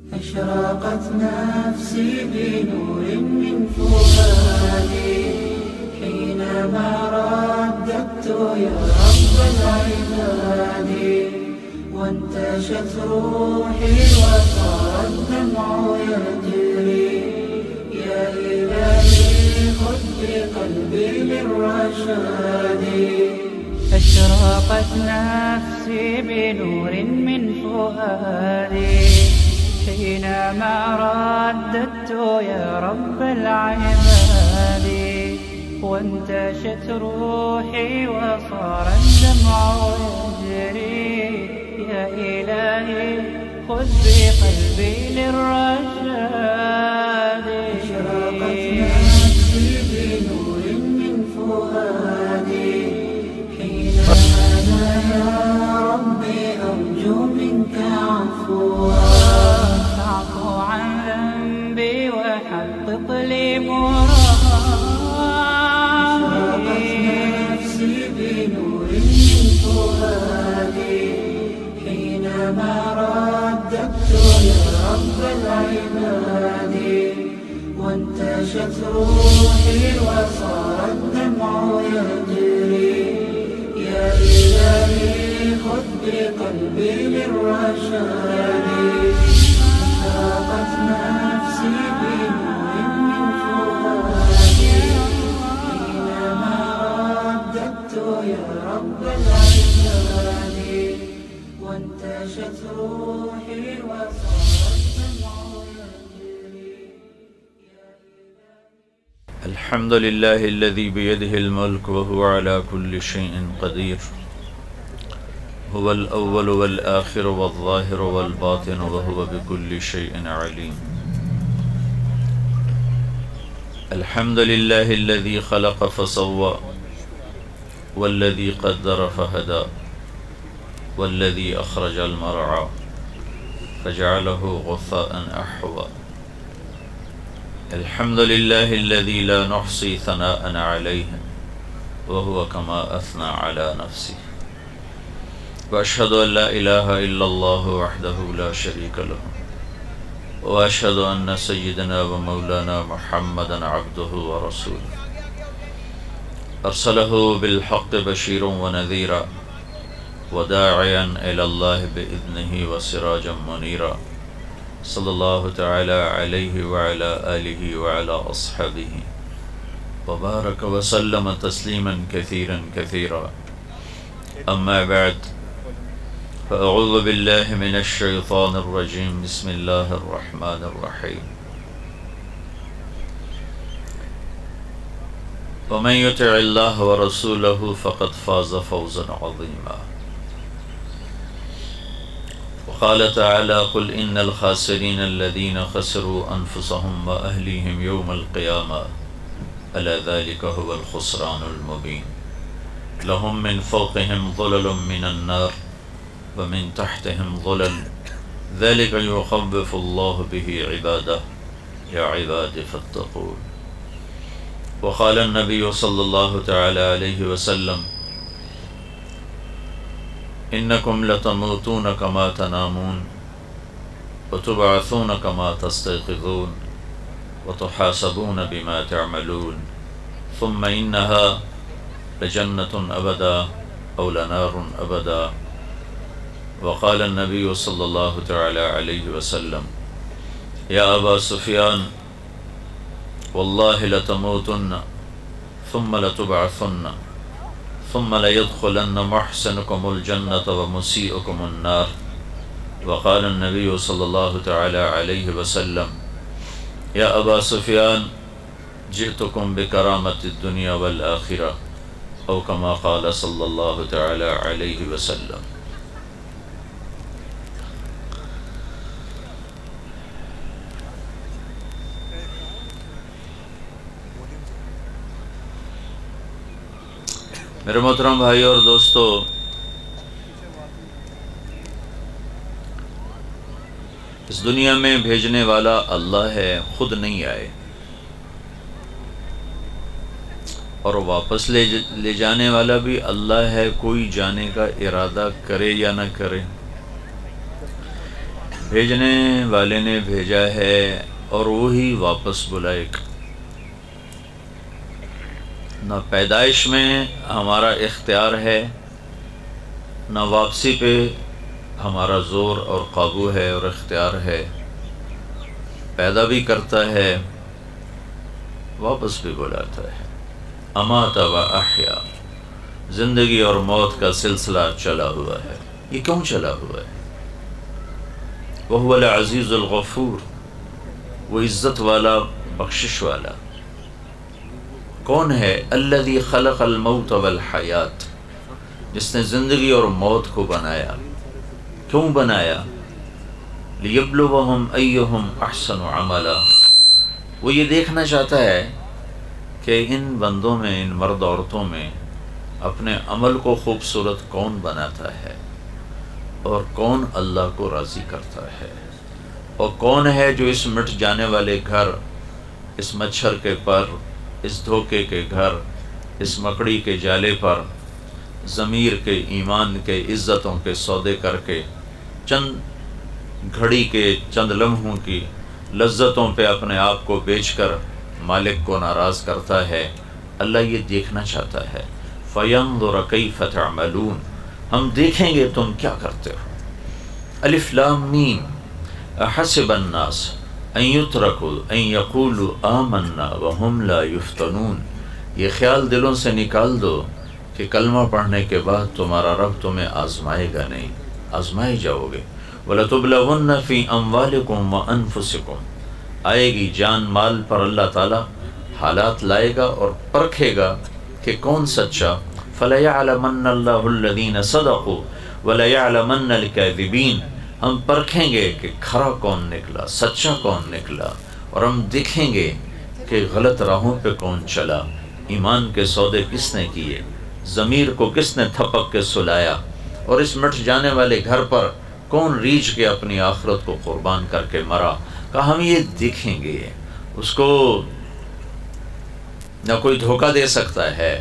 أشرقت نفسي بنور من فؤادي حينما رددت يا رب العباد، وانتشت روحي وصار الدمع يجري. يا إلهي خذ بقلبي للرشاد. أشرقت نفسي بنور من فؤادي حينما رددت يا رب العباد، وانتشت روحي وصار الدمع يجري. يا إلهي خذ بقلبي للرشاد. أشرقت نفسي بنور من فؤادي حينما يا ربي أرجو منك عفوا، فاعف عن ذنبي وحقق لي مرادي. نفسي بنور من فؤادي حينما رددت يا رب العباد، وانتشت روحي وصار الدمع يجري. يا إلهي خذ بقلبي للرشاد. أشرقت نفسي بنور من فؤادي حينما رددت يا رب العباد، وانتشت روحي وصار الدمع يجري. الحمد لله الذي بيده الملك وهو على كل شيء قدير، هو الأول والآخر والظاهر والباطن وهو بكل شيء عليم. الحمد لله الذي خلق فسوى والذي قدر فهدى والذي أخرج المرعى فجعله غثاء أحوى. الحمد لله الذي لا نحصي ثناء عليه وهو كما أثنى على نفسه. وأشهد أن لا إله إلا الله وحده لا شريك له، وأشهد أن سيدنا ومولانا محمدا عبده ورسوله أرسله بالحق بشيرا ونذيرا وداعيا إلى الله بإذنه وسراجا منيرا. صلى الله تعالى عليه وعلى آله وعلى أصحابه وبارك وسلم تسليما كثيرا كثيرا. أما بعد، فأعوذ بالله من الشيطان الرجيم. بسم الله الرحمن الرحيم. ومن يطع الله ورسوله فقد فاز فوزا عظيما. وقال تعالى: قل إن الخاسرين الذين خسروا أنفسهم وأهليهم يوم القيامة ألا ذلك هو الخسران المبين. لهم من فوقهم ظلل من النار ومن تحتهم ظلل ذلك يخوف الله به عباده يا عباد فاتقون. وقال النبي صلى الله تعالى عليه وسلم: إنكم لتموتون كما تنامون وتبعثون كما تستيقظون وتحاسبون بما تعملون، ثم إنها لجنة أبدا أو لنار أبدا. وقال النبي صلى الله تعالى عليه وسلم: يا أبا سفيان والله لتموتن ثم لتبعثن ثم ليدخلن محسنكم الجنة ومسيئكم النار. وقال النبي صلى الله تعالى عليه وسلم: يا أبا سفيان جئتكم بكرامة الدنيا والآخرة، أو كما قال صلى الله تعالى عليه وسلم. میرے محترم بھائی اور دوستو، اس دنیا میں بھیجنے والا اللہ ہے، خود نہیں آئے، اور واپس لے جانے والا بھی اللہ ہے، کوئی جانے کا ارادہ کرے یا نہ کرے۔ بھیجنے والے نے بھیجا ہے اور وہی واپس بلائے گا۔ نہ پیدائش میں ہمارا اختیار ہے، نہ واپسی پہ ہمارا زور اور قابو ہے اور اختیار ہے۔ پیدا بھی کرتا ہے، واپس بھی بلاتا ہے۔ امات و احیا، زندگی اور موت کا سلسلہ چلا ہوا ہے۔ یہ کیوں چلا ہوا ہے؟ وَهُوَ الْعَزِيزُ الْغَفُورُ، وہ عزت والا، بخشش والا۔ کون ہے؟ الذی خلق الموت والحیات، جس نے زندگی اور موت کو بنایا۔ کیوں بنایا؟ لیبلوہم ایہم احسن عملا، وہ یہ دیکھنا چاہتا ہے کہ ان بندوں میں، ان مرد عورتوں میں اپنے عمل کو خوبصورت کون بناتا ہے، اور کون اللہ کو راضی کرتا ہے، اور کون ہے جو اس مٹ جانے والے گھر، اس مچھر کے پر، اس دھوکے کے گھر، اس مکڑی کے جالے پر ضمیر کے، ایمان کے، عزتوں کے سودے کر کے چند گھڑی کے، چند لمحوں کی لذتوں پہ اپنے آپ کو بیچ کر مالک کو ناراض کرتا ہے۔ اللہ یہ دیکھنا چاہتا ہے۔ فَيَنظُرَ كَيْفَ تَعْمَلُونَ، ہم دیکھیں گے تم کیا کرتے ہو۔ الف لام میم، احسب الناس ان يتركوا ان يقولوا آمنا وهم لا يفتنون، یہ خیال دلوں سے نکال دو کہ کلمہ پڑھنے کے بعد تمہارا رب تمہیں آزمائے گا نہیں، آزمائے جاؤ گے۔ وَلَتُبْلَوُنَّ فِي أَمْوَالِكُمْ وَأَنفُسِكُمْ، آئے گی جان مال پر اللہ تعالیٰ حالات لائے گا اور پرکھے گا کہ کون سچا۔ فَلَيَعْلَمَنَّ اللَّهُ الَّذِينَ صَدَقُوا وَلَيَعْلَمَنَّ الْكَاذِبِينَ، ہم پرکھیں گے کہ کھرا کون نکلا، سچا کون نکلا، اور ہم دیکھیں گے کہ غلط راہوں پہ کون چلا، ایمان کے سودے کس نے کیے، ضمیر کو کس نے تھپک کے سلایا، اور اس مٹ جانے والے گھر پر کون ریچھ کے اپنی آخرت کو قربان کر کے مرا۔ کہا ہم یہ دیکھیں گے، اس کو نہ کوئی دھوکہ دے سکتا ہے،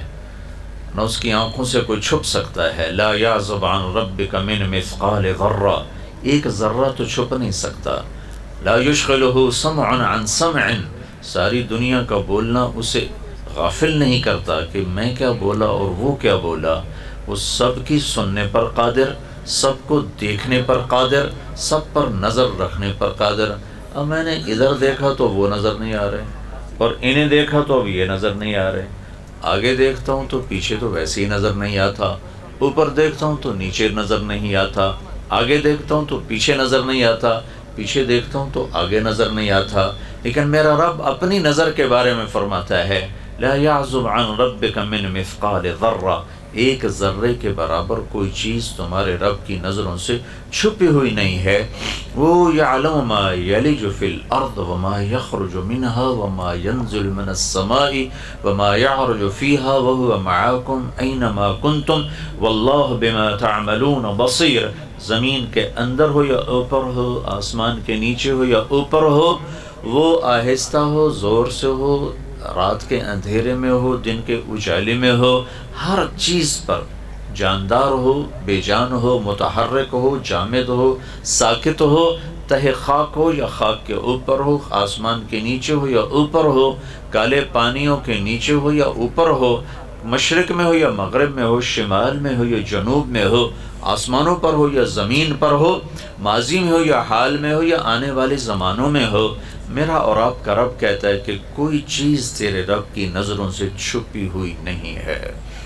نہ اس کی آنکھوں سے کوئی چھپ سکتا ہے۔ لا یعزب عن ربک من مثقال ذرہ، ایک ذرہ تو چھپ نہیں سکتا۔ لا یشغلہ سمع عن سمع، ساری دنیا کا بولنا اسے غافل نہیں کرتا کہ میں کیا بولا اور وہ کیا بولا۔ وہ سب کی سننے پر قادر، سب کو دیکھنے پر قادر، سب پر نظر رکھنے پر قادر۔ اب میں نے ادھر دیکھا تو وہ نظر نہیں آ رہے، اور انہیں دیکھا تو اب یہ نظر نہیں آ رہے، آگے دیکھتا ہوں تو پیچھے تو ویسے ہی نظر نہیں آتا، اوپر دیکھتا ہوں تو نیچے نظر نہیں آتا، آگے دیکھتا ہوں تو پیچھے نظر نہیں آتا، پیچھے دیکھتا ہوں تو آگے نظر نہیں آتا۔ لیکن میرا رب اپنی نظر کے بارے میں فرماتا ہے لا يعزب عن ربك من مثقال ذرہ، ایک ذرے کے برابر کوئی چیز تمہارے رب کی نظروں سے چھپی ہوئی نہیں ہے۔ وہ يعلم ما يلج في الارض وما يخرج منها وما ينزل من السماء وما يعرج فيها وهو معاكم اينما كنتم والله بما تعملون بصير، زمین کے اندر ہو یا اوپر ہو، آسمان کے نیچے ہو یا اوپر ہو، وہ آہستہ ہو، زور سے ہو، رات کے اندھیرے میں ہو، دن کے اجالے میں ہو، ہر چیز پر جاندار ہو، بے جان ہو، متحرک ہو، جامد ہو، ساکت ہو، تہ خاک ہو یا خاک کے اوپر ہو، آسمان کے نیچے ہو یا اوپر ہو، کالے پانیوں کے نیچے ہو یا اوپر ہو، مشرق میں ہو یا مغرب میں ہو، شمال میں ہو یا جنوب میں ہو، آسمانوں پر ہو یا زمین پر ہو، ماضی میں ہو یا حال میں ہو یا آنے والے زمانوں میں ہو، میرا اور آپ کا رب کہتا ہے کہ کوئی چیز تیرے رب کی نظروں سے چھپی ہوئی نہیں ہے۔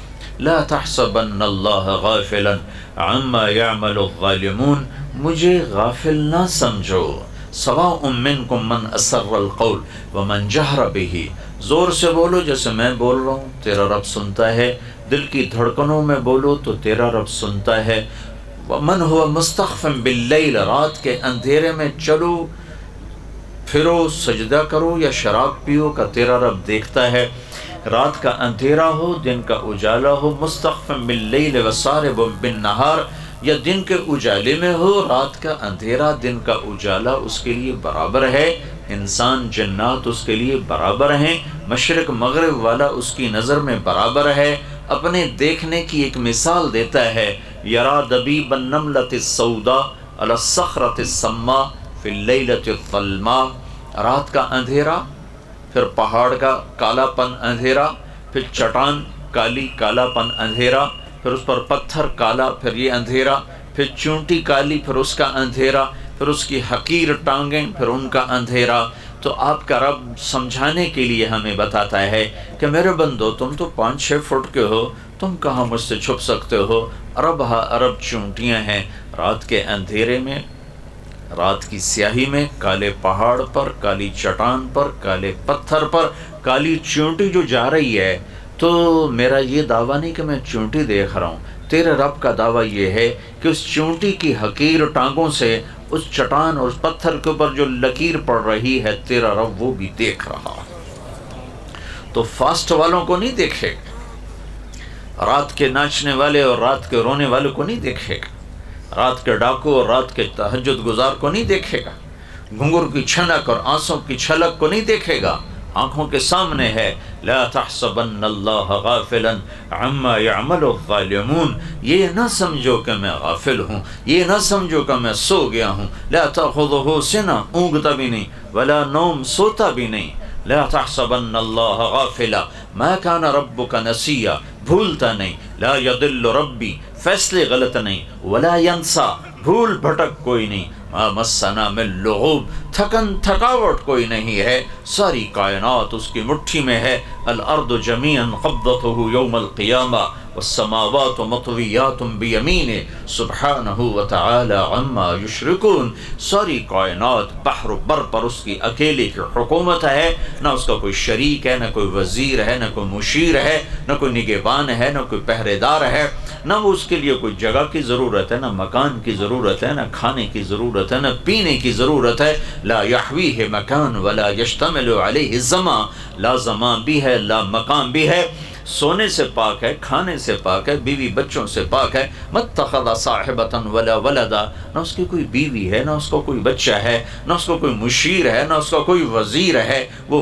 لا تحسبن اللہ غافلا عما يعمل الظالمون، مجھے غافل نہ سمجھو۔ سواء منکم من اسر القول ومن جہر بہ، زور سے بولو جیسے میں بول رہا ہوں، تیرا رب سنتا ہے، دل کی دھڑکنوں میں بولو تو تیرا رب سنتا ہے۔ ومن هو مستخف باللیل، رات کے اندھیرے میں چلو پھرو، سجدہ کرو یا شراب پیو کا تیرا رب دیکھتا ہے۔ رات کا اندھیرا ہو، دن کا اجالا ہو، مستخف باللیل وسارب بالنہار، یا دن کے اجالے میں ہو، رات کا اندھیرا، دن کا اجالا اس کے لیے برابر ہے، انسان جنات اس کے لیے برابر ہیں، مشرق مغرب والا اس کی نظر میں برابر ہے۔ اپنے دیکھنے کی ایک مثال دیتا ہے، یرا دبیب النملۃ السوداء علی الصخرۃ الصماء فی اللیلۃ الظلماء، رات کا اندھیرا، پھر پہاڑ کا کالا پن اندھیرا، پھر چٹان کالی کالا پن اندھیرا، پھر اس پر پتھر کالا، پھر یہ اندھیرا، پھر چونٹی کالی، پھر اس کا اندھیرا، پھر اس کی حقیر ٹانگیں، پھر ان کا اندھیرا۔ تو آپ کا رب سمجھانے کے لیے ہمیں بتاتا ہے کہ میرے بندو تم تو 5-6 فٹ کے ہو، تم کہاں مجھ سے چھپ سکتے ہو؟ ارب ہا ارب چونٹیاں ہیں رات کے اندھیرے میں، رات کی سیاہی میں، کالے پہاڑ پر، کالی چٹان پر، کالے پتھر پر کالی چونٹی جو جا رہی ہے۔ تو میرا یہ دعویٰ نہیں کہ میں چونٹی دیکھ رہا ہوں، تیرے رب کا دعویٰ یہ ہے کہ اس چونٹی کی حقیر ٹانگوں سے اس چٹان اور اس پتھر کے اوپر جو لکیر پڑ رہی ہے تیرا رب وہ بھی دیکھ رہا ہے۔ تو فاسٹ والوں کو نہیں دیکھے گا، رات کے ناچنے والے اور رات کے رونے والوں کو نہیں دیکھے گا، رات کے ڈاکو اور رات کے تہجد گزار کو نہیں دیکھے گا، گھنگور کی چھنک اور آنسوں کی چھلک کو نہیں دیکھے گا، آنکھوں کے سامنے ہے۔ لا تحسبن اللہ غافلا عما يعمل الظالمون، یہ نہ سمجھو کہ میں غافل ہوں، یہ نہ سمجھو کہ میں سو گیا ہوں۔ لا تأخذه سنة، اونگتا بھی نہیں، ولا نوم، سوتا بھی نہیں۔ لا تحسبن اللہ غافلا ما كان ربك نسیا، بھولتا نہیں۔ لا يضل ربی، فیصلے غلط نہیں۔ ولا ينسى، بھول بھٹک کوئی نہیں۔ ما مسنا من لغوب، تھکاوٹ کوئی نہیں ہے، ساری کائنات اس کی مٹھی میں ہے۔ الارض جميعا قبضته يوم القیامہ والسماوات مطویات بیمینہ سبحانہ وتعالی عما یشرکون، ساری کائنات بحر و بر پر اس کی اکیلے کی حکومت ہے، نہ اس کا کوئی شریک ہے، نہ کوئی وزیر ہے، نہ کوئی مشیر ہے، نہ کوئی نگہبان ہے، نہ کوئی پہرے دار ہے، نہ وہ اس کے لیے کوئی جگہ کی ضرورت ہے، نہ مکان کی ضرورت ہے، نہ کھانے کی ضرورت ہے، نہ پینے کی ضرورت ہے۔ لا یحویہ مکان ولا یشتمل علیہ الزمان، لا زمان بھی ہے، لا مکان بھی ہے، سونے سے پاک ہے، کھانے سے پاک ہے، بیوی بچوں سے پاک ہے۔ متخذ صاحبۃ ولا ولدا، نہ اس کی کوئی بیوی ہے، نہ اس کو کوئی بچہ ہے، نہ اس کو کوئی مشیر ہے، نہ اس کا کوئی وزیر ہے، وہ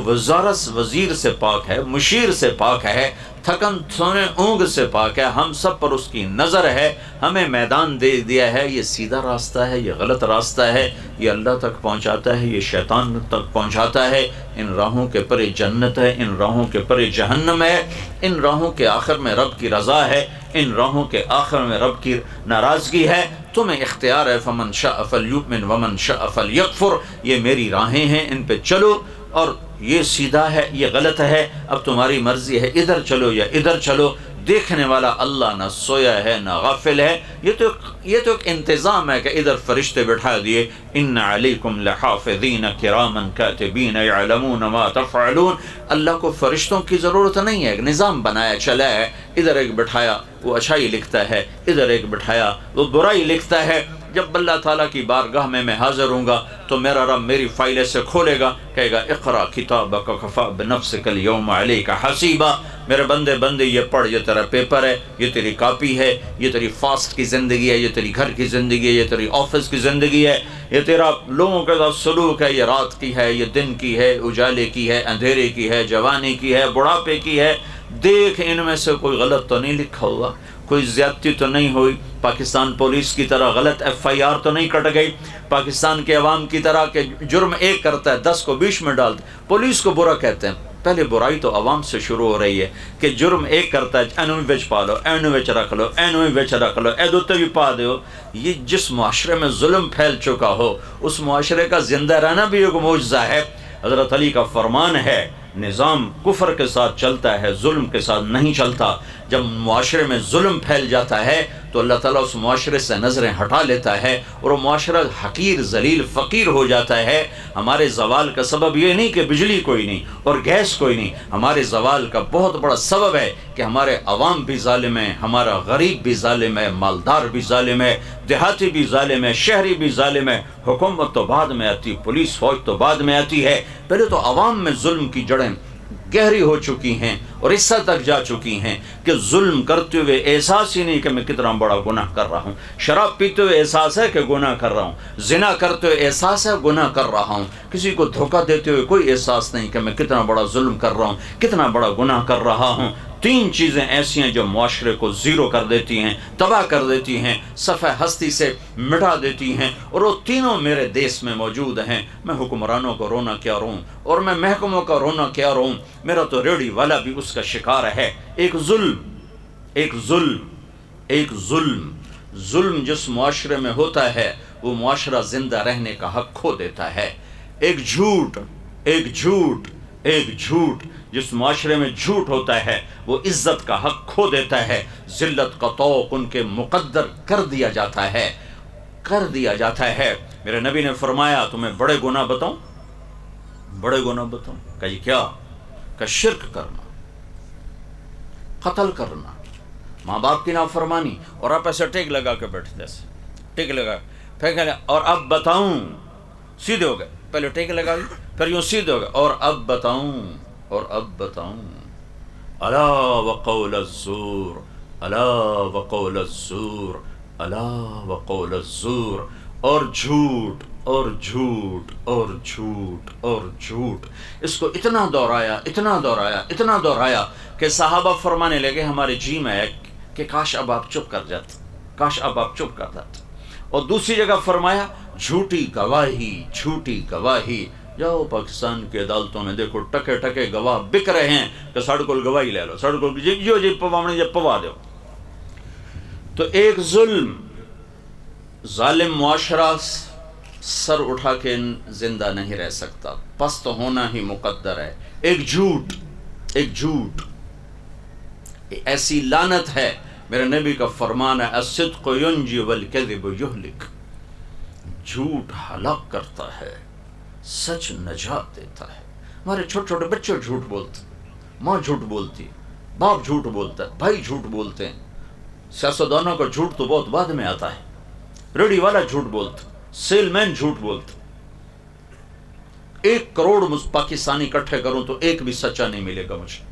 وزیر سے پاک ہے، مشیر سے پاک ہے، تھکن سونے اونگ سے پاک ہے، ہم سب پر اس کی نظر ہے، ہمیں میدان دے دیا ہے، یہ سیدھا راستہ ہے، یہ غلط راستہ ہے، یہ اللہ تک پہنچاتا ہے، یہ شیطان تک پہنچاتا ہے، ان راہوں کے پرے جنت ہے، ان راہوں کے پرے جہنم ہے، ان راہوں کے آخر میں رب کی رضا ہے، ان راہوں کے آخر میں رب کی ناراضگی ہے۔ تمہیں اختیار ہے، فمن شاء فلیؤمن ومن شاء فلیکفر، یہ میری راہیں ہیں، ان پہ چلو، اور یہ سیدھا ہے، یہ غلط ہے، اب تمہاری مرضی ہے، ادھر چلو یا ادھر چلو۔ دیکھنے والا اللہ نہ سویا ہے نہ غافل ہے، یہ تو ایک انتظام ہے کہ ادھر فرشتے بٹھا دیے، ان علیکم لحافظین کراما کاتبین یعلمون ما تفعلون، اللہ کو فرشتوں کی ضرورت نہیں ہے، ایک نظام بنایا چلا ہے، ادھر ایک بٹھایا وہ اچھائی لکھتا ہے، ادھر ایک بٹھایا وہ برائی لکھتا ہے۔ جب اللہ تعالیٰ کی بارگاہ میں حاضر ہوں گا تو میرا رب میری فائلیں سے کھولے گا، کہے گا اقرا کتابک کفی بنفسک اليوم علیک حسیبا، میرے بندے یہ پڑھ، یہ تیرا پیپر ہے، یہ تیری کاپی ہے، یہ تیری فاسٹ کی زندگی ہے، یہ تیری گھر کی زندگی ہے، یہ تیری آفس کی زندگی ہے، یہ تیرا لوگوں کے ساتھ سلوک ہے، یہ رات کی ہے، یہ دن کی ہے، اجالے کی ہے، اندھیرے کی ہے، جوانی کی ہے، بڑھاپے کی ہے، دیکھ ان میں سے کوئی غلط تو نہیں لکھا ہوا، کوئی زیادتی تو نہیں ہوئی، پاکستان پولیس کی طرح غلط FIR تو نہیں کٹ گئی، پاکستان کے عوام کی طرح کہ جرم ایک کرتا ہے 10 کو 20 میں ڈالتے، پولیس کو برا کہتے ہیں۔ پہلے برائی تو عوام سے شروع ہو رہی ہے کہ جرم ایک کرتا ہے، اینو وچ پا لو، اینو وچ رکھ لو، اینو وچ رکھ لو، اے دوتے بھی پا دیو۔ یہ جس معاشرے میں ظلم پھیل چکا ہو اس معاشرے کا زندہ رہنا بھی ایک معجزہ ہے۔ حضرت علی کا فرمان ہے، نظام کفر کے ساتھ چلتا ہے، ظلم کے ساتھ نہیں چلتا۔ جب معاشرے میں ظلم پھیل جاتا ہے تو اللہ تعالیٰ اس معاشرے سے نظریں ہٹا لیتا ہے اور وہ معاشرہ حقیر، ذلیل، فقیر ہو جاتا ہے۔ ہمارے زوال کا سبب یہ نہیں کہ بجلی کوئی نہیں اور گیس کوئی نہیں، ہمارے زوال کا بہت بڑا سبب ہے کہ ہمارے عوام بھی ظالم ہیں، ہمارا غریب بھی ظالم ہے، مالدار بھی ظالم ہے، دیہاتی بھی ظالم ہے، شہری بھی ظالم ہے۔ حکومت تو بعد میں آتی، پولیس فوج تو بعد میں آتی ہے، پہلے تو عوام میں ظلم کی جڑیں گہری ہو چکی ہیں اور اس حد تک جا چکی ہیں کہ ظلم کرتے ہوئے احساس ہی نہیں کہ میں کتنا بڑا گناہ کر رہا ہوں، شراب پیتے ہوئے احساس ہے کہ گناہ کر رہا ہوں، زنا کرتے ہوئے احساس ہے گناہ کر رہا ہوں، کسی کو دھوکہ دیتے ہوئے کوئی احساس نہیں کہ میں کتنا بڑا ظلم کر رہا ہوں، کتنا بڑا گناہ کر رہا ہوں۔ 3 چیزیں ایسی ہیں جو معاشرے کو زیرو کر دیتی ہیں، تباہ کر دیتی ہیں، صفحہ ہستی سے مٹا دیتی ہیں، اور وہ تینوں میرے دیس میں موجود ہیں۔ میں حکمرانوں کو رونا کیا روں، اور میں محکموں کا رونا کیا روں، میرا تو ریڑھی والا بھی اس کا شکار ہے۔ ایک ظلم جس معاشرے میں ہوتا ہے وہ معاشرہ زندہ رہنے کا حق کھو دیتا ہے۔ ایک جھوٹ جس معاشرے میں جھوٹ ہوتا ہے وہ عزت کا حق کھو دیتا ہے، ذلت کا طوق ان کے مقدر کر دیا جاتا ہے۔ میرے نبی نے فرمایا تمہیں بڑے گناہ بتاؤں؟ کہ یہ کیا؟ کہ شرک کرنا، قتل کرنا، ماں باپ کی نافرمانی، اور آپ ایسے ٹیک لگا کے بیٹھتے، ایسے ٹیک لگا پھر کہنے اور اب بتاؤں، سیدھے ہو گئے، پہلے ٹیک لگا لی پھر یوں سیدھے ہو گئے، اور اب بتاؤں الا وقول الزور، الا وقول الزور، الا وقول الزور، اور جھوٹ اور جھوٹ اور جھوٹ اور جھوٹ۔ اس کو اتنا دہرایا کہ صحابہ فرمانے لگے ہمارے جی میں ہے کہ کاش اب آپ چپ کر جاتے۔ اور دوسری جگہ فرمایا جھوٹی گواہی، جاؤ پاکستان کے عدالتوں میں دیکھو ٹکے گواہ بک رہے ہیں کہ ساڑھے کو گواہی لے لو، ساڑھے کو جی پوا دو۔ تو ایک ظالم معاشرہ سر اٹھا کے زندہ نہیں رہ سکتا، پست ہونا ہی مقدر ہے۔ ایک جھوٹ ایسی لعنت ہے، میرے نبی کا فرمان ہے الصدق ینجی والکذب یہلک، جھوٹ ہلاک کرتا ہے، سچ نجات دیتا ہے۔ ہمارے چھوٹے بچے جھوٹ بولتے، ماں جھوٹ بولتی، باپ جھوٹ بولتا ہے، بھائی جھوٹ بولتے ہیں۔ سیاستدانوں کا جھوٹ تو بہت بعد میں آتا ہے، ریڑھی والا جھوٹ بولتا، سیل مین جھوٹ بولتا۔ 1 کروڑ پاکستانی اکٹھے کروں تو ایک بھی سچا نہیں ملے گا مجھے۔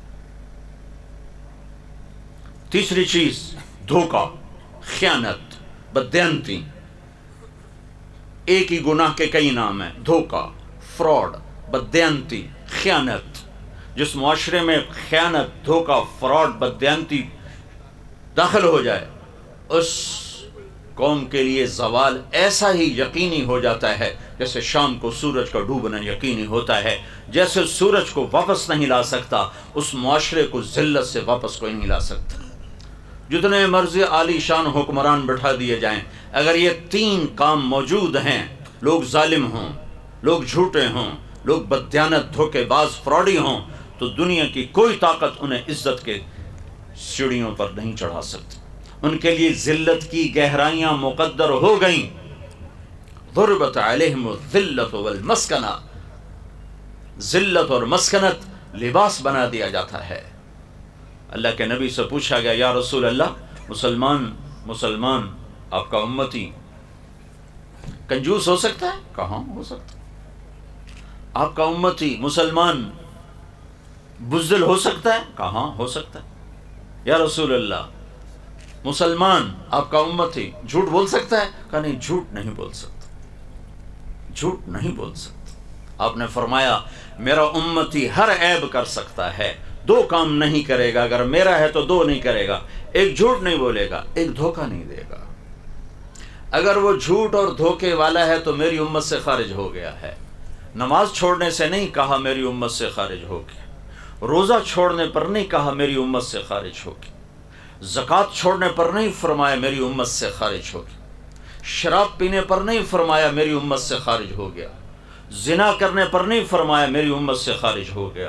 تیسری چیز دھوکہ، خیانت، بددیانتی۔ ایک ہی گناہ کے کئی نام ہیں، دھوکہ، فراڈ، بددیانتی، خیانت۔ جس معاشرے میں خیانت، دھوکہ، فراڈ، بددیانتی داخل ہو جائے اس قوم کے لیے زوال ایسا ہی یقینی ہو جاتا ہے جیسے شام کو سورج کا ڈوبنا یقینی ہوتا ہے۔ جیسے سورج کو واپس نہیں لا سکتا، اس معاشرے کو ذلت سے واپس کوئی نہیں لا سکتا۔ جتنے مرضی عالی شان حکمران بٹھا دیے جائیں، اگر یہ 3 کام موجود ہیں، لوگ ظالم ہوں، لوگ جھوٹے ہوں، لوگ بددیانت، دھوکے باز، فراڈی ہوں، تو دنیا کی کوئی طاقت انہیں عزت کے سیڑھیوں پر نہیں چڑھا سکتی۔ ان کے لیے ذلت کی گہرائیاں مقدر ہو گئیں۔ ضربت علیہم الذلۃ والمسکنہ، ذلت اور مسکنت لباس بنا دیا جاتا ہے۔ اللہ کے نبی سے پوچھا گیا یا رسول اللہ، مسلمان آپ کا امتی کنجوس ہو سکتا ہے؟ کہاں ہو سکتا؟ آپ کا امتی مسلمان بزدل ہو سکتا ہے؟ کہاں ہو سکتا ہے یا رسول اللہ؟ مسلمان آپ کا امتی جھوٹ بول سکتا ہے؟ کہا نہیں، جھوٹ نہیں بول سکتا، جھوٹ نہیں بول سکتا۔ آپ نے فرمایا میرا امتی ہر عیب کر سکتا ہے، 2 کام نہیں کرے گا، اگر میرا ہے تو 2 نہیں کرے گا، ایک جھوٹ نہیں بولے گا، ایک دھوکہ نہیں دے گا۔ اگر وہ جھوٹ اور دھوکے والا ہے تو میری امت سے خارج ہو گیا ہے۔ نماز چھوڑنے سے نہیں کہا میری امت سے خارج ہو گیا، روزہ چھوڑنے پر نہیں کہا میری امت سے خارج ہو گیا، زکوٰۃ چھوڑنے پر نہیں فرمایا میری امت سے خارج ہو گیا، شراب پینے پر نہیں فرمایا میری امت سے خارج ہو گیا، زنا کرنے پر نہیں فرمایا میری امت سے خارج ہو گیا،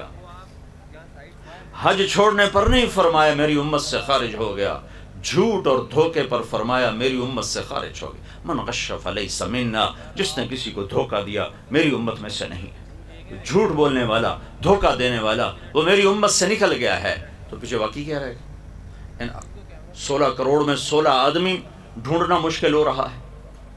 حج چھوڑنے پر نہیں فرمایا میری امت سے خارج ہو گیا، جھوٹ اور دھوکے پر فرمایا میری امت سے خارج ہو گیا۔ من غش فلیس منا، جس نے کسی کو دھوکہ دیا میری امت میں سے نہیں ہے۔ جھوٹ بولنے والا، دھوکہ دینے والا وہ میری امت سے نکل گیا ہے۔ تو پیچھے واقعی کیا رہے گا؟ 16 کروڑ میں 16 آدمی ڈھونڈنا مشکل ہو رہا ہے۔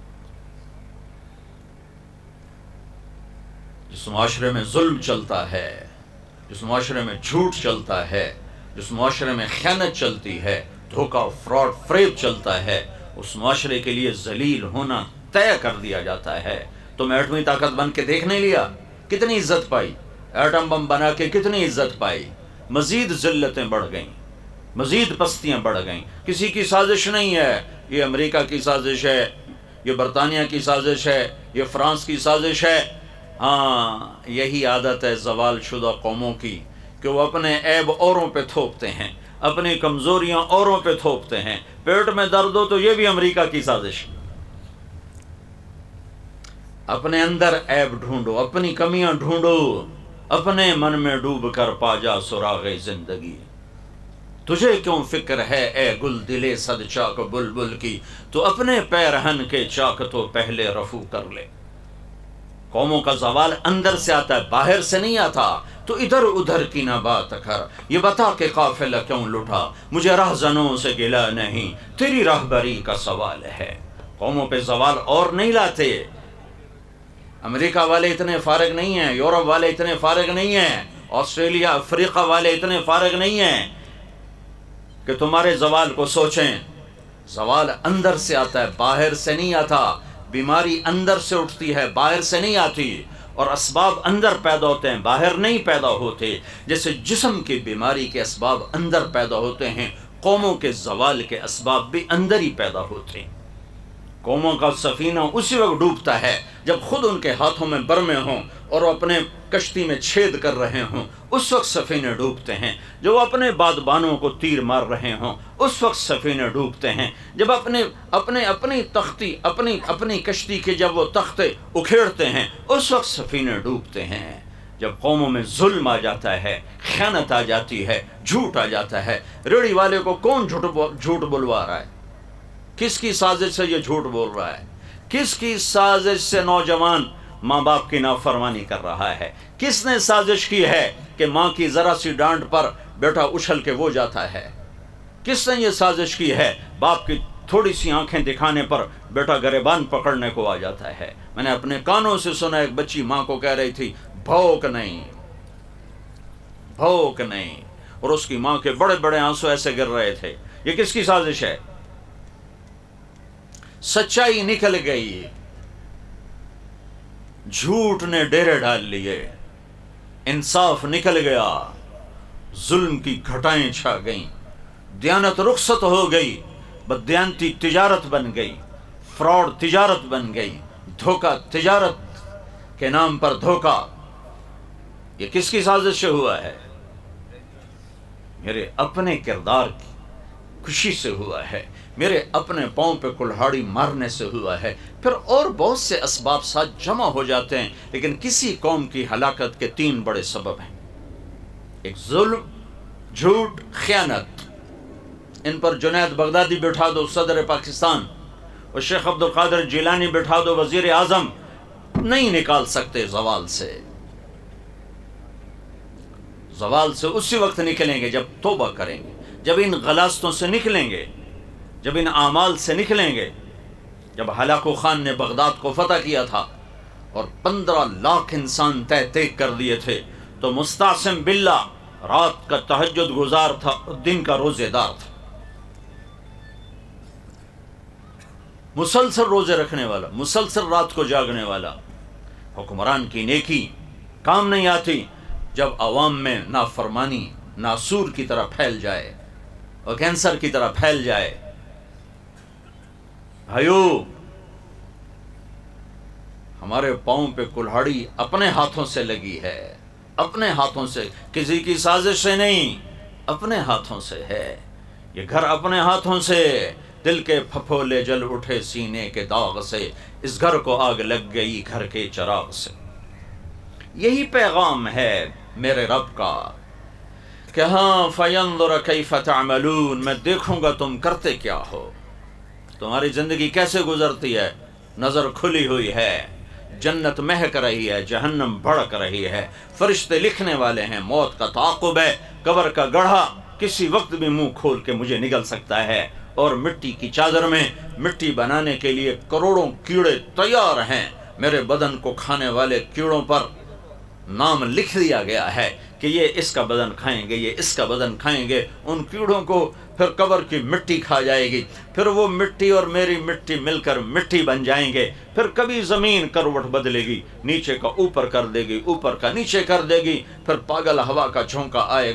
جس معاشرے میں ظلم چلتا ہے، جس معاشرے میں جھوٹ چلتا ہے، جس معاشرے میں خیانت چلتی ہے، دھوکہ، فراڈ، فریب چلتا ہے، اس معاشرے کے لیے ذلیل ہونا طے کر دیا جاتا ہے۔ تم ایٹمی طاقت بن کے دیکھ نہیں لیا کتنی عزت پائی، ایٹم بم بنا کے کتنی عزت پائی، مزید ذلتیں بڑھ گئیں، مزید پستیاں بڑھ گئیں۔ کسی کی سازش نہیں ہے، یہ امریکہ کی سازش ہے، یہ برطانیہ کی سازش ہے، یہ فرانس کی سازش ہے۔ ہاں، یہی عادت ہے زوال شدہ قوموں کی کہ وہ اپنے عیب اوروں پہ تھوپتے ہیں، اپنی کمزوریاں اوروں پہ تھوپتے ہیں۔ پیٹ میں درد ہو تو یہ بھی امریکہ کی سازش۔ اپنے اندر عیب ڈھونڈو، اپنی کمیاں ڈھونڈو، اپنے من میں ڈوب کر پا جا سراغ زندگی۔ تجھے کیوں فکر ہے اے گل دلے صد چاک بلبل کی، تو اپنے پیرہن کے چاک تو پہلے رفو کر لے۔ قوموں کا زوال اندر سے آتا ہے، باہر سے نہیں آتا۔ تو ادھر ادھر کی نہ بات کر، یہ بتا کہ قافلہ کیوں لٹا، مجھے راہزنوں سے گلہ نہیں، تیری راہبری کا سوال ہے۔ قوموں پہ زوال اور نہیں لاتے۔ امریکہ والے اتنے فارغ نہیں ہیں، یورپ والے اتنے فارغ نہیں ہیں، آسٹریلیا افریقہ والے اتنے فارغ نہیں ہیں کہ تمہارے زوال کو سوچیں۔ زوال اندر سے آتا ہے، باہر سے نہیں آتا۔ بیماری اندر سے اٹھتی ہے، باہر سے نہیں آتی، اور اسباب اندر پیدا ہوتے ہیں، باہر نہیں پیدا ہوتے۔ جیسے جسم کی بیماری کے اسباب اندر پیدا ہوتے ہیں، قوموں کے زوال کے اسباب بھی اندر ہی پیدا ہوتے ہیں۔ قوموں کا سفینہ اسی وقت ڈوبتا ہے جب خود ان کے ہاتھوں میں برمے ہوں اور وہ اپنے کشتی میں چھید کر رہے ہوں، اس وقت سفینے ڈوبتے ہیں۔ جو وہ اپنے بادبانوں کو تیر مار رہے ہوں، اس وقت سفینے ڈوبتے ہیں۔ جب اپنی کشتی کے جب وہ تختے اکھیڑتے ہیں، اس وقت سفینے ڈوبتے ہیں۔ جب قوموں میں ظلم آ جاتا ہے، خیانت آ جاتی ہے، جھوٹ آ جاتا ہے۔ ریڑھی والے کو کون جھوٹ بلوا رہا ہے؟ کس کی سازش سے یہ جھوٹ بول رہا ہے؟ کس کی سازش سے نوجوان ماں باپ کی نافرمانی کر رہا ہے؟ کس نے سازش کی ہے کہ ماں کی ذرا سی ڈانٹ پر بیٹا اچھل کے وہ جاتا ہے؟ کس نے یہ سازش کی ہے باپ کی تھوڑی سی آنکھیں دکھانے پر بیٹا گریبان پکڑنے کو آ جاتا ہے؟ میں نے اپنے کانوں سے سنا، ایک بچی ماں کو کہہ رہی تھی بھوک نہیں، بھوک نہیں، اور اس کی ماں کے بڑے بڑے آنسو ایسے گر رہے تھے۔ یہ کس کی سازش ہے؟ سچائی نکل گئی، جھوٹ نے ڈیرے ڈال لیے، انصاف نکل گیا، ظلم کی گھٹائیں چھا گئیں، دیانت رخصت ہو گئی، بددیانتی تجارت بن گئی، فراڈ تجارت بن گئی، دھوکہ تجارت کے نام پر دھوکہ۔ یہ کس کی سازش سے ہوا ہے؟ میرے اپنے کردار کی خوشی سے ہوا ہے، میرے اپنے پاؤں پہ کلہاڑی مارنے سے ہوا ہے۔ پھر اور بہت سے اسباب ساتھ جمع ہو جاتے ہیں، لیکن کسی قوم کی ہلاکت کے 3 بڑے سبب ہیں۔ ایک ظلم، جھوٹ، خیانت۔ ان پر جنید بغدادی بٹھا دو صدر پاکستان، اور شیخ عبدالقادر جیلانی بٹھا دو وزیر اعظم، نہیں نکال سکتے زوال سے۔ زوال سے اسی وقت نکلیں گے جب توبہ کریں گے، جب ان غلاظتوں سے نکلیں گے، جب ان اعمال سے نکلیں گے۔ جب ہلاکو خان نے بغداد کو فتح کیا تھا اور 15 لاکھ انسان تحقیق کر دیے تھے، تو مستعصم باللہ رات کا تہجد گزار تھا، دن کا روزے دار تھا، مسلسل روزے رکھنے والا، مسلسل رات کو جاگنے والا۔ حکمران کی نیکی کام نہیں آتی جب عوام میں نافرمانی ناسور کی طرح پھیل جائے اور کینسر کی طرح پھیل جائے۔ بھائیو، ہمارے پاؤں پہ کلہاڑی اپنے ہاتھوں سے لگی ہے، اپنے ہاتھوں سے، کسی کی سازش سے نہیں، اپنے ہاتھوں سے ہے۔ یہ گھر اپنے ہاتھوں سے، دل کے پھپھولے جل اٹھے سینے کے داغ سے، اس گھر کو آگ لگ گئی گھر کے چراغ سے۔ یہی پیغام ہے میرے رب کا کہ ہاں فینظر کیف تعملون، میں دیکھوں گا تم کرتے کیا ہو، تمہاری زندگی کیسے گزرتی ہے۔ نظر کھلی ہوئی ہے، جنت مہک رہی ہے، جہنم بھڑک رہی ہے، فرشتے لکھنے والے ہیں، موت کا تعاقب ہے، قبر کا گڑھا کسی وقت بھی منہ کھول کے مجھے نگل سکتا ہے، اور مٹی کی چادر میں مٹی بنانے کے لیے کروڑوں کیڑے تیار ہیں۔ میرے بدن کو کھانے والے کیڑوں پر نام لکھ دیا گیا ہے کہ یہ اس کا بدن کھائیں گے، یہ اس کا بدن کھائیں گے۔ ان کیڑوں کو پھر قبر کی مٹی کھا جائے گی، پھر وہ مٹی اور میری مٹی مل کر مٹی بن جائیں گے۔ پھر کبھی زمین کروٹ بدلے گی، نیچے کا اوپر کر دے گی، اوپر کا نیچے کر دے گی، پھر پاگل ہوا کا جھونکا آئے گا،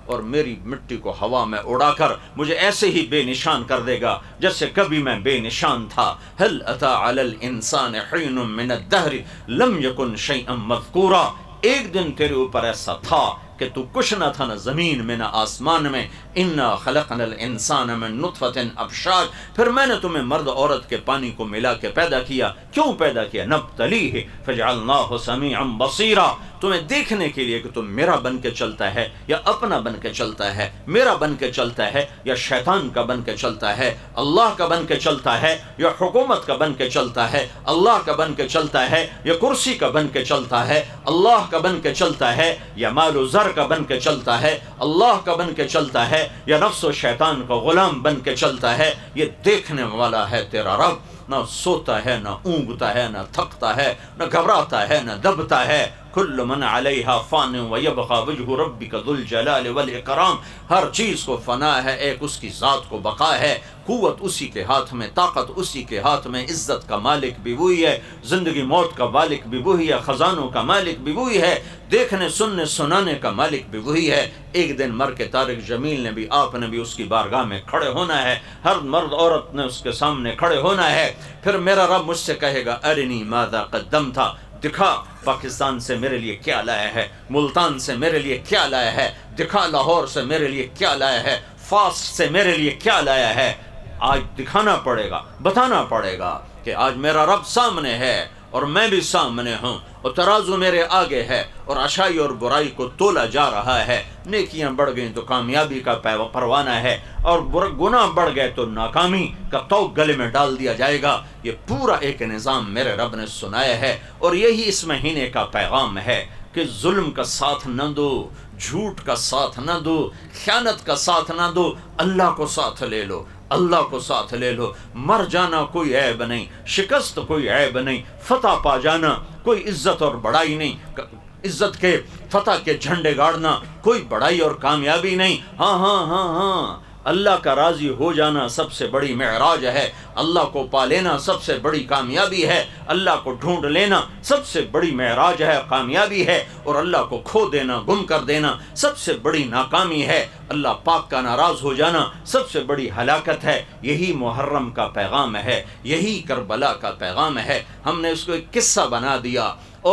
اور میری مٹی کو ہوا میں اڑا کر مجھے ایسے ہی بے نشان کر دے گا جیسے کبھی میں بے نشان تھا. هل اتى على الانسان حين من الدهر لم يكن شيئا مذكورا. ایک دن تیرے اوپر ایسا تھا کہ تو کچھ نہ تھا، نہ زمین میں نہ آسمان میں. انا خلقنا الانسان من نطفۃ امشاج. پھر میں نے تمہیں مرد عورت کے پانی کو ملا کے پیدا کیا. کیوں پیدا کیا؟ نبتلیہ فجعلناہ سمیعا بصیرا. تمہیں دیکھنے کے لیے کہ تم میرا بن کے چلتا ہے یا اپنا بن کے چلتا ہے، میرا بن کے چلتا ہے یا شیطان کا بن کے چلتا ہے، اللہ کا بن کے چلتا ہے یا حکومت کا بن کے چلتا ہے، اللہ کا بن کے چلتا ہے یا کرسی کا بن کے چلتا ہے، اللہ کا بن کے چلتا ہے یا مال و زر کا بن کے چلتا ہے، اللہ کا بن کے چلتا ہے یا نفس و شیطان کا غلام بن کے چلتا ہے. یہ دیکھنے والا ہے تیرا رب. نہ سوتا ہے، نہ اونگتا ہے، نہ تھکتا ہے، نہ گھبراتا ہے، نہ دبتا ہے. کل من علیہا فان ویبقى وجہ ربک ذو الجلال والاکرام. ہر چیز کو فنا ہے، ایک اس کی ذات کو بقا ہے. قوت اسی کے ہاتھ میں، طاقت اسی کے ہاتھ میں. عزت کا مالک بھی وہی ہے، زندگی موت کا مالک بھی وہی ہے، خزانوں کا مالک بھی وہی ہے، دیکھنے سننے سنانے کا مالک بھی وہی ہے. ایک دن مر کے طارق جمیل نے بھی، آپ نے بھی اس کی بارگاہ میں کھڑے ہونا ہے. ہر مرد عورت نے اس کے سامنے کھڑے ہونا ہے. پھر میرا رب مجھ سے کہے گا ارنی ماذا قدمت. دکھا پاکستان سے میرے لیے کیا لایا ہے، ملتان سے میرے لیے کیا لایا ہے، دکھا لاہور سے میرے لیے کیا لایا ہے، فاس سے میرے لیے کیا لایا ہے. آج دکھانا پڑے گا، بتانا پڑے گا کہ آج میرا رب سامنے ہے اور میں بھی سامنے ہوں، اور ترازو میرے آگے ہے اور اچھائی اور برائی کو تولا جا رہا ہے. نیکیاں بڑھ گئیں تو کامیابی کا پروانہ ہے، اور گناہ بڑھ گئے تو ناکامی کا توق گلے میں ڈال دیا جائے گا. یہ پورا ایک نظام میرے رب نے سنایا ہے، اور یہی اس مہینے کا پیغام ہے کہ ظلم کا ساتھ نہ دو، جھوٹ کا ساتھ نہ دو، خیانت کا ساتھ نہ دو، اللہ کو ساتھ لے لو، اللہ کو ساتھ لے لو. مر جانا کوئی عیب نہیں، شکست کوئی عیب نہیں، فتح پا جانا کوئی عزت اور بڑائی نہیں، عزت کے فتح کے جھنڈے گاڑنا کوئی بڑائی اور کامیابی نہیں. ہاں ہاں ہاں ہاں اللہ کا راضی ہو جانا سب سے بڑی معراج ہے، اللہ کو پا لینا سب سے بڑی کامیابی ہے، اللہ کو ڈھونڈ لینا سب سے بڑی معراج ہے، کامیابی ہے، اور اللہ کو کھو دینا، گم کر دینا سب سے بڑی ناکامی ہے. اللہ پاک کا ناراض ہو جانا سب سے بڑی ہلاکت ہے. یہی محرم کا پیغام ہے، یہی کربلا کا پیغام ہے. ہم نے اس کو ایک قصہ بنا دیا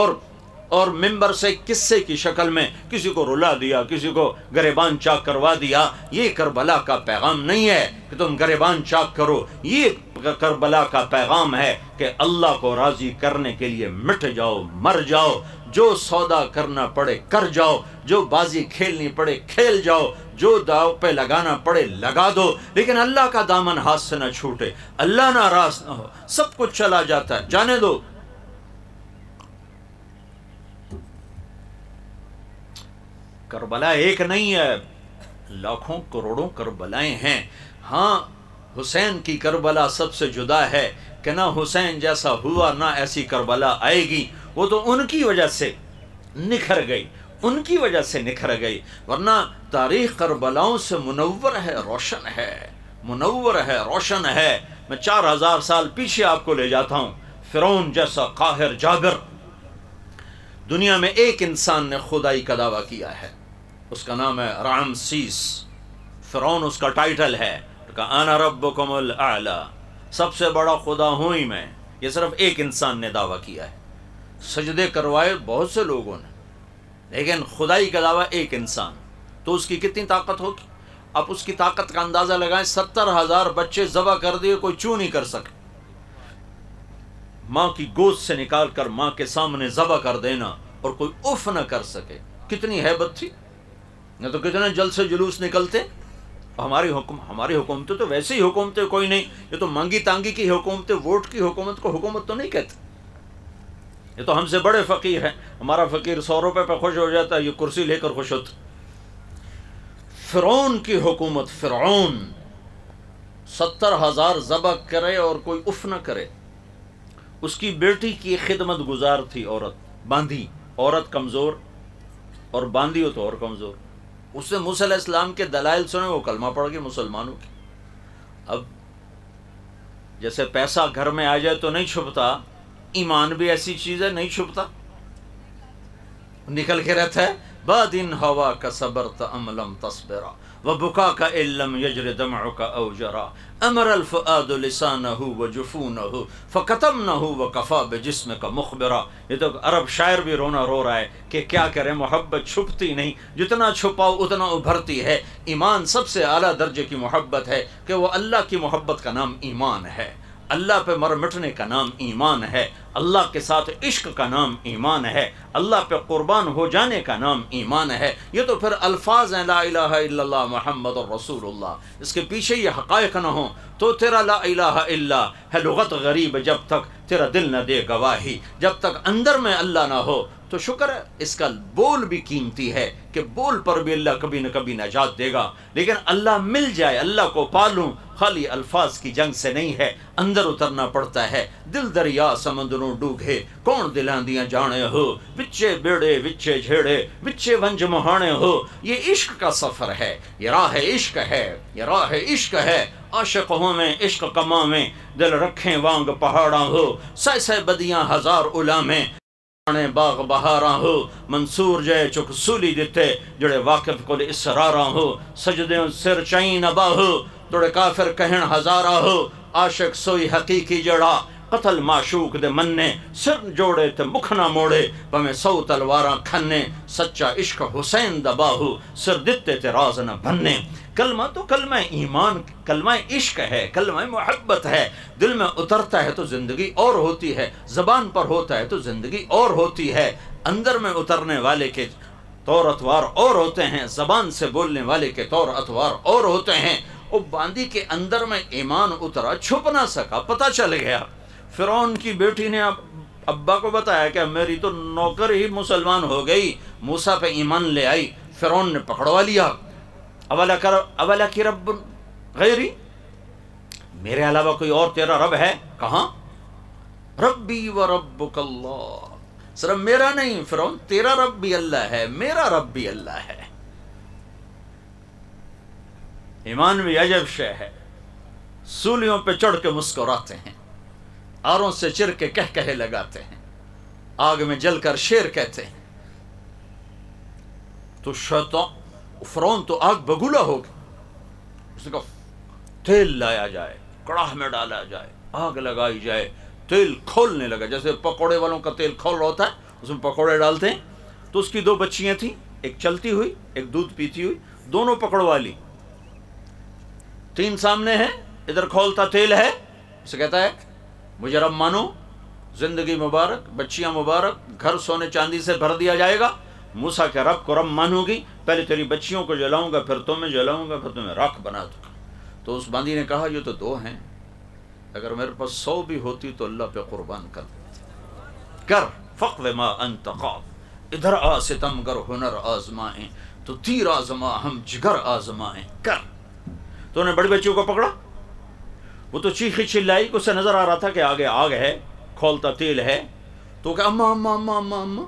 اور ممبر سے قصے کی شکل میں کسی کو رلا دیا، کسی کو گریبان چاک کروا دیا. یہ کربلا کا پیغام نہیں ہے کہ تم گریبان چاک کرو. یہ کربلا کا پیغام ہے کہ اللہ کو راضی کرنے کے لیے مٹ جاؤ، مر جاؤ، جو سودا کرنا پڑے کر جاؤ، جو بازی کھیلنی پڑے کھیل جاؤ، جو داؤ پہ لگانا پڑے لگا دو، لیکن اللہ کا دامن ہاتھ سے نہ چھوٹے، اللہ ناراض نہ ہو. سب کچھ چلا جاتا ہے، جانے دو. کربلا ایک نہیں ہے، لاکھوں کروڑوں کربلائیں ہیں. ہاں حسین کی کربلا سب سے جدا ہے کہ نہ حسین جیسا ہوا نہ ایسی کربلا آئے گی. وہ تو ان کی وجہ سے نکھر گئی، ان کی وجہ سے نکھر گئی، ورنہ تاریخ کربلاؤں سے منور ہے، روشن ہے، منور ہے، روشن ہے. میں 4000 سال پیچھے آپ کو لے جاتا ہوں. فرعون جیسا قاہر جابر، دنیا میں ایک انسان نے خدائی کا دعویٰ کیا ہے، اس کا نام ہے رامسیس. فرعون اس کا ٹائٹل ہے کہ انا ربکم الاعلی، سب سے بڑا خدا ہوں ہی میں. یہ صرف ایک انسان نے دعویٰ کیا ہے. سجدے کروائے بہت سے لوگوں نے، لیکن خدائی کا دعویٰ ایک انسان. تو اس کی کتنی طاقت ہوگی؟ آپ اس کی طاقت کا اندازہ لگائیں. 70,000 بچے ذبح کر دیے، کوئی چوں نہیں کر سکے. ماں کی گود سے نکال کر ماں کے سامنے ذبح کر دینا اور کوئی اف نہ کر سکے، کتنی ہیبت تھی. نہ تو کتنے جلسے جلوس نکلتے. ہماری حکومتیں تو ویسے ہی حکومتیں کوئی نہیں. یہ تو مانگی تانگی کی حکومتیں، ووٹ کی حکومت کو حکومت تو نہیں کہتے. یہ تو ہم سے بڑے فقیر ہیں. ہمارا فقیر 100 روپے پہ خوش ہو جاتا ہے، یہ کرسی لے کر خوش ہوتا. فرعون کی حکومت، فرعون 70,000 ذبح کرے اور کوئی اف نہ کرے. اس کی بیٹی کی خدمت گزار تھی عورت، باندھی. عورت کمزور اور باندھی ہو تو اور کمزور. اس نے موسیٰ علیہ السلام کے دلائل سنے، وہ کلمہ پڑھ گئی مسلمانوں کی. اب جیسے پیسہ گھر میں آ جائے تو نہیں چھپتا، ایمان بھی ایسی چیز ہے نہیں چھپتا، نکل کے رہتا ہے. بادن ہوا کا صبرت ام لم تصبرا وبكاك ان لم يجر دمعك او جرا امر الفؤاد لسانه وجفونه فكتمنه وكفى بجسمك مخبرا. یہ تو عرب شاعر بھی رونا رو رہا ہے کہ کیا کرے محبت چھپتی نہیں، جتنا چھپاؤ اتنا ابھرتی ہے. ایمان سب سے اعلیٰ درجے کی محبت ہے کہ وہ اللہ کی محبت کا نام ایمان ہے، اللہ پہ مر مٹنے کا نام ایمان ہے، اللہ کے ساتھ عشق کا نام ایمان ہے، اللہ پہ قربان ہو جانے کا نام ایمان ہے. یہ تو پھر الفاظ ہیں لا الہ الا اللہ محمد الرسول اللہ، اس کے پیچھے یہ حقائق نہ ہوں تو تیرا لا الہ الا ہے لغت غریب. جب تک تیرا دل نہ دے گواہی، جب تک اندر میں اللہ نہ ہو تو شکر ہے اس کا بول بھی قیمتی ہے کہ بول پر بھی اللہ کبھی نہ کبھی نجات دے گا. لیکن اللہ مل جائے، اللہ کو پالوں، خالی الفاظ کی جنگ سے نہیں ہے، اندر اترنا پڑتا ہے. دل دریا سمندروں ڈوگے کون دلاندیاں جانے ہو، بچے بیڑے بچے جھیڑے بچے ونج مہانے ہو. یہ عشق کا سفر ہے، یہ راہ عشق ہے، یہ راہ عشق ہے. عاشق ہوں میں عشق کما میں دل رکھیں وانگ پہاڑاں ہو، سہ سہ بدیاں ہزار علامیں باغ بہاراں ہو. منصور جے چک سولی دیتے جڑے واقف کو اسراراں ہو، سجدیں سر چائیں نبا ہو توڑے کافر کہن ہزارہ ہو. عاشق سوئی حقیقی جڑا قتل معشوق دے مننے، سر جوڑے تے مکھ نہ موڑے پمیں سو تلواراں کھنے. سچا عشق حسین دبا ہو، سر دتے تے راز نہ بننے. کلمہ تو کلمہ ایمان، کلمہ عشق ہے، کلمہ محبت ہے. دل میں اترتا ہے تو زندگی اور ہوتی ہے، زبان پر ہوتا ہے تو زندگی اور ہوتی ہے. اندر میں اترنے والے کے طور اتوار اور ہوتے ہیں، زبان سے بولنے والے کے طور اتوار اور ہوتے ہیں. وہ باندی کے اندر میں ایمان اترا، چھپ نہ سکا، پتہ چل گیا. فرعون کی بیٹی نے ابا کو بتایا کہ میری تو نوکر ہی مسلمان ہو گئی، موسیٰ پہ ایمان لے آئی. فرعون نے پکڑوا لیا. اولا کی رب غیری، میرے علاوہ کوئی اور تیرا رب ہے؟ کہاں؟ ربی و ربک اللہ، صرف میرا نہیں فرعون، تیرا رب بھی اللہ ہے، میرا رب بھی اللہ ہے. ایمان بھی عجب شے ہے. سولیوں پہ چڑھ کے مسکراتے ہیں، آروں سے چر کے کہے لگاتے ہیں، آگ میں جل کر شیر کہتے ہیں. تو شیطان فرعون تو آگ بگولا ہو گیا. اس نے کہا تیل لایا جائے، کڑاہ میں ڈالا جائے، آگ لگائی جائے. تیل کھولنے لگا، جیسے پکوڑے والوں کا تیل کھول رہا ہوتا ہے، اس میں پکوڑے ڈالتے ہیں. تو اس کی دو بچیاں تھیں، ایک چلتی ہوئی ایک دودھ پیتی ہوئی، دونوں پکڑوا لی. تین سامنے ہیں، ادھر کھولتا تیل ہے. اسے کہتا ہے مجھے رب مانو، زندگی مبارک، بچیاں مبارک، گھر سونے چاندی سے بھر دیا جائے گا. موسیٰ کے رب کو رب مانو گی، پہلے تیری بچیوں کو جلاؤں گا، پھر تمہیں جلاؤں گا، پھر تمہیں راکھ بنا دوں گا. تو اس باندی نے کہا یہ تو دو ہیں، اگر میرے پاس 100 بھی ہوتی تو اللہ پہ قربان کر کر. فقد ما انت قاف، ادھر آ ستم گر ہنر آزمائیں تو تیر آزما ہم جگر آزمائیں کر. تو انہیں بڑی بچیوں کو پکڑا. وہ تو چیخی چلائی کہ اسے نظر آ رہا تھا کہ آگے آگ ہے، کھولتا تیل ہے. تو کہ اماں اماں اماں اماں اماں.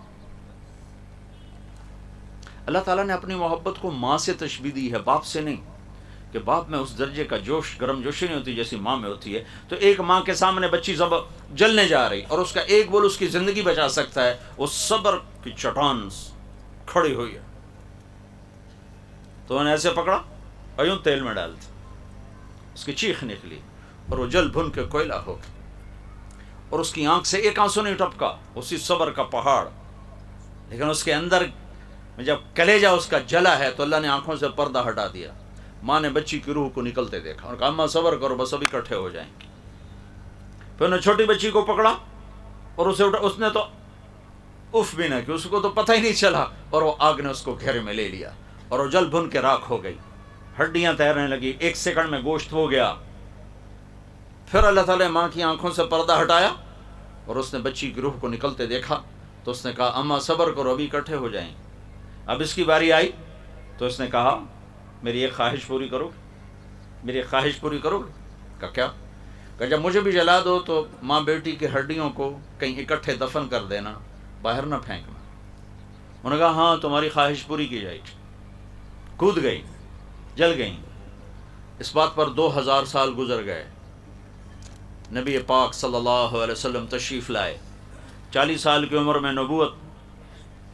اللہ تعالیٰ نے اپنی محبت کو ماں سے تشبیہ دی ہے، باپ سے نہیں، کہ باپ میں اس درجے کا جوش گرم جوشی نہیں ہوتی جیسی ماں میں ہوتی ہے. تو ایک ماں کے سامنے بچی جلنے جا رہی اور اس کا ایک بول اس کی زندگی بچا سکتا ہے. وہ صبر کی چٹان کھڑی ہوئی ہے. تو انہیں ایسے پکڑا اور یوں تیل میں ڈال دی. اس کی چیخ نکلی اور وہ جل بھن کے کوئلہ ہو گئی. اور اس کی آنکھ سے ایک آنسو نہیں ٹپکا، اسی صبر کا پہاڑ. لیکن اس کے اندر جب کلیجہ اس کا جلا ہے تو اللہ نے آنکھوں سے پردہ ہٹا دیا. ماں نے بچی کی روح کو نکلتے دیکھا اور کہا اماں صبر کرو، بس ابھی اکٹھے ہو جائیں گے. پھر انہیں چھوٹی بچی کو پکڑا اور اسے اٹھا. اس نے تو اف بھی نہ کی، اس کو تو پتہ ہی نہیں چلا. اور وہ آگ نے اس کو گھیرے میں لے لیا اور وہ جل بھن کے راکھ ہو گئی. ہڈیاں تیرنے لگی، 1 سیکنڈ میں گوشت ہو گیا. پھر اللہ تعالیٰ نے ماں کی آنکھوں سے پردہ ہٹایا اور اس نے بچی کی روح کو نکلتے دیکھا. تو اس نے کہا اماں صبر کرو، ابھی اکٹھے ہو جائیں. اب اس کی باری آئی تو اس نے کہا میری ایک خواہش پوری کرو، میری ایک خواہش پوری کرو. کہا کیا؟ کہ جب مجھے بھی جلا دو تو ماں بیٹی کی ہڈیوں کو کہیں اکٹھے دفن کر دینا، باہر نہ پھینکنا. انہوں نے کہا ہاں تمہاری خواہش پوری کی جائے گی. کود گئی، جل گئیں. اس بات پر 2000 سال گزر گئے. نبی پاک صلی اللہ علیہ وسلم تشریف لائے. 40 سال کی عمر میں نبوت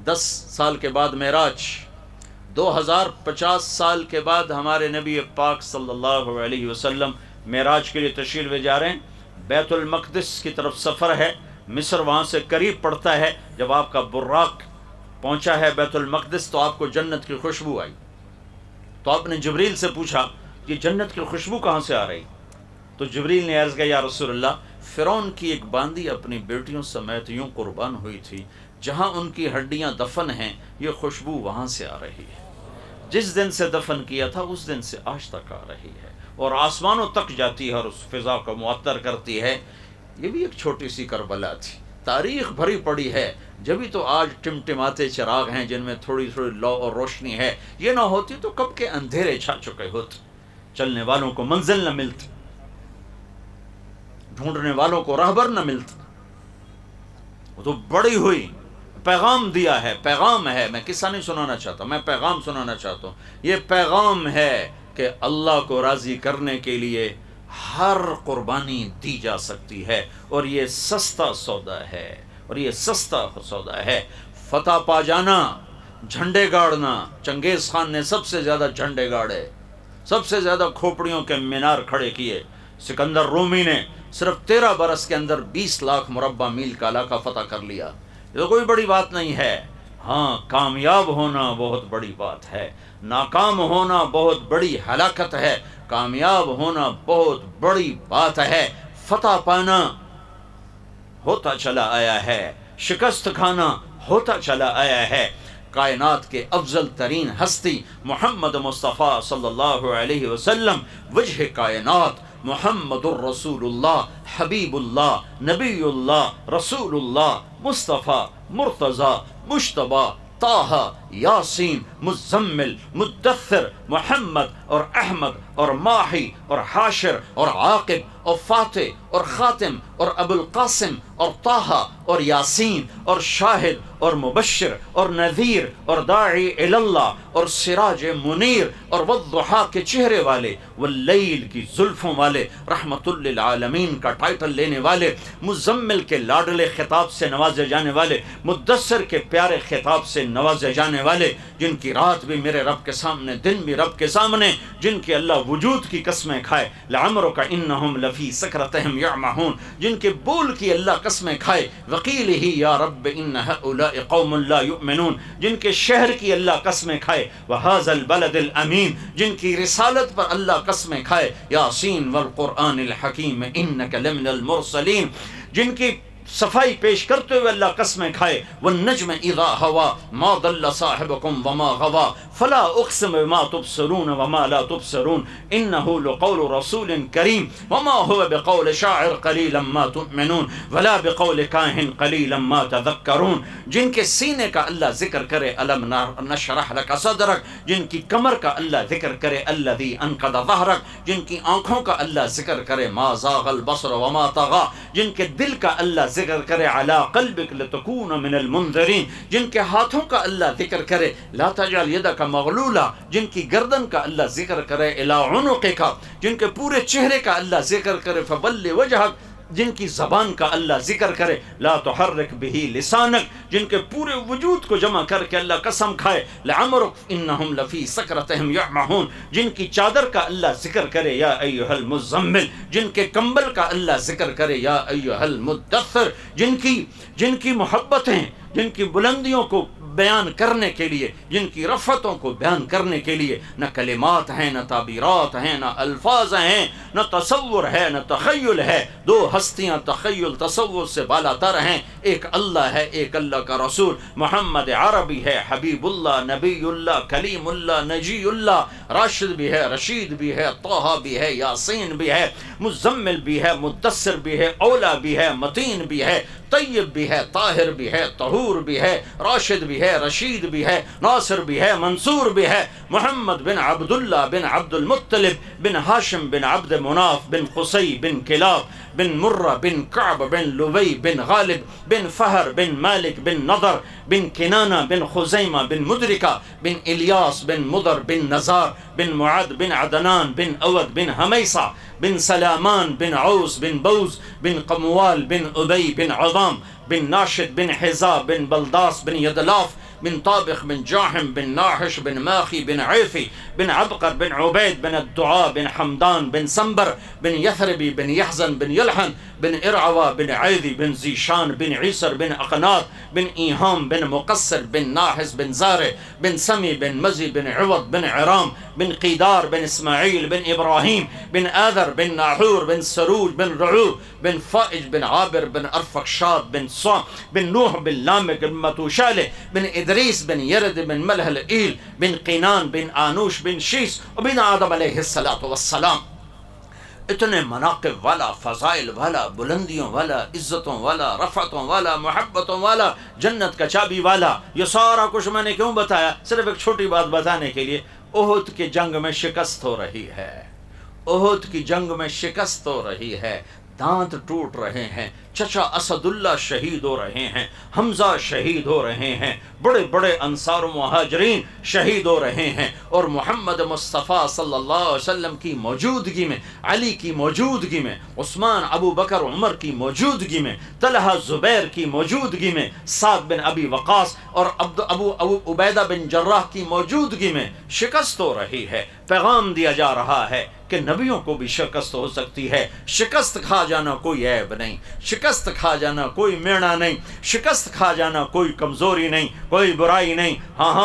10 سال کے بعد معراج، 2050 سال کے بعد ہمارے نبی پاک صلی اللہ علیہ وسلم معراج کے لیے تشریف لے جا رہے ہیں۔ بیت المقدس کی طرف سفر ہے، مصر وہاں سے قریب پڑتا ہے۔ جب آپ کا براق پہنچا ہے بیت المقدس تو آپ کو جنت کی خوشبو آئی، تو آپ نے جبریل سے پوچھا یہ جنت کی خوشبو کہاں سے آ رہی؟ تو جبریل نے عرض کیا یا رسول اللہ، فرعون کی ایک باندی اپنی بیٹیوں سمیت یوں قربان ہوئی تھی، جہاں ان کی ہڈیاں دفن ہیں یہ خوشبو وہاں سے آ رہی ہے، جس دن سے دفن کیا تھا اس دن سے آج تک آ رہی ہے، اور آسمانوں تک جاتی ہے اور اس فضا کو معطر کرتی ہے۔ یہ بھی ایک چھوٹی سی کربلا تھی، تاریخ بھری پڑی ہے، جبھی تو آج ٹمٹماتے چراغ ہیں جن میں تھوڑی تھوڑی لو اور روشنی ہے۔ یہ نہ ہوتی تو کب کے اندھیرے چھا چکے ہوتے، چلنے والوں کو منزل نہ ملتی، ڈھونڈنے والوں کو راہبر نہ ملتا۔ وہ تو بڑی ہوئی، پیغام دیا ہے، پیغام ہے، میں قصہ نہیں سنانا چاہتا، میں پیغام سنانا چاہتا ہوں۔ یہ پیغام ہے کہ اللہ کو راضی کرنے کے لیے ہر قربانی دی جا سکتی ہے، اور یہ سستا سودا ہے، اور یہ سستا سودا ہے۔ فتح پا جانا، جھنڈے گاڑنا، چنگیز خان نے سب سے زیادہ جھنڈے گاڑے، سب سے زیادہ کھوپڑیوں کے مینار کھڑے کیے۔ سکندر رومی نے صرف 13 برس کے اندر 20 لاکھ مربع میل کا علاقہ فتح کر لیا۔ یہ تو کوئی بڑی بات نہیں ہے۔ ہاں، کامیاب ہونا بہت بڑی بات ہے، ناکام ہونا بہت بڑی ہلاکت ہے، کامیاب ہونا بہت بڑی بات ہے۔ فتح پانا ہوتا چلا آیا ہے، شکست کھانا ہوتا چلا آیا ہے۔ کائنات کے افضل ترین ہستی محمد مصطفیٰ صلی اللہ علیہ وسلم، وجہ کائنات محمد الرسول اللہ، حبیب اللہ، نبی اللہ، رسول اللہ، مصطفیٰ، مرتضی، مجتبیٰ، طٰہٰ، یاسین، مزمل، مدثر، محمد اور احمد اور ماہی اور حاشر اور عاقب اور فاتح اور خاتم اور ابو القاسم اور طٰہٰ اور یاسین اور شاہد اور مبشر اور نذیر اور داعی اللہ اور سراج منیر اور والضحیٰ کے چہرے والے، واللیل کی زلفوں والے، رحمت للعالمین کا ٹائٹل لینے والے، مزمل کے لاڈلے خطاب سے نوازے جانے والے، مدثر کے پیارے خطاب سے نوازے جانے والے، جن کی رات بھی میرے رب کے سامنے، دن بھی رب کے سامنے، جن کی اللہ وجود کی قسمیں کھائے، لعمرک انہم لفی سکرتہم یعمہون، جن کے بول کی اللہ قسمیں کھائے، وقیلہ یا رب ان ہؤلاء قوم لا یؤمنون، جن کے شہر کی اللہ قسمیں کھائے، وہذا البلد الامین، جن کی رسالت پر اللہ قسمیں کھائے، یاسین والقرآن الحکیم انک لمن المرسلین، جن کی صفائی پیش کرتے ہوئے اللہ قسمیں کھائے، والنجم اذا ہوا ما ضل صاحبکم وما غوا فلا اقسم بما تبصرون وما لا تبصرون انه لقول رسول کریم وما هو بقول شاعر قلیلا ما تؤمنون ولا بقول کاہن قلیلا ما تذکرون، جن کے سینے کا اللہ ذکر کرے الم نشرح لک صدرک، جن کی کمر کا اللہ ذکر کرے الذی انقض ظہرک، جن کی آنکھوں کا اللہ ذکر کرے ما زاغ البصر وما طغى، جن کے دل کا اللہ ذکر کرے علی قلبک لتکون من المنذرین، جن کے ہاتھوں کا اللہ ذکر کرے لا تجعل یدک مغلولا، جن کی گردن کا اللہ ذکر کرے الی عنقک، جن کے پورے چہرے کا اللہ ذکر کرے فول وجہک، جن کی زبان کا اللہ ذکر کرے لا تحرک بہ لسانک، جن کے پورے وجود کو جمع کر کے اللہ قسم کھائے لعمرک انہم لفی سکرتہم یعمہون، جن کی چادر کا اللہ ذکر کرے یا ایھا المزمل، جن کے کمبل کا اللہ ذکر کرے یا ایھا المدثر، جن کی محبتیں، جن کی بلندیوں کو بیان کرنے کے لیے، جن کی رفتوں کو بیان کرنے کے لیے نہ کلمات ہیں، نہ تعبیرات ہیں، نہ الفاظ ہیں، نہ تصور ہے، نہ تخیل ہے۔ دو ہستیاں تخیل تصور سے بالا تر ہیں، ایک اللہ ہے، ایک اللہ کا رسول محمد عربی ہے، حبیب اللہ، نبی اللہ، کلیم اللہ، نجی اللہ، راشد بھی ہے، رشید بھی ہے، طٰہٰ بھی ہے، یاسین بھی ہے، مزمل بھی ہے، مدثر بھی ہے، اولا بھی ہے، متین بھی ہے، طیب بھی ہے، طاہر بھی ہے، طہور بھی ہے، راشد بھی ہے، رشید بھی ہے، ناصر بھی ہے، منصور بھی ہے، محمد بن عبداللہ بن عبد المطلب بن ہاشم بن عبد مناف بن قصی بن کلاب بن مرہ بن کعب بن لبی بن غالب بن فہر بن مالک بن نضر بن کنانہ بن خزیمہ بن مدرکہ بن الیاس بن مضر بن نزار بن معد بن عدنان بن اود بن حمیصہ بن سلامان بن عوس بن بوز بن قموال بن ابی بن عظام بن ناشد بن حزا بن بلداس بن یدلاف بن طابخ بن جاحم بن ناحش بن ماخی بن عیفی بن عبقر بن عبید بن الدعاء بن حمدان بن سنبر بن یثربی بن یحزن بن یلحن بن ارعوا بن عیدی بن زیشان بن عیسر بن اقناط بن ایہام بن مقصر بن ناحس بن زارع بن سمی بن مزی بن عوض بن عرام بن قیدار بن اسماعیل بن ابراہیم بن آذر بن ناحور بن سروج بن رعو بن فائج بن عابر بن ارفقشاد بن صام بن نوح بن لامک بن متوشالح بن ادریس بن یرد بن ملح العیل بن قینان بن آنوش بن شیس وبن آدم علیہ السلام. اتنے مناقب والا، فضائل والا، بلندیوں والا، عزتوں والا، رفعتوں والا، محبتوں والا، جنت کا چابی والا. یہ سارا کچھ میں نے کیوں بتایا؟ صرف ایک چھوٹی بات بتانے کے لیے. احد کی جنگ میں شکست ہو رہی ہے، احد کی جنگ میں شکست ہو رہی ہے، دانت ٹوٹ رہے ہیں، چچا اسد اللہ شہید ہو رہے ہیں، حمزہ شہید ہو رہے ہیں، بڑے بڑے انصار و مہاجرین شہید ہو رہے ہیں، اور محمد مصطفیٰ صلی اللہ علیہ وسلم کی موجودگی میں، علی کی موجودگی میں، عثمان ابو بکر عمر کی موجودگی میں، طلحہ زبیر کی موجودگی میں، سعد بن ابی وقاص اور ابو عبیدہ بن جراح کی موجودگی میں شکست ہو رہی ہے. پیغام دیا جا رہا ہے کہ نبیوں کو بھی شکست ہو سکتی ہے. شکست کھا جانا کوئی عیب نہیں، شکست کھا جانا کوئی میڑا نہیں، شکست کھا جانا کوئی کمزوری نہیں، کوئی برائی نہیں.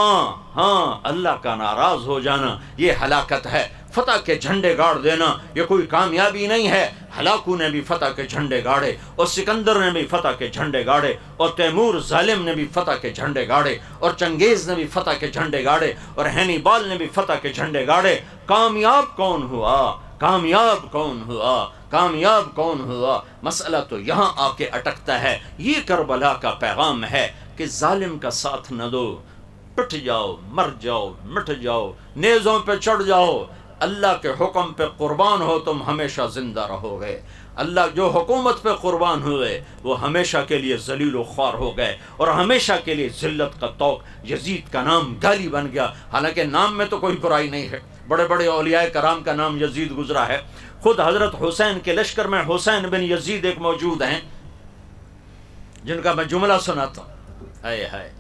ہاں اللہ کا ناراض ہو جانا یہ ہلاکت ہے. فتح کے جھنڈے گاڑ دینا یہ کوئی کامیابی نہیں ہے. ہلاکو نے بھی فتح کے جھنڈے گاڑے، اور سکندر نے بھی فتح کے جھنڈے گاڑے، اور تیمور ظالم نے بھی فتح کے جھنڈے گاڑے، اور چنگیز نے بھی فتح کے جھنڈے گاڑے، اور ہینیبال نے بھی فتح کے جھنڈے گاڑے. کامیاب کون ہوا؟ کامیاب کون ہوا؟ کامیاب کون ہوا؟ مسئلہ تو یہاں آ کے اٹکتا ہے. یہ کربلا کا پیغام ہے کہ ظالم کا ساتھ نہ دو، پٹ جاؤ، مر جاؤ، مٹ جاؤ، نیزوں پہ چڑھ جاؤ. اللہ کے حکم پہ قربان ہو تم ہمیشہ زندہ رہو گے. اللہ جو حکومت پہ قربان ہوئے وہ ہمیشہ کے لیے ذلیل و خوار ہو گئے، اور ہمیشہ کے لیے ذلت کا طوق. یزید کا نام گالی بن گیا، حالانکہ نام میں تو کوئی برائی نہیں ہے. بڑے بڑے اولیاء کرام کا نام یزید گزرا ہے. خود حضرت حسین کے لشکر میں حسین بن یزید ایک موجود ہیں جن کا میں جملہ سناتا ہوں. ہائے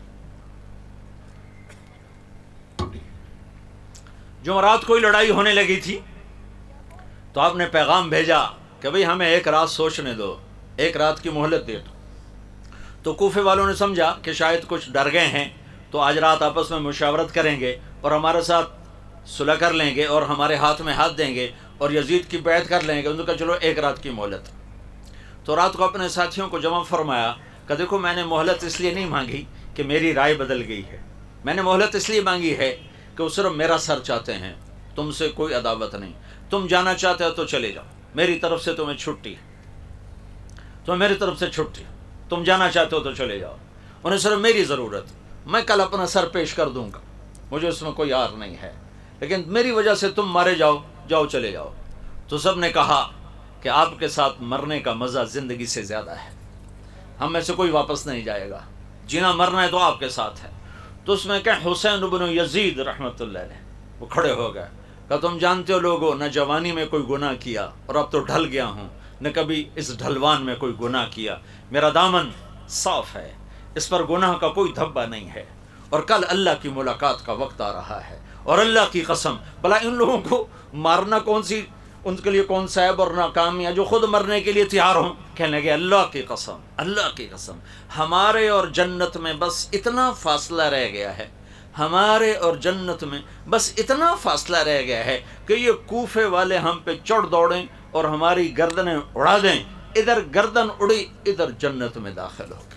جمعرات کوئی لڑائی ہونے لگی تھی تو آپ نے پیغام بھیجا کہ بھئی ہمیں ایک رات سوچنے دو، ایک رات کی مہلت دے دو. تو کوفے والوں نے سمجھا کہ شاید کچھ ڈر گئے ہیں تو آج رات آپس میں مشاورت کریں گے اور ہمارے ساتھ صلح کر لیں گے اور ہمارے ہاتھ میں ہاتھ دیں گے اور یزید کی بیعت کر لیں گے. انہوں نے کہا چلو ایک رات کی مہلت. تو رات کو اپنے ساتھیوں کو جمع فرمایا کہ دیکھو میں نے مہلت اس لیے نہیں مانگی کہ میری رائے بدل گئی ہے، میں نے مہلت اس لیے مانگی ہے کہ وہ صرف میرا سر چاہتے ہیں، تم سے کوئی عداوت نہیں. تم جانا چاہتے ہو تو چلے جاؤ، میری طرف سے تمہیں چھٹی، تمہیں میری طرف سے چھٹی. تم جانا چاہتے ہو تو چلے جاؤ، انہیں صرف میری ضرورت. میں کل اپنا سر پیش کر دوں گا، مجھے اس میں کوئی عار نہیں ہے، لیکن میری وجہ سے تم مارے جاؤ چلے جاؤ. تو سب نے کہا کہ آپ کے ساتھ مرنے کا مزہ زندگی سے زیادہ ہے، ہم میں سے کوئی واپس نہیں جائے گا، جینا مرنا ہے تو آپ کے ساتھ ہے. تو اس میں کہ حسین بن یزید رحمۃ اللہ علیہ وہ کھڑے ہو گئے کہ تم جانتے ہو لوگوں، نہ جوانی میں کوئی گناہ کیا اور اب تو ڈھل گیا ہوں، نہ کبھی اس ڈھلوان میں کوئی گناہ کیا. میرا دامن صاف ہے، اس پر گناہ کا کوئی دھبا نہیں ہے، اور کل اللہ کی ملاقات کا وقت آ رہا ہے. اور اللہ کی قسم بھلا ان لوگوں کو مارنا ان کے لیے کون سا عیب اور ناکامی ہے جو خود مرنے کے لیے تیار ہوں. کہنے لگے اللہ کی قسم ہمارے اور جنت میں بس اتنا فاصلہ رہ گیا ہے، ہمارے اور جنت میں بس اتنا فاصلہ رہ گیا ہے کہ یہ کوفے والے ہم پہ چڑھ دوڑیں اور ہماری گردنیں اڑا دیں. ادھر گردن اڑی، ادھر جنت میں داخل ہو گئے.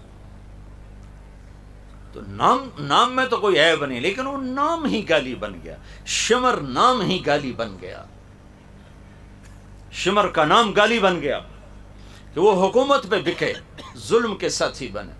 تو نام میں تو کوئی عیب نہیں، لیکن وہ نام ہی گالی بن گیا. شمر نام ہی گالی بن گیا، شمر کا نام گالی بن گیا کہ وہ حکومت پہ بکے، ظلم کے ساتھی بنے.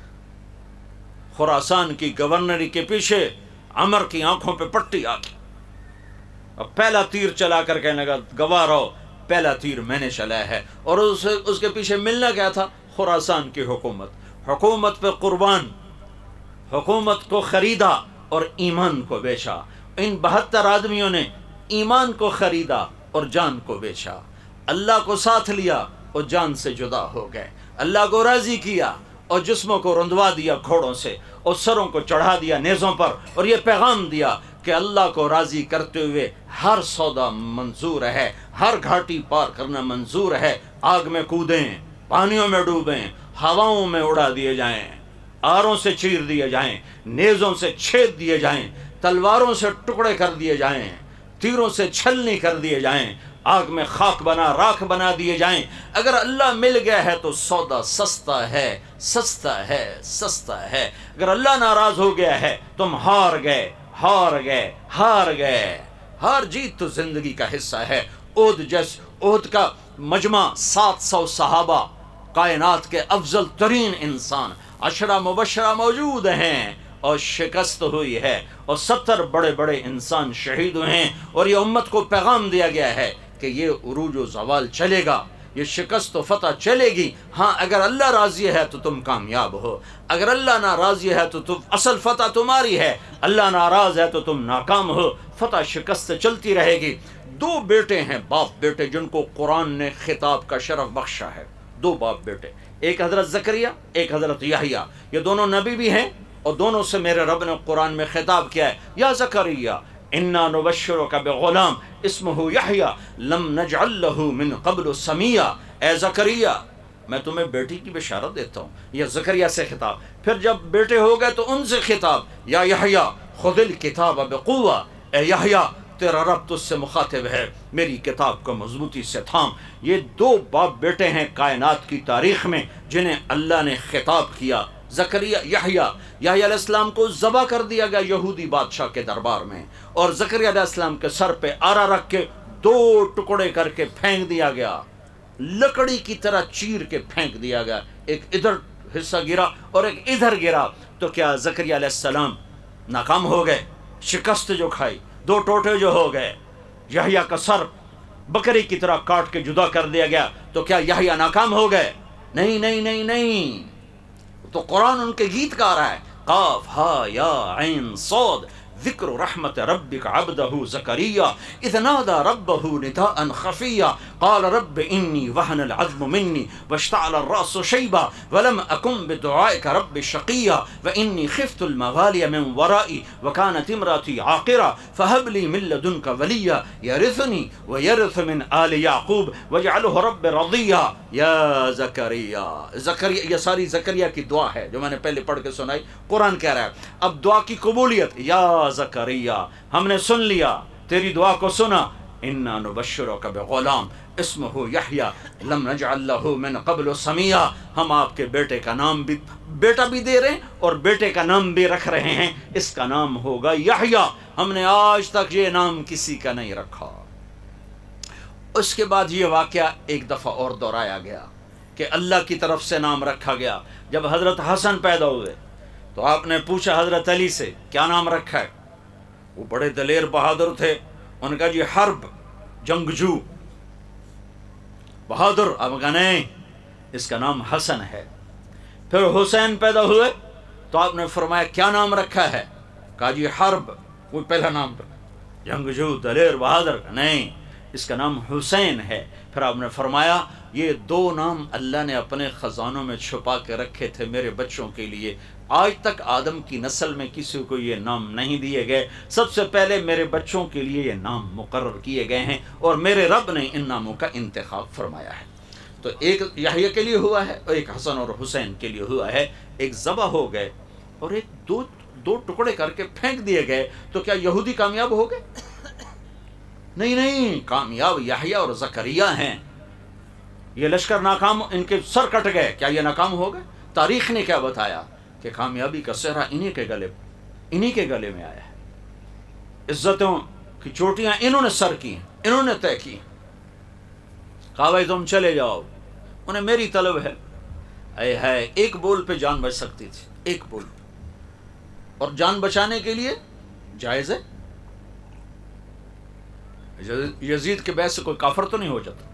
خراسان کی گورنری کے پیچھے عمر کی آنکھوں پہ پٹی آ گئی. اب پہلا تیر چلا کر کہنے لگا گواہ رہو، پہلا تیر میں نے چلایا ہے. اور اس کے پیچھے ملنا کیا تھا؟ خراسان کی حکومت پہ قربان، حکومت کو خریدا اور ایمان کو بیچا. ان 72 آدمیوں نے ایمان کو خریدا اور جان کو بیچا. اللہ کو ساتھ لیا اور جان سے جدا ہو گئے. اللہ کو راضی کیا اور جسموں کو رندوا دیا گھوڑوں سے اور سروں کو چڑھا دیا نیزوں پر، اور یہ پیغام دیا کہ اللہ کو راضی کرتے ہوئے ہر سودا منظور ہے، ہر گھاٹی پار کرنا منظور ہے۔ آگ میں کودیں، پانیوں میں ڈوبیں، ہواؤں میں اڑا دیے جائیں، آروں سے چیر دیے جائیں، نیزوں سے چھید دیے جائیں، تلواروں سے ٹکڑے کر دیے جائیں، تیروں سے چھلنی کر دیے جائیں، آگ میں خاک بنا راکھ بنا دیے جائیں۔ اگر اللہ مل گیا ہے تو سودا سستا ہے، سستا ہے، سستا ہے۔ اگر اللہ ناراض ہو گیا ہے تم ہار گئے، ہار گئے، ہار گئے۔ ہار جیت تو زندگی کا حصہ ہے۔ احد کا مجمع 700 صحابہ، کائنات کے افضل ترین انسان، 10 مبشرہ موجود ہیں، اور شکست ہوئی ہے، اور 70 بڑے بڑے انسان شہید ہوئے ہیں، اور یہ امت کو پیغام دیا گیا ہے کہ یہ عروج و زوال چلے گا، یہ شکست و فتح چلے گی۔ ہاں اگر اللہ راضی ہے تو تم کامیاب ہو، اگر اللہ ناراضی ہے تو تم اصل فتح تمہاری ہے، اللہ ناراض ہے تو تم ناکام ہو، فتح شکست چلتی رہے گی۔ 2 بیٹے ہیں، باپ بیٹے، جن کو قرآن نے خطاب کا شرف بخشا ہے۔ 2 باپ بیٹے، ایک حضرت زکریا، ایک حضرت یحییٰ، یہ دونوں نبی بھی ہیں، اور دونوں سے میرے رب نے قرآن میں خطاب کیا ہے، یا زکریا انا نبشرک بغلام اسمہ یحییٰ لم نجعل لہ من قبل سمیہ۔ اے زکریا میں تمہیں بیٹی کی بشارت دیتا ہوں، یہ زکریا سے خطاب۔ پھر جب بیٹے ہو گئے تو ان سے خطاب، یا یحییٰ خذ الکتاب بقوہ، اے یحییٰ تیرا رب تجھ سے مخاطب ہے، میری کتاب کو مضبوطی سے تھام۔ یہ 2 باپ بیٹے ہیں کائنات کی تاریخ میں جنہیں اللہ نے خطاب کیا۔ زکریا یحییٰ علیہ السلام کو ذبح کر دیا گیا یہودی بادشاہ کے دربار میں، اور زکریا علیہ السلام کے سر پہ آرا رکھ کے 2 ٹکڑے کر کے پھینک دیا گیا، لکڑی کی طرح چیر کے پھینک دیا گیا، ایک ادھر حصہ گرا اور ایک ادھر گرا۔ تو کیا زکریا علیہ السلام ناکام ہو گئے؟ شکست جو کھائی، 2 ٹوٹے جو ہو گئے، یحییٰ کا سر بکری کی طرح کاٹ کے جدا کر دیا گیا، تو کیا یحییٰ ناکام ہو گئے؟ نہیں نہیں نہیں نہیں۔ تو قرآن ان کے گیت گا رہا ہے، قاف ہا یا عین صاد ذکر رحمت ربک عبدہ زکریا اذ نادى ربہ نداء خفیا قال رب انی وہن العظم منی واشتعل الرأس شیبا ولم اکن بدعائک رب شقیا وانی خفت الموالی من ورائی وکانت امراتی عاقرا فہب لی من لدنک ولیا یرثنی ویرث من آل یعقوب واجعلہ رب رضیا۔ یا زکریا، زکریا یہ ساری زکریا کی دعا ہے جو میں نے پہلے پڑھ کے سنائی۔ قرآن کہہ رہا ہے اب دعا کی قبولیت، یا زکریا ہم نے سن لیا تیری دعا کو سنا، انا نبشرک بغلام اسمہ یحییٰ لم نجعل لہ من قبل سمیہ، ہم آپ کے بیٹے کا نام بھی بیٹا بھی دے رہے ہیں اور بیٹے کا نام بھی رکھ رہے ہیں، اس کا نام ہوگا یحییٰ، ہم نے آج تک یہ نام کسی کا نہیں رکھا۔ اس کے بعد یہ واقعہ ایک دفعہ اور دہرایا گیا کہ اللہ کی طرف سے نام رکھا گیا۔ جب حضرت حسن پیدا ہوئے تو آپ نے پوچھا حضرت علی سے کیا نام رکھا ہے؟ وہ بڑے دلیر بہادر تھے، ان کا جی حرب، جنگجو، بہادر۔ اب کہا نہیں، اس کا نام حسن ہے۔ پھر حسین پیدا ہوئے تو آپ نے فرمایا کیا نام رکھا ہے؟ کہا جی حرب، وہ پہلا نام رکھا، جنگجو دلیر بہادر، نہیں اس کا نام حسین ہے۔ پھر آپ نے فرمایا یہ 2 نام اللہ نے اپنے خزانوں میں چھپا کے رکھے تھے میرے بچوں کے لیے، آج تک آدم کی نسل میں کسی کو یہ نام نہیں دیے گئے، سب سے پہلے میرے بچوں کے لیے یہ نام مقرر کیے گئے ہیں اور میرے رب نے ان ناموں کا انتخاب فرمایا ہے۔ تو ایک یحییٰ کے لیے ہوا ہے اور ایک حسن اور حسین کے لیے ہوا ہے، ایک ذبح ہو گئے اور ایک دو ٹکڑے کر کے پھینک دیے گئے، تو کیا یہودی کامیاب ہو گئے؟ نہیں نہیں، کامیاب یحییٰ اور زکریا ہیں۔ یہ لشکر ناکام، ان کے سر کٹ گئے، کیا یہ ناکام ہو گئے؟ تاریخ نے کیا بتایا کہ کامیابی کا سہرا انہی کے گلے میں آیا ہے، عزتوں کی چوٹیاں انہوں نے سر کی، انہوں نے طے کی۔ کہا بھائی تم چلے جاؤ، انہیں میری طلب ہے۔ اے ہے، ایک بول پہ جان بچ سکتی تھی، ایک بول، اور جان بچانے کے لیے جائز ہے، یزید کے بیعت سے کوئی کافر تو نہیں ہو جاتا،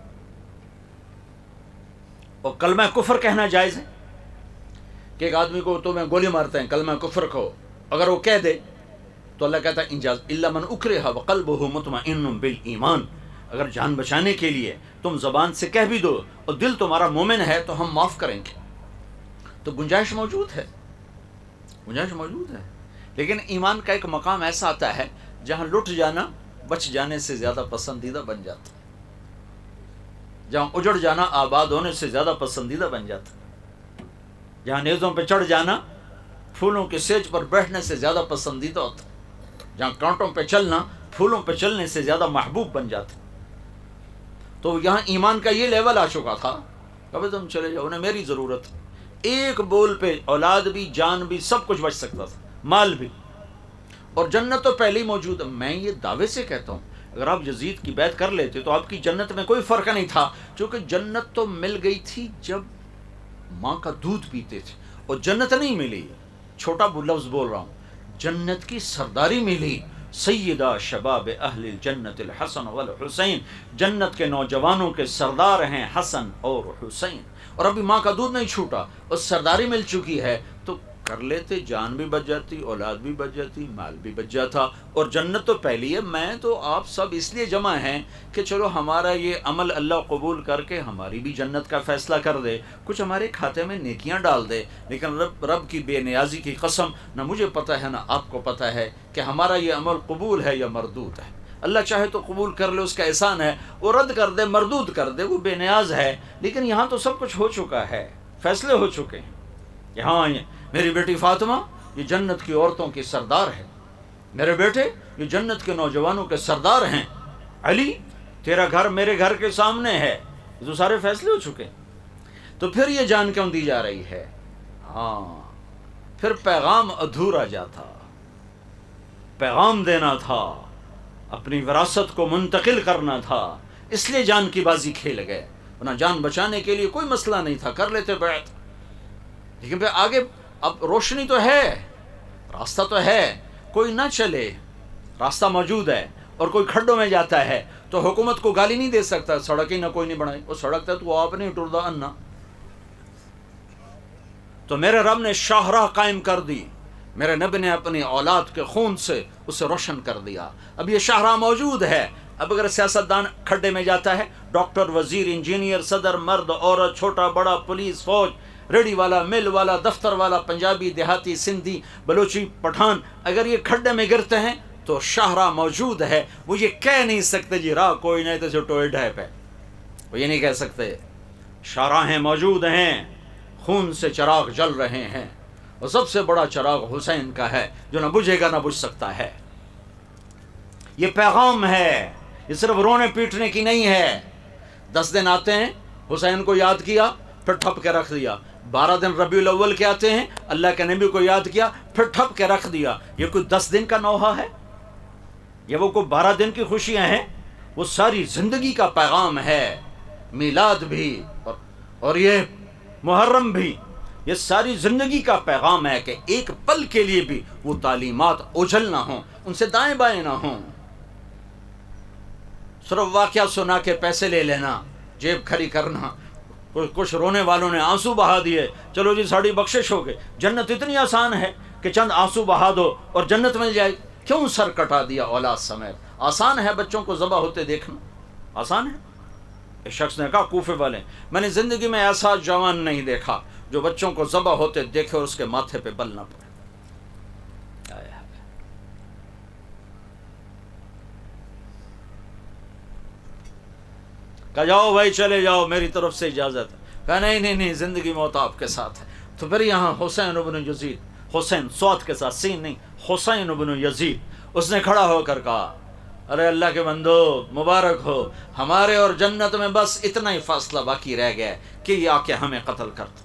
اور کلمہ کفر کہنا جائز ہے کہ ایک آدمی کو تو میں گولی مارتے ہیں کلمہ کفر کو، اگر وہ کہہ دے تو اللہ کہتا ہے انجاز الا من اکرہ وقلبہ مطمئن بالایمان، اگر جان بچانے کے لیے تم زبان سے کہہ بھی دو اور دل تمہارا مومن ہے تو ہم معاف کریں گے۔ تو گنجائش موجود ہے، گنجائش موجود ہے. لیکن ایمان کا ایک مقام ایسا آتا ہے جہاں لٹ جانا بچ جانے سے زیادہ پسندیدہ بن جاتا ہے، جہاں اجڑ جانا آباد ہونے سے زیادہ پسندیدہ بن جاتا ہے، جہاں نیزوں پہ چڑھ جانا پھولوں کے سیج پر بیٹھنے سے زیادہ پسندیدہ ہوتا ہے، جہاں کانٹوں پہ چلنا پھولوں پہ چلنے سے زیادہ محبوب بن جاتا ہے. تو یہاں ایمان کا یہ لیول آ چکا تھا، کبھی تم چلے جاؤ انہیں میری ضرورت، ایک بول پہ اولاد بھی جان بھی سب کچھ بچ سکتا تھا، مال بھی، اور جنت تو پہلے ہی موجود ہے. میں یہ دعوے سے کہتا ہوں اگر آپ یزید کی بیعت کر لیتے تو آپ کی جنت میں کوئی فرق نہیں تھا، کیونکہ جنت تو مل گئی تھی جب ماں کا دودھ پیتے تھے، اور جنت نہیں ملی، چھوٹا لفظ بول رہا ہوں، جنت کی سرداری ملی. سیدہ شباب اہل الجنت الحسن والحسین، جنت کے نوجوانوں کے سردار ہیں حسن اور حسین، اور ابھی ماں کا دودھ نہیں چھوٹا اور سرداری مل چکی ہے، تو کر لیتے، جان بھی بچ جاتی، اولاد بھی بچ جاتی، مال بھی بچ جاتا، اور جنت تو پہلی ہے. میں تو آپ سب اس لیے جمع ہیں کہ چلو ہمارا یہ عمل اللہ قبول کر کے ہماری بھی جنت کا فیصلہ کر دے، کچھ ہمارے کھاتے میں نیکیاں ڈال دے. لیکن رب کی بے نیازی کی قسم، نہ مجھے پتہ ہے نہ آپ کو پتہ ہے کہ ہمارا یہ عمل قبول ہے یا مردود ہے. اللہ چاہے تو قبول کر لے، اس کا احسان ہے، وہ رد کر دے، مردود کر دے، وہ بے نیاز ہے. لیکن یہاں تو سب کچھ ہو چکا ہے، فیصلے ہو چکے ہیں کہ ہاں میری بیٹی فاطمہ یہ جنت کی عورتوں کی سردار ہے، میرے بیٹے یہ جنت کے نوجوانوں کے سردار ہیں، علی تیرا گھر میرے گھر کے سامنے ہے. یہ تو سارے فیصلے ہو چکے. تو پھر یہ جان کیوں دی جا رہی ہے؟ ہاں پھر پیغام ادھورا جاتا، پیغام دینا تھا، اپنی وراثت کو منتقل کرنا تھا، اس لیے جان کی بازی کھیل گئے. ورنہ جان بچانے کے لیے کوئی مسئلہ نہیں تھا، کر لیتے بیعت. لیکن پھر آگے اب روشنی تو ہے، راستہ تو ہے، کوئی نہ چلے، راستہ موجود ہے، اور کوئی کھڈوں میں جاتا ہے تو حکومت کو گالی نہیں دے سکتا، سڑک ہی نہ کوئی نہیں بنائی، وہ سڑک تھا تو آپ نہیں ٹردا انا. تو میرے رب نے شاہراہ قائم کر دی، میرے نبی نے اپنی اولاد کے خون سے اسے روشن کر دیا. اب یہ شاہراہ موجود ہے. اب اگر سیاستدان کھڈے میں جاتا ہے، ڈاکٹر، وزیر، انجینئر، صدر، مرد، عورت، چھوٹا بڑا، پولیس، فوج، ریڑی والا، مل والا، دفتر والا، پنجابی، دیہاتی، سندھی، بلوچی، پٹھان، اگر یہ کھڈے میں گرتے ہیں تو شاہراہ موجود ہے. وہ یہ کہہ نہیں سکتے جی راہ کوئی نہیں تو ٹوئے ڈھیپ ہے، وہ یہ نہیں کہہ سکتے. شاہراہیں موجود ہیں، خون سے چراغ جل رہے ہیں، اور سب سے بڑا چراغ حسین کا ہے جو نہ بجھے گا نہ بجھ سکتا ہے. یہ پیغام ہے، یہ صرف رونے پیٹنے کی نہیں ہے. 10 دن آتے ہیں، حسین کو یاد کیا پھر ٹھپ کے رکھ دیا. 12 دن ربیع الاول کے آتے ہیں، اللہ کے نبی کو یاد کیا پھر ٹھپ کے رکھ دیا. یہ کوئی 10 دن کا نوحہ ہے؟ یہ وہ کوئی 12 دن کی خوشیاں ہیں؟ وہ ساری زندگی کا پیغام ہے. میلاد بھی اور یہ محرم بھی، یہ ساری زندگی کا پیغام ہے کہ ایک پل کے لیے بھی وہ تعلیمات اوجھل نہ ہوں، ان سے دائیں بائیں نہ ہوں. صرف واقعہ سنا کے پیسے لے لینا، جیب کھری کرنا. کچھ رونے والوں نے آنسو بہا دیے، چلو جی ساڑی بخشش ہو گئے. جنت اتنی آسان ہے کہ چند آنسو بہا دو اور جنت مل جائے. کیوں سر کٹا دیا اولاد سمیت؟ آسان ہے بچوں کو ذبح ہوتے دیکھنا، آسان ہے. ایک شخص نے کہا کوفے والے، میں نے زندگی میں ایسا جوان نہیں دیکھا جو بچوں کو ذبح ہوتے دیکھے اور اس کے ماتھے پہ بل نہ پڑے. کہا جاؤ بھائی چلے جاؤ، میری طرف سے اجازت. کہا نہیں، زندگی موت آپ کے ساتھ ہے. تو پھر یہاں حسین ابن یزید، حسین سواد کے ساتھ سین نہیں، حسین ابن یزید، اس نے کھڑا ہو کر کہا ارے اللہ کے بندو مبارک ہو، ہمارے اور جنت میں بس اتنا ہی فاصلہ باقی رہ گیا کہ یہ آ کے ہمیں قتل کرتا.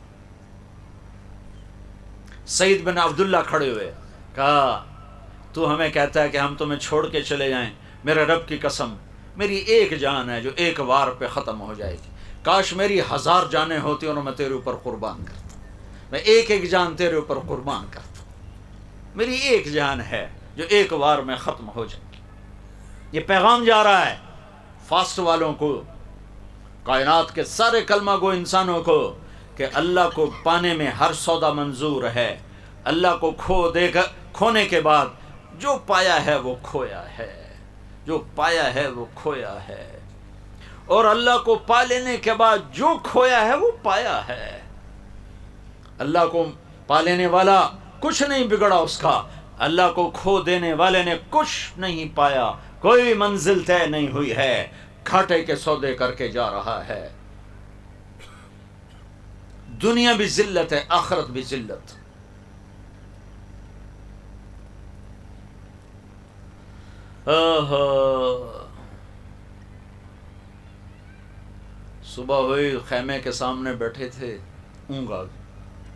سعید بن عبداللہ کھڑے ہوئے، کہا تو ہمیں کہتا ہے کہ ہم تمہیں چھوڑ کے چلے جائیں، میرے رب کی قسم میری ایک جان ہے جو ایک وار پہ ختم ہو جائے گی. کاش میری 1000 جانیں ہوتی اور میں تیرے اوپر قربان کرتا، میں ایک جان تیرے اوپر قربان کرتا. میری ایک جان ہے جو ایک وار میں ختم ہو جائے گی. یہ پیغام جا رہا ہے فاسٹ والوں کو، کائنات کے سارے کلمہ گو انسانوں کو، کہ اللہ کو پانے میں ہر سودا منظور ہے. اللہ کو کھونے کے بعد جو پایا ہے وہ کھویا ہے، جو پایا ہے وہ کھویا ہے، اور اللہ کو پا لینے کے بعد جو کھویا ہے وہ پایا ہے. اللہ کو پا لینے والا کچھ نہیں بگڑا اس کا، اللہ کو کھو دینے والے نے کچھ نہیں پایا، کوئی منزل طے نہیں ہوئی ہے، گھاٹے کے سودے کر کے جا رہا ہے۔ دنیا بھی ذلت ہے، آخرت بھی ذلت۔ صبح ہوئی، خیمے کے سامنے بیٹھے تھے، اونگ آ گئی،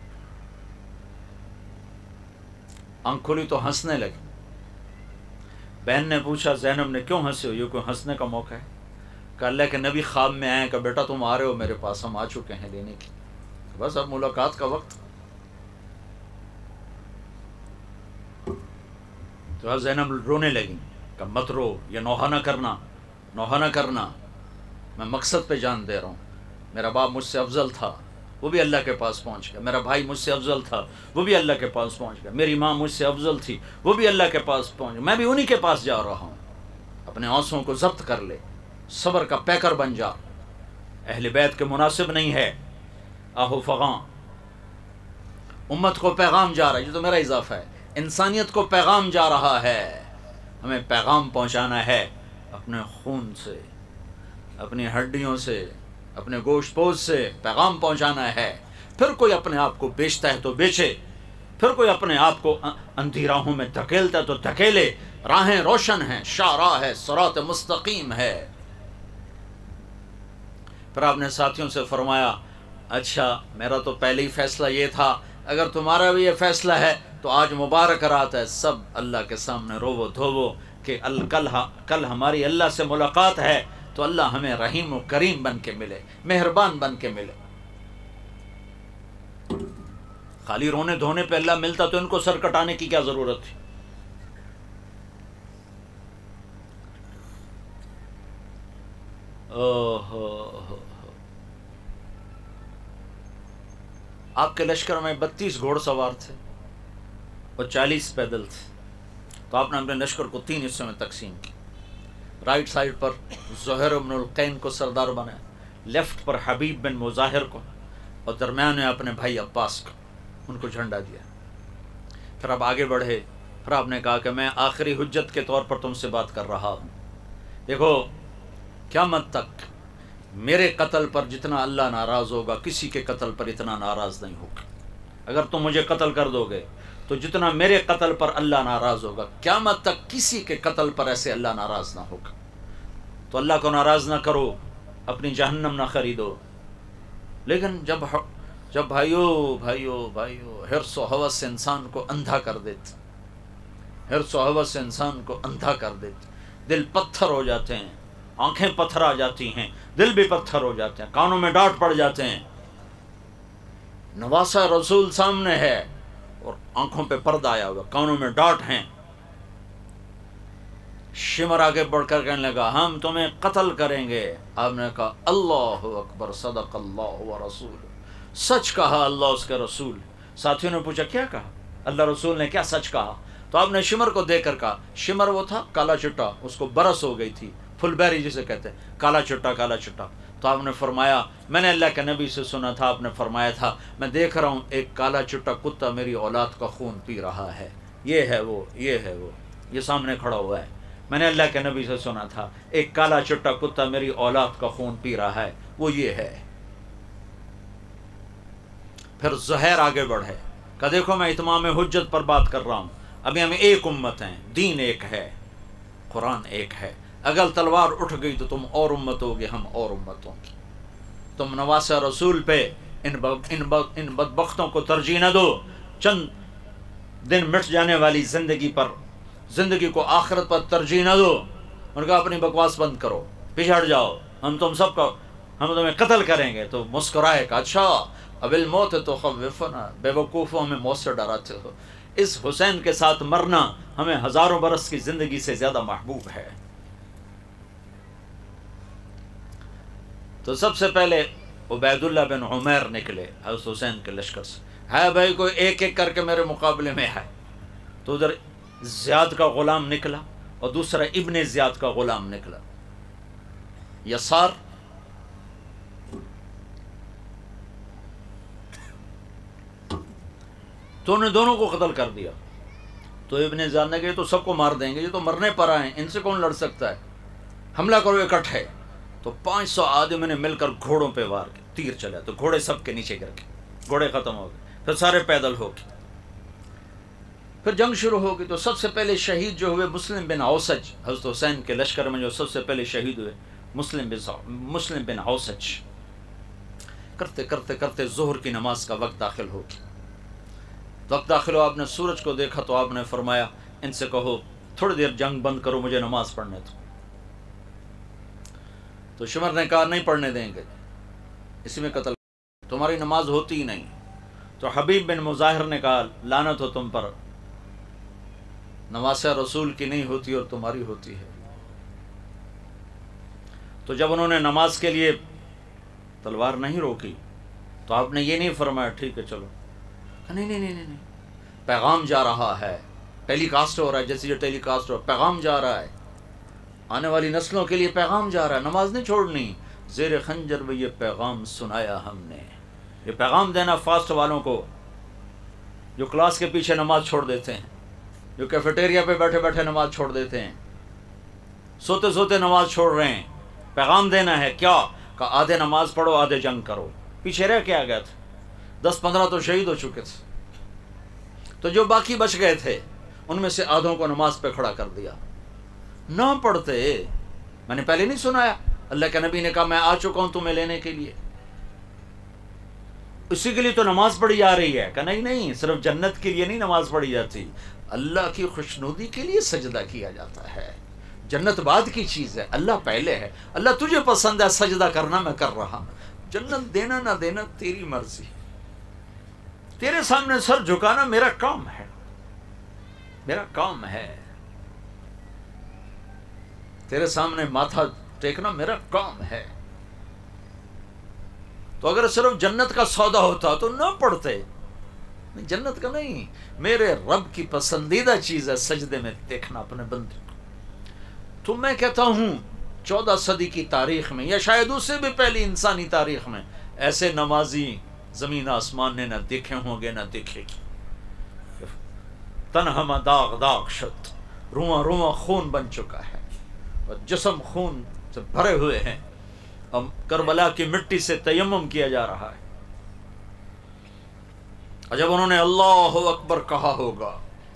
آنکھ کھلی تو ہنسنے لگی۔ بہن نے پوچھا زینب نے کیوں ہنسے ہو، یہ کوئی ہنسنے کا موقع ہے؟ کہ اللہ کے نبی خواب میں آئے کہ بیٹا تم آ رہے ہو میرے پاس، ہم آ چکے ہیں لینے کی، بس اب ملاقات کا وقت۔ تو زینب رونے لگی کہ مت رو، یہ نوحہ نہ کرنا، نوحہ نہ کرنا، میں مقصد پہ جان دے رہا ہوں۔ میرا باپ مجھ سے افضل تھا، وہ بھی اللہ کے پاس پہنچ گیا، میرا بھائی مجھ سے افضل تھا، وہ بھی اللہ کے پاس پہنچ گیا، میری ماں مجھ سے افضل تھی، وہ بھی اللہ کے پاس پہنچ گیا، میں بھی انہی کے پاس جا رہا ہوں۔ اپنے آنسوؤں کو ضبط کر لے، صبر کا پیکر بن جا، اہل بیت کے مناسب نہیں ہے آہو فغاں۔ امت کو پیغام جا رہا ہے، یہ تو میرا اضافہ ہے، انسانیت کو پیغام جا رہا ہے، ہمیں پیغام پہنچانا ہے اپنے خون سے، اپنی ہڈیوں سے، اپنے گوشت پوش سے پیغام پہنچانا ہے۔ پھر کوئی اپنے آپ کو بیچتا ہے تو بیچے، پھر کوئی اپنے آپ کو اندھی راہوں میں دھکیلتا ہے تو دھکیلے، راہیں روشن ہیں، شاہراہ ہے، صراط مستقیم ہے۔ پھر آپ نے ساتھیوں سے فرمایا اچھا میرا تو پہلے ہی فیصلہ یہ تھا، اگر تمہارا بھی یہ فیصلہ ہے تو آج مبارک رات ہے، سب اللہ کے سامنے روو دھوو کہ کل ہماری اللہ سے ملاقات ہے، تو اللہ ہمیں رحیم و کریم بن کے ملے، مہربان بن کے ملے۔ خالی رونے دھونے پہ اللہ ملتا تو ان کو سر کٹانے کی کیا ضرورت تھی؟ آپ کے لشکر میں 32 گھوڑ سوار تھے اور 40 پیدل تھے، تو آپ نے اپنے لشکر کو 3 حصوں میں تقسیم کی۔ رائٹ سائڈ پر زہیر بن القین کو سردار بنایا، لیفٹ پر حبیب بن مظاہر کو، اور درمیان میں اپنے بھائی عباس کو، ان کو جھنڈا دیا۔ پھر آپ آگے بڑھے، پھر آپ نے کہا کہ میں آخری حجت کے طور پر تم سے بات کر رہا ہوں، دیکھو قیامت تک میرے قتل پر جتنا اللہ ناراض ہوگا کسی کے قتل پر اتنا ناراض نہیں ہوگا۔ اگر تم مجھے قتل کر دو گے تو جتنا میرے قتل پر اللہ ناراض ہوگا قیامت تک کسی کے قتل پر ایسے اللہ ناراض نہ ہوگا۔ تو اللہ کو ناراض نہ کرو، اپنی جہنم نہ خریدو۔ لیکن جب بھائیو حرص و ہوس سے انسان کو اندھا کر دیتے، حرص و ہوس سے انسان کو اندھا کر دیتے، دل پتھر ہو جاتے ہیں، آنکھیں پتھر آ جاتی ہیں، دل بھی پتھر ہو جاتے ہیں، کانوں میں ڈانٹ پڑ جاتے ہیں۔ نواسہ رسول سامنے ہے اور آنکھوں پہ پردہ آیا ہوا، کانوں میں ڈانٹ ہیں۔ شمر آگے بڑھ کر کہنے لگا ہم تمہیں قتل کریں گے۔ آپ نے کہا اللہ اکبر، صدق اللہ و رسول، سچ کہا اللہ اس کے رسول۔ ساتھیوں نے پوچھا کیا کہا، اللہ رسول نے کیا سچ کہا؟ تو آپ نے شمر کو دیکھ کر کہا، شمر وہ تھا کالا چٹا، اس کو برس ہو گئی تھی، فل بیری جسے کہتے ہیں، کالا چٹا کالا چٹا۔ تو آپ نے فرمایا میں نے اللہ کے نبی سے سنا تھا، آپ نے فرمایا تھا میں دیکھ رہا ہوں ایک کالا چٹا کتا میری اولاد کا خون پی رہا ہے، یہ ہے وہ، یہ ہے وہ، یہ سامنے کھڑا ہوا ہے۔ میں نے اللہ کے نبی سے سنا تھا ایک کالا چٹا کتا میری اولاد کا خون پی رہا ہے، وہ یہ ہے۔ پھر زہیر آگے بڑھے کہ دیکھو میں اتمام حجت پر بات کر رہا ہوں، ابھی ہم ایک امت ہیں، دین ایک ہے، قرآن ایک ہے، اگر تلوار اٹھ گئی تو تم اور امت ہوگی، ہم اور امتوں کی۔ تم نواسہ رسول پہ ان بدبختوں کو ترجیح نہ دو، چند دن مٹ جانے والی زندگی پر، زندگی کو آخرت پر ترجیح نہ دو۔ ان کا اپنی بکواس بند کرو، پیچھے ہٹ جاؤ، ہم تمہیں قتل کریں گے۔ تو مسکرائے کہ اچھا اب الموت تو خوفنا، بے وقوفوں ہمیں موت سے ڈراتے ہو، اس حسین کے ساتھ مرنا ہمیں ہزاروں برس کی زندگی سے زیادہ محبوب ہے۔ تو سب سے پہلے عبید اللہ بن عمیر نکلے حضرت حسین کے لشکر سے، ہے بھائی کوئی ایک ایک کر کے میرے مقابلے میں ہے۔ تو ادھر زیاد کا غلام نکلا اور دوسرا ابن زیاد کا غلام نکلا، یسار تو انہوں نے دونوں کو قتل کر دیا. تو ابن زیاد نے کہا یہ تو سب کو مار دیں گے، یہ تو مرنے پر آئے ہیں، ان سے کون لڑ سکتا ہے، حملہ کرو اکٹھے. تو 500 آدمی نے مل کر گھوڑوں پہ وار کے تیر چلا، تو گھوڑے سب کے نیچے گر گئے، گھوڑے ختم ہو گئے. پھر سارے پیدل ہو گئے. پھر جنگ شروع ہو گئی. تو سب سے پہلے شہید جو ہوئے مسلم بن اوسج، حضرت حسین کے لشکر میں جو سب سے پہلے شہید ہوئے مسلم بن اوسج. کرتے کرتے کرتے ظہر کی نماز کا وقت داخل ہو گیا. وقت داخل ہو، آپ نے سورج کو دیکھا تو آپ نے فرمایا ان سے کہو تھوڑی دیر جنگ بند کرو، مجھے نماز پڑھنے دو. تو شمر نے کہا نہیں پڑھنے دیں گے، اسی میں قتل، تمہاری نماز ہوتی ہی نہیں. تو حبیب بن مظاہر نے کہا لعنت ہو تم پر، نماز رسول کی نہیں ہوتی اور تمہاری ہوتی ہے. تو جب انہوں نے نماز کے لیے تلوار نہیں روکی تو آپ نے یہ نہیں فرمایا ٹھیک ہے چلو، نہیں نہیں نہیں نہیں، پیغام جا رہا ہے، ٹیلی کاسٹ ہو رہا ہے، جیسے یہ ٹیلی کاسٹ ہو رہا ہے، پیغام جا رہا ہے، آنے والی نسلوں کے لیے پیغام جا رہا ہے، نماز نہیں چھوڑنی. زیر خنجر میں یہ پیغام سنایا ہم نے. یہ پیغام دینا فاسٹ والوں کو جو کلاس کے پیچھے نماز چھوڑ دیتے ہیں، جو کیفیٹیریا پہ بیٹھے بیٹھے نماز چھوڑ دیتے ہیں، سوتے سوتے نماز چھوڑ رہے ہیں. پیغام دینا ہے کیا کہ آدھے نماز پڑھو آدھے جنگ کرو. پیچھے رہ کے آ گیا تھا، 10-15 تو شہید ہو چکے تھے. تو جو باقی بچ گئے تھے ان میں سے آدھوں کو نماز پہ کھڑا کر دیا. نہ پڑھتے، میں نے پہلے نہیں سنایا اللہ کے نبی نے کہا میں آ چکا ہوں تمہیں لینے کے لیے، اسی کے لیے تو نماز پڑھی جا رہی ہے. کہ نہیں نہیں، صرف جنت کے لیے نہیں نماز پڑھی جاتی، اللہ کی خوشنودی کے لیے سجدہ کیا جاتا ہے. جنت بعد کی چیز ہے، اللہ پہلے ہے. اللہ تجھے پسند ہے سجدہ کرنا، میں کر رہا. جنت دینا نہ دینا تیری مرضی، تیرے سامنے سر جھکانا میرا کام ہے، میرا کام ہے. تیرے سامنے ماتھا ٹیکنا میرا کام ہے. تو اگر صرف جنت کا سودا ہوتا تو نہ پڑھتے. جنت کا نہیں، میرے رب کی پسندیدہ چیز ہے سجدے میں دیکھنا اپنے بندے کو. تو میں کہتا ہوں 14 صدی کی تاریخ میں یا شاید اس سے بھی پہلی انسانی تاریخ میں ایسے نمازی زمین آسمان نے نہ دیکھے ہوں گے نہ دیکھے گی. تنہم داغ داغ شد، رواں رواں خون بن چکا ہے اور جسم خون سے بھرے ہوئے ہیں. اب کربلا کی مٹی سے تیمم کیا جا رہا ہے. اور جب انہوں نے اللہ اکبر کہا ہوگا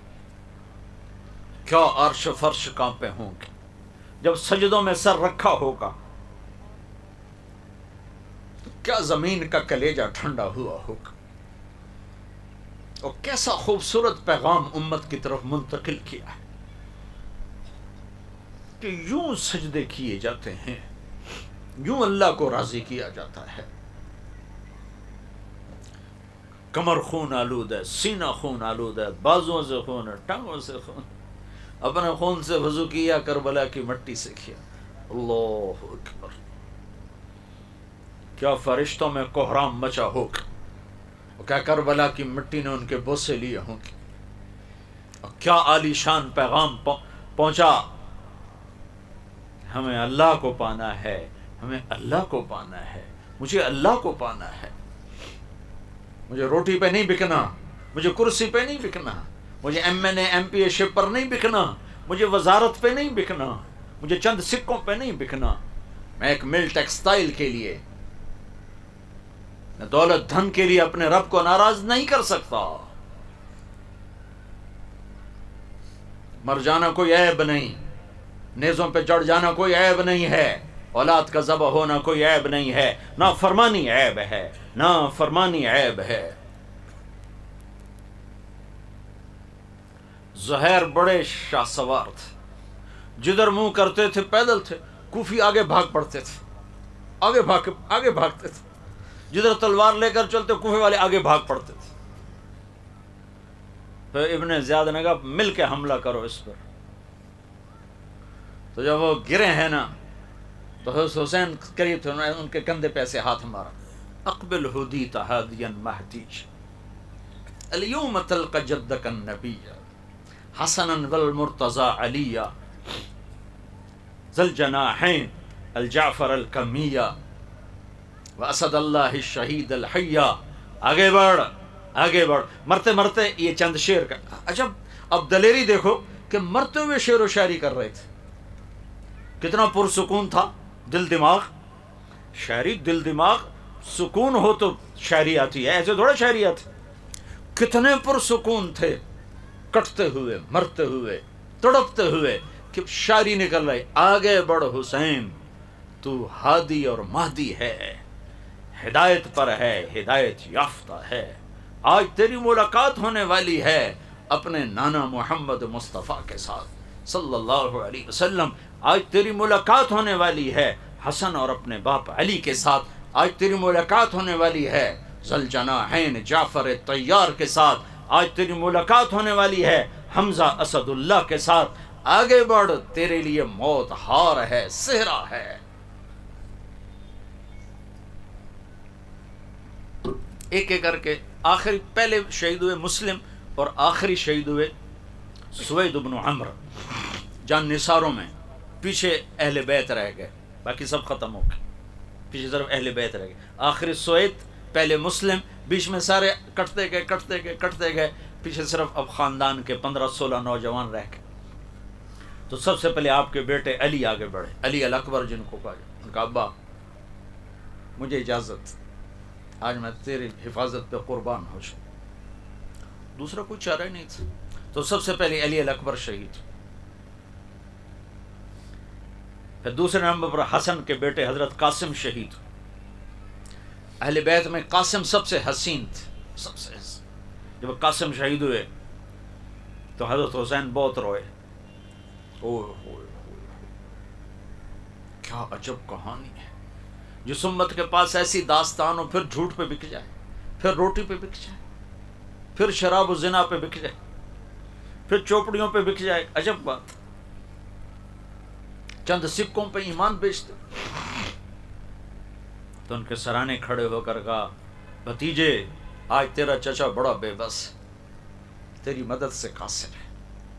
کیا عرش فرش کانپے ہوں گے. جب سجدوں میں سر رکھا ہوگا تو کیا زمین کا کلیجہ ٹھنڈا ہوا ہوگا. اور کیسا خوبصورت پیغام امت کی طرف منتقل کیا ہے کہ یوں سجدے کیے جاتے ہیں، یوں اللہ کو راضی کیا جاتا ہے. کمر خون آلود ہے، سینہ خون آلود ہے، بازوؤں سے خون ہے، ٹانگوں سے خون. اپنے خون سے وضو کیا، کربلا کی مٹی سے کیا. اللہ اکبر. کیا فرشتوں میں کوہرام مچا ہوگا، اور کیا کربلا کی مٹی نے ان کے بوسے لیے ہوں گے، اور کیا عالی شان پیغام پہنچا. ہمیں اللہ کو پانا ہے، ہمیں اللہ کو پانا ہے، مجھے اللہ کو پانا ہے. مجھے روٹی پہ نہیں بکنا، مجھے کرسی پہ نہیں بکنا، مجھے MNA MPA شپ پر نہیں بکنا، مجھے وزارت پہ نہیں بکنا، مجھے چند سکوں پہ نہیں بکنا. میں ایک مل ٹیکسٹائل کے لیے، میں دولت دھن کے لیے اپنے رب کو ناراض نہیں کر سکتا. مر جانا کوئی عیب نہیں، نیزوں پہ چڑھ جانا کوئی عیب نہیں ہے، اولاد کا ذبح ہونا کوئی عیب نہیں ہے. نافرمانی عیب ہے، نافرمانی عیب ہے. زہیر بڑے شاہ سوار تھے، جدھر منہ کرتے تھے پیدل تھے. کوفی آگے بھاگ پڑتے تھے، آگے بھاگتے تھے. جدھر تلوار لے کر چلتے کوفے والے آگے بھاگ پڑتے تھے. پھر ابن زیاد نے کہا مل کے حملہ کرو اس پر. تو جب وہ گرے ہیں نا تو حسین قریب تھے، انہوں نے ان کے کندھے پہ ایسے ہاتھ مارا. اقبل ہدیت ہادیا مہدیج الیوم تلقى جدک النبی حسنا والمرتضى علیہ ذو الجناحین الجعفر الکمیہ واسد اللہ الشہید الحیہ. آگے بڑھ، آگے بڑھ، مرتے مرتے یہ چند شعر کا. اچھا اب دلیری دیکھو کہ مرتے ہوئے شعر و شاعری کر رہے تھے، کتنا پرسکون تھا دل دماغ. شاعری دل دماغ سکون ہو تو شاعری آتی ہے، ایسے تھوڑا شاعری آتی. کتنے پرسکون تھے، کٹتے ہوئے، مرتے ہوئے، تڑپتے ہوئے کہ شاعری نکل رہی. آگے بڑھ حسین تو ہادی اور مہدی ہے، ہدایت پر ہے، ہدایت یافتہ ہے. آج تیری ملاقات ہونے والی ہے اپنے نانا محمد مصطفیٰ کے ساتھ صلی اللہ علیہ وسلم. آج تیری ملاقات ہونے والی ہے حسن اور اپنے باپ علی کے ساتھ. آج تیری ملاقات ہونے والی ہے ذوالجناحین جعفر طیار کے ساتھ. آج تیری ملاقات ہونے والی ہے حمزہ اسد اللہ کے ساتھ. آگے بڑھ، تیرے لیے موت ہار ہے، صحرا ہے. ایک ایک کر کے آخری پہلے شہید ہوئے مسلم اور آخری شہید ہوئے سوید بن عمرو جان نثاروں میں. پیچھے اہل بیت رہ گئے، باقی سب ختم ہو گئے، پیچھے صرف اہل بیت رہ گئے. آخری سوید، پہلے مسلم، بیچ میں سارے کٹتے گئے کٹتے گئے کٹتے گئے. پیچھے صرف اب خاندان کے 15-16 نوجوان رہ گئے. تو سب سے پہلے آپ کے بیٹے علی آگے بڑھے، علی الاکبر جن کو کہا جائے. ان کا ابا مجھے اجازت، آج میں تیری حفاظت پہ قربان ہو جاؤں. دوسرا کوئی چارہ نہیں تھا. تو سب سے پہلے علی الاکبر شہید. پھر دوسرے نمبر پر حسن کے بیٹے حضرت قاسم شہید. اہل بیت میں قاسم سب سے حسین تھے، سب سے حسین. جب قاسم شہید ہوئے تو حضرت حسین بہت روئے. کیا عجب کہانی ہے. جس امت کے پاس ایسی داستان ہو، پھر جھوٹ پہ بک جائے، پھر روٹی پہ بک جائے، پھر شراب و زنا پہ بک جائے، پھر چوپڑیوں پہ بک جائے. عجب بات. چند سکوں پہ ایمان بیچتے. تو ان کے سرانے کھڑے ہو کر کہا بھتیجے آج تیرا چچا بڑا بے بس، تیری مدد سے قاصر ہے.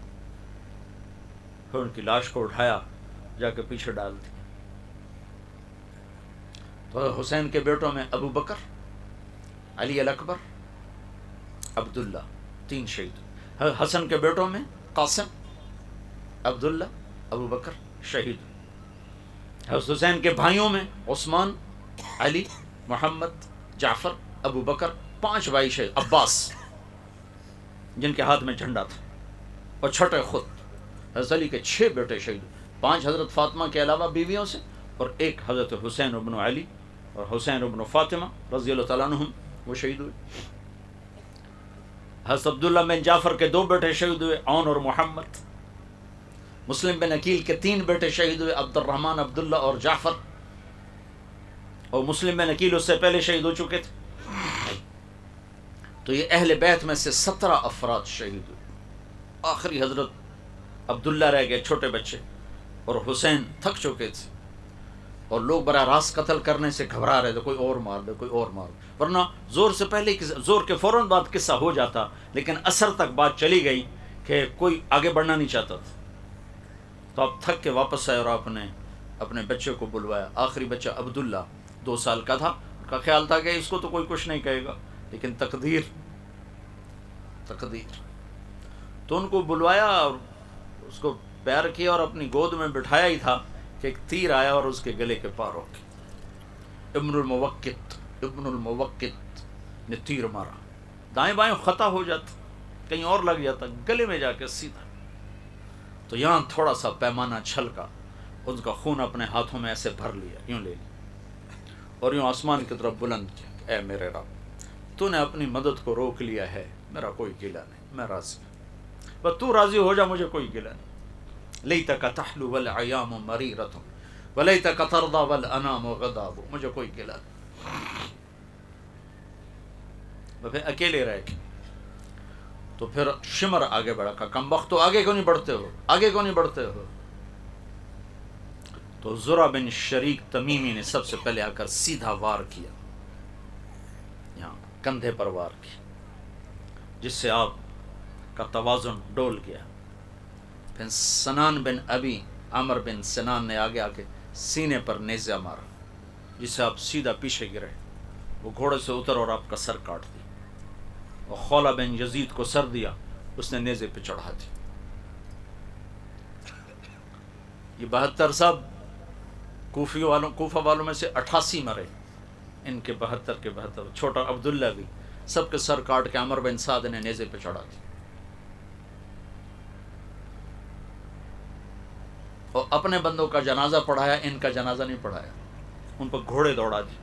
پھر ان کی لاش کو اٹھایا، جا کے پیچھے ڈال دیا. تو حسین کے بیٹوں میں ابو بکر، علی الاکبر، عبداللہ، 3 شہید. حسن کے بیٹوں میں قاسم، عبداللہ، ابو بکر شہید. حسین کے بھائیوں میں عثمان، علی، محمد، جعفر، ابو بکر، 5 بھائی شہید. عباس جن کے ہاتھ میں جھنڈا تھا، اور چھٹے خود. حضرت علی کے 6 بیٹے شہید، 5 حضرت فاطمہ کے علاوہ بیویوں سے، اور 1 حضرت حسین ابن علی اور حسین ابن فاطمہ رضی اللہ تعالیٰ عنہم، وہ شہید ہوئے. حضرت عبداللہ بن جعفر کے 2 بیٹے شہید ہوئے، عون اور محمد. مسلم بن عقیل کے 3 بیٹے شہید ہوئے، عبد الرحمن، عبداللہ اور جعفر. اور مسلم بن عقیل اس سے پہلے شہید ہو چکے تھے. تو یہ اہل بیت میں سے 17 افراد شہید ہوئے. آخری حضرت عبداللہ رہ گئے، چھوٹے بچے. اور حسین تھک چکے تھے، اور لوگ براہ راست قتل کرنے سے گھبرا رہے تھے، کوئی اور مار دے، کوئی اور مار دے. ورنہ زور سے پہلے، زور کے فوراً بعد قصہ ہو جاتا، لیکن اثر تک بات چلی گئی کہ کوئی آگے بڑھنا نہیں چاہتا تھا. تو آپ تھک کے واپس آئے اور آپ نے اپنے بچے کو بلوایا. آخری بچہ عبداللہ 2 سال کا تھا. ان کا خیال تھا کہ اس کو تو کوئی کچھ نہیں کہے گا، لیکن تقدیر. تو ان کو بلوایا اور اس کو پیار کیا اور اپنی گود میں بٹھایا ہی تھا کہ ایک تیر آیا اور اس کے گلے کے پار ہو گیا. ابن الموقت نے تیر مارا. دائیں بائیں خطا ہو جاتا، کہیں اور لگ جاتا، گلے میں جا کے سیدھا. تو یہاں تھوڑا سا پیمانہ چھلکا، ان کا خون اپنے ہاتھوں میں ایسے بھر لیا، یوں لے لیا اور یوں آسمان کی طرف بلند کیا کہ اے میرے رب، تو نے اپنی مدد کو روک لیا ہے، میرا کوئی گلہ نہیں، میں راضی ہوں، بس تو راضی ہو جا، مجھے کوئی گلہ نہیں. لیتک تحلو والعیام مریرۃ ولیتک ترضی والانام غضاب. مجھے کوئی گلہ نہیں. وہ پھر اکیلے رہ گئے. تو پھر شمر آگے بڑھا، کہا کم وقت تو آگے کیوں نہیں بڑھتے ہو، آگے کیوں نہیں بڑھتے ہو. تو زرع بن شریک تمیمی نے سب سے پہلے آ کر سیدھا وار کیا، یہاں کندھے پر وار کیا، جس سے آپ کا توازن ڈول گیا. پھر سنان بن ابی عمر بن سنان نے آگے آ کے سینے پر نیزہ مارا، جس سے آپ سیدھا پیچھے گرے. وہ گھوڑے سے اتر اور آپ کا سر کاٹ دیا. اور خولہ بن یزید کو سر دیا، اس نے نیزے پہ چڑھا دی۔ یہ 72 صاحب کوفہ والوں میں سے 88 مرے، ان کے 72 کے 72، چھوٹا عبداللہ بھی، سب کے سر کاٹ کے عمر بن سعد نے نیزے پہ چڑھا دی اور اپنے بندوں کا جنازہ پڑھایا، ان کا جنازہ نہیں پڑھایا، ان پر گھوڑے دوڑا دی۔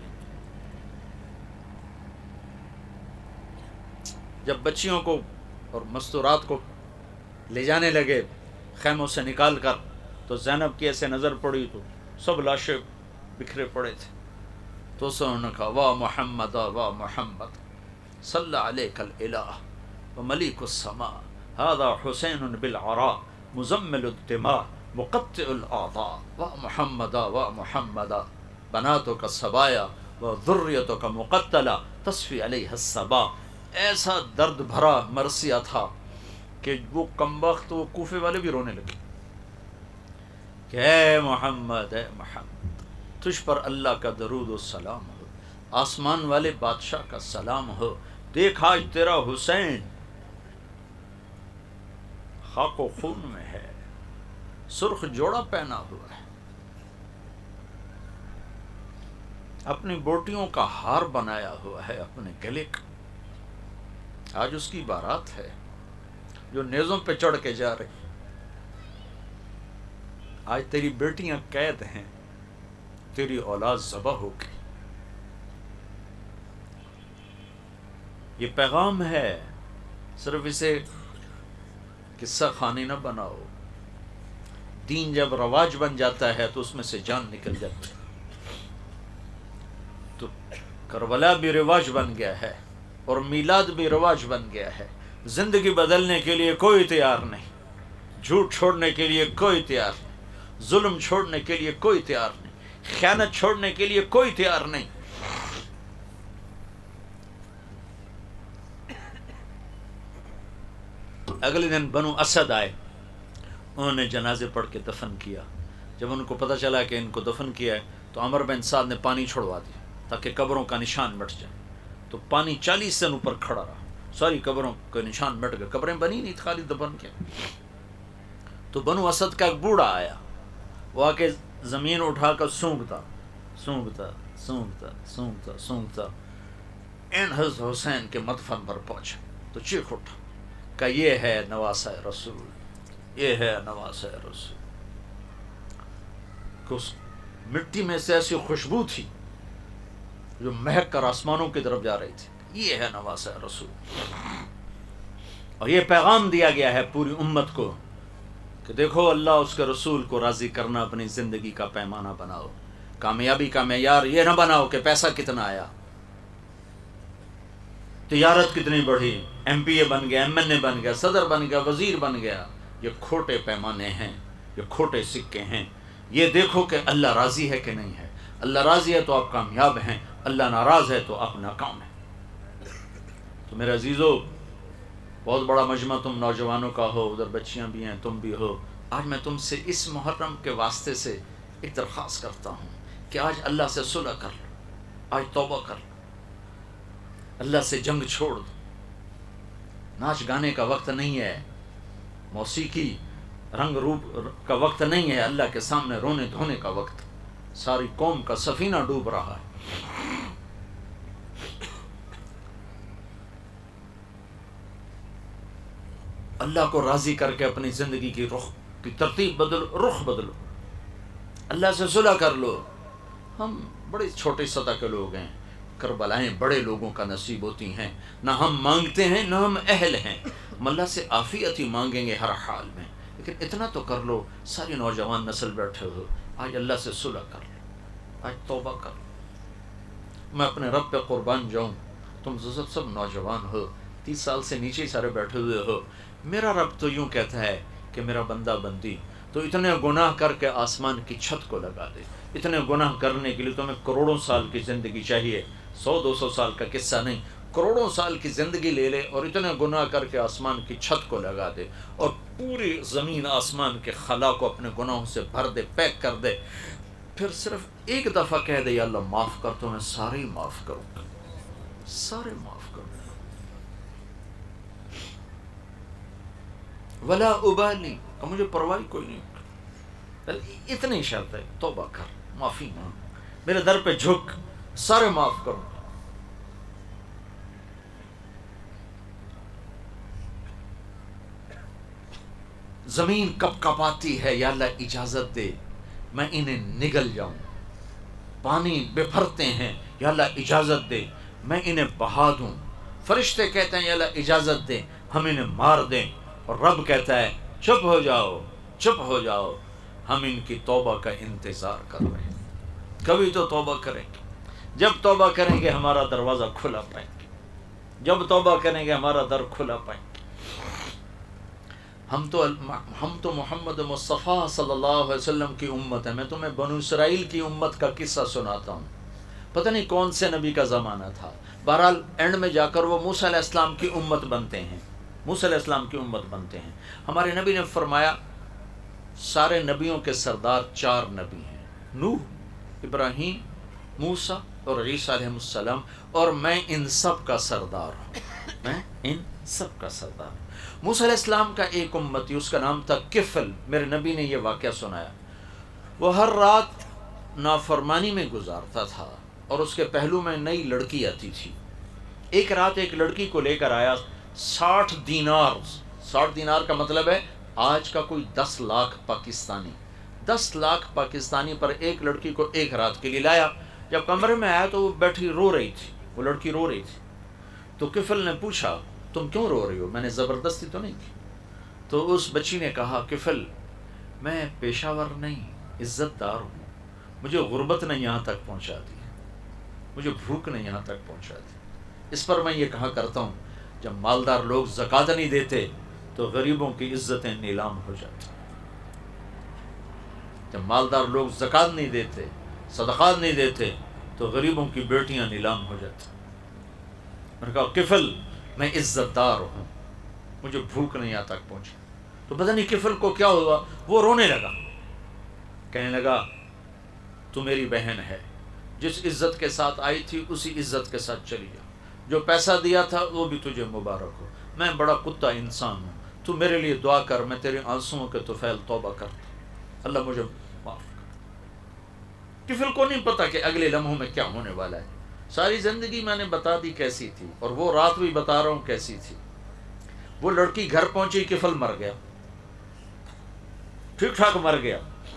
جب بچیوں کو اور مستورات کو لے جانے لگے خیموں سے نکال کر، تو زینب کی ایسے نظر پڑی تو سب لاشیں بکھرے پڑے تھے، تو اس نے کہا واہ محمد واہ محمد صلی علیک الالہ وملیک السماء هذا حسین بالعراء مزمل الدماء مقطع الاعضاء واہ محمد واہ محمد بناتک الصبایا وذریتک مقتلہ تصفی علیہ الصبا۔ ایسا درد بھرا مرثیہ تھا کہ وہ کمبخت وہ کوفے والے بھی رونے لگے کہ اے محمد تجھ پر اللہ کا درود و سلام ہو، آسمان والے بادشاہ کا سلام ہو، دیکھ آج تیرا حسین خاک و خون میں ہے، سرخ جوڑا پہنا ہوا ہے، اپنی بوٹیوں کا ہار بنایا ہوا ہے اپنے گلے کا، آج اس کی بارات ہے جو نیزوں پہ چڑھ کے جا رہی، آج تیری بیٹیاں قید ہیں، تیری اولاد ذبح ہو گئی۔ یہ پیغام ہے، صرف اسے قصہ خانی نہ بناؤ۔ دین جب رواج بن جاتا ہے تو اس میں سے جان نکل جاتی ہے۔ تو کربلا بھی رواج بن گیا ہے اور میلاد بھی رواج بن گیا ہے۔ زندگی بدلنے کے لیے کوئی تیار نہیں، جھوٹ چھوڑنے کے لیے کوئی تیار نہیں، ظلم چھوڑنے کے لیے کوئی تیار نہیں، خیانت چھوڑنے کے لیے کوئی تیار نہیں۔ اگلے دن بنو اسد آئے، انہوں نے جنازے پڑھ کے دفن کیا۔ جب ان کو پتہ چلا کہ ان کو دفن کیا ہے تو عمر بن سعد نے پانی چھڑوا دیا تاکہ قبروں کا نشان مٹ جائے۔ تو پانی 40 دن اوپر کھڑا رہا، ساری قبروں کا نشان مٹ گئے، قبریں بنی نہیں، خالی دفن کیا۔ تو بنو اسد کا ایک بوڑھا آیا، وہ آ کے زمین اٹھا کر سونگتا سونگتا سونگتا سونگتا سونگتا این حضرت حسین کے مدفن پر پہنچا تو چیخ اٹھا کہ یہ ہے نواسہ رسول، یہ ہے نواسہ رسول۔ کہ اس مٹی میں سے ایسی خوشبو تھی جو مہک کر آسمانوں کی طرف جا رہی تھی، یہ ہے نواسہ رسول۔ اور یہ پیغام دیا گیا ہے پوری امت کو کہ دیکھو اللہ اس کے رسول کو راضی کرنا اپنی زندگی کا پیمانہ بناؤ، کامیابی کا معیار یہ نہ بناؤ کہ پیسہ کتنا آیا، تجارت کتنی بڑھی، ایم پی اے بن گیا، ایم این اے بن گیا، صدر بن گیا، وزیر بن گیا۔ یہ کھوٹے پیمانے ہیں، یہ کھوٹے سکے ہیں۔ یہ دیکھو کہ اللہ راضی ہے کہ نہیں ہے۔ اللہ راضی ہے تو آپ کامیاب ہیں، اللہ ناراض ہے تو آپ ناکام ہیں۔ تو میرے عزیزو، بہت بڑا مجمع تم نوجوانوں کا ہو، ادھر بچیاں بھی ہیں، تم بھی ہو۔ آج میں تم سے اس محرم کے واسطے سے ایک درخواست کرتا ہوں کہ آج اللہ سے صلح کر لو، آج توبہ کر لو، اللہ سے جنگ چھوڑ دو۔ ناچ گانے کا وقت نہیں ہے، موسیقی رنگ روپ کا وقت نہیں ہے، اللہ کے سامنے رونے دھونے کا وقت۔ ساری قوم کا سفینہ ڈوب رہا ہے۔ اللہ کو راضی کر کے اپنی زندگی کی رخ کی ترتیب بدلو، رخ بدلو، اللہ سے صلح کر لو۔ ہم بڑے چھوٹے سطح کے لوگ ہیں، کربلائیں بڑے لوگوں کا نصیب ہوتی ہیں۔ نہ ہم مانگتے ہیں نہ ہم اہل ہیں، ہم اللہ سے عافیت ہی مانگیں گے ہر حال میں۔ لیکن اتنا تو کر لو، ساری نوجوان نسل بیٹھے ہو، آج اللہ سے صلح کر لو، آج توبہ کر لو۔ میں اپنے رب پہ قربان جاؤں، تم سب نوجوان ہو، 30 سال سے نیچے سارے بیٹھے ہوئے ہو۔ میرا رب تو یوں کہتا ہے کہ میرا بندہ بندی تو اتنے گناہ کر کے آسمان کی چھت کو لگا دے۔ اتنے گناہ کرنے کے لیے تمہیں کروڑوں سال کی زندگی چاہیے، 100-200 سال کا قصہ نہیں، کروڑوں سال کی زندگی لے لے اور اتنے گناہ کر کے آسمان کی چھت کو لگا دے اور پوری زمین آسمان کے خلا کو اپنے گناہوں سے بھر دے، پیک کر دے، پھر صرف ایک دفعہ کہہ دے یا اللہ معاف کر، تو میں سارے ہی معاف کروں گا، سارے معاف کروں گا۔ ولا ابالی، اور مجھے پرواہ کوئی نہیں. اتنی شرط ہے، توبہ کر، معافی مانگ، میرے در پہ جھک، سارے معاف کرو. زمین کپ کپاتی ہے، یا اللہ اجازت دے میں انہیں نگل جاؤں. پانی بپھرتے ہیں، یا اللہ اجازت دے میں انہیں بہا دوں. فرشتے کہتے ہیں یا اللہ اجازت دے ہم انہیں مار دیں. اور رب کہتا ہے چپ ہو جاؤ، چپ ہو جاؤ، ہم ان کی توبہ کا انتظار کر رہے ہیں. کبھی تو توبہ کریں گے. جب توبہ کریں گے ہمارا دروازہ کھلا پائیں گے. جب توبہ کریں گے ہمارا در کھلا پائیں گے. ہم تو محمد مصطفیٰ صلی اللہ علیہ وسلم کی امت ہے. میں تمہیں بنو اسرائیل کی امت کا قصہ سناتا ہوں. پتہ نہیں کون سے نبی کا زمانہ تھا. بہرحال اینڈ میں جا کر وہ موسیٰ علیہ السلام کی امت بنتے ہیں. موسیٰ علیہ السلام کی امت بنتے ہیں. ہمارے نبی نے فرمایا سارے نبیوں کے سردار 4 نبی ہیں، نوح، ابراہیم، موسیٰ اور عیسیٰ علیہ السلام، اور میں ان سب کا سردار ہوں. میں ان سب کا سردار ہوں. موسیٰ علیہ السلام کا ایک امتی، اس کا نام تھا کفل. میرے نبی نے یہ واقعہ سنایا. وہ ہر رات نافرمانی میں گزارتا تھا اور اس کے پہلو میں نئی لڑکی آتی تھی. ایک رات ایک لڑکی کو لے کر آیا 60 دینار. 60 دینار کا مطلب ہے آج کا کوئی 10 لاکھ پاکستانی. 10 لاکھ پاکستانی پر ایک لڑکی کو ایک رات کے لیے لایا. جب کمرے میں آیا تو وہ بیٹھی رو رہی تھی. وہ لڑکی رو رہی تھی. تو کفل نے پوچھا تم کیوں رو رہی ہو؟ میں نے زبردستی تو نہیں کی. تو اس بچی نے کہا کفل میں پیشہ ور نہیں، عزت دار ہوں. مجھے غربت نے یہاں تک پہنچا دی، مجھے بھوک نے یہاں تک پہنچا دی. اس پر میں یہ کہا کرتا ہوں جب مالدار لوگ زکوٰۃ نہیں دیتے تو غریبوں کی عزتیں نیلام ہو جاتی. جب مالدار لوگ زکوٰۃ نہیں دیتے، صدقات نہیں دیتے تو غریبوں کی بیٹیاں نیلام ہو جاتی. میں نے کہا کفل میں عزت دار ہوں، مجھے بھوک نہیں یہاں تک پہنچی. تو پتہ نہیں کفل کو کیا ہوا، وہ رونے لگا. کہنے لگا تو میری بہن ہے، جس عزت کے ساتھ آئی تھی اسی عزت کے ساتھ چلی جا. جو پیسہ دیا تھا وہ بھی تجھے مبارک ہو. میں بڑا کتا انسان ہوں، تو میرے لیے دعا کر، میں تیرے آنسوؤں کے طفیل توبہ کرتا، اللہ مجھے معاف کر. کفل کو نہیں پتا کہ اگلے لمحوں میں کیا ہونے والا ہے. ساری زندگی میں نے بتا دی کیسی تھی، اور وہ رات بھی بتا رہا ہوں کیسی تھی. وہ لڑکی گھر پہنچی، کفل مر گیا، ٹھیک ٹھاک مر گیا.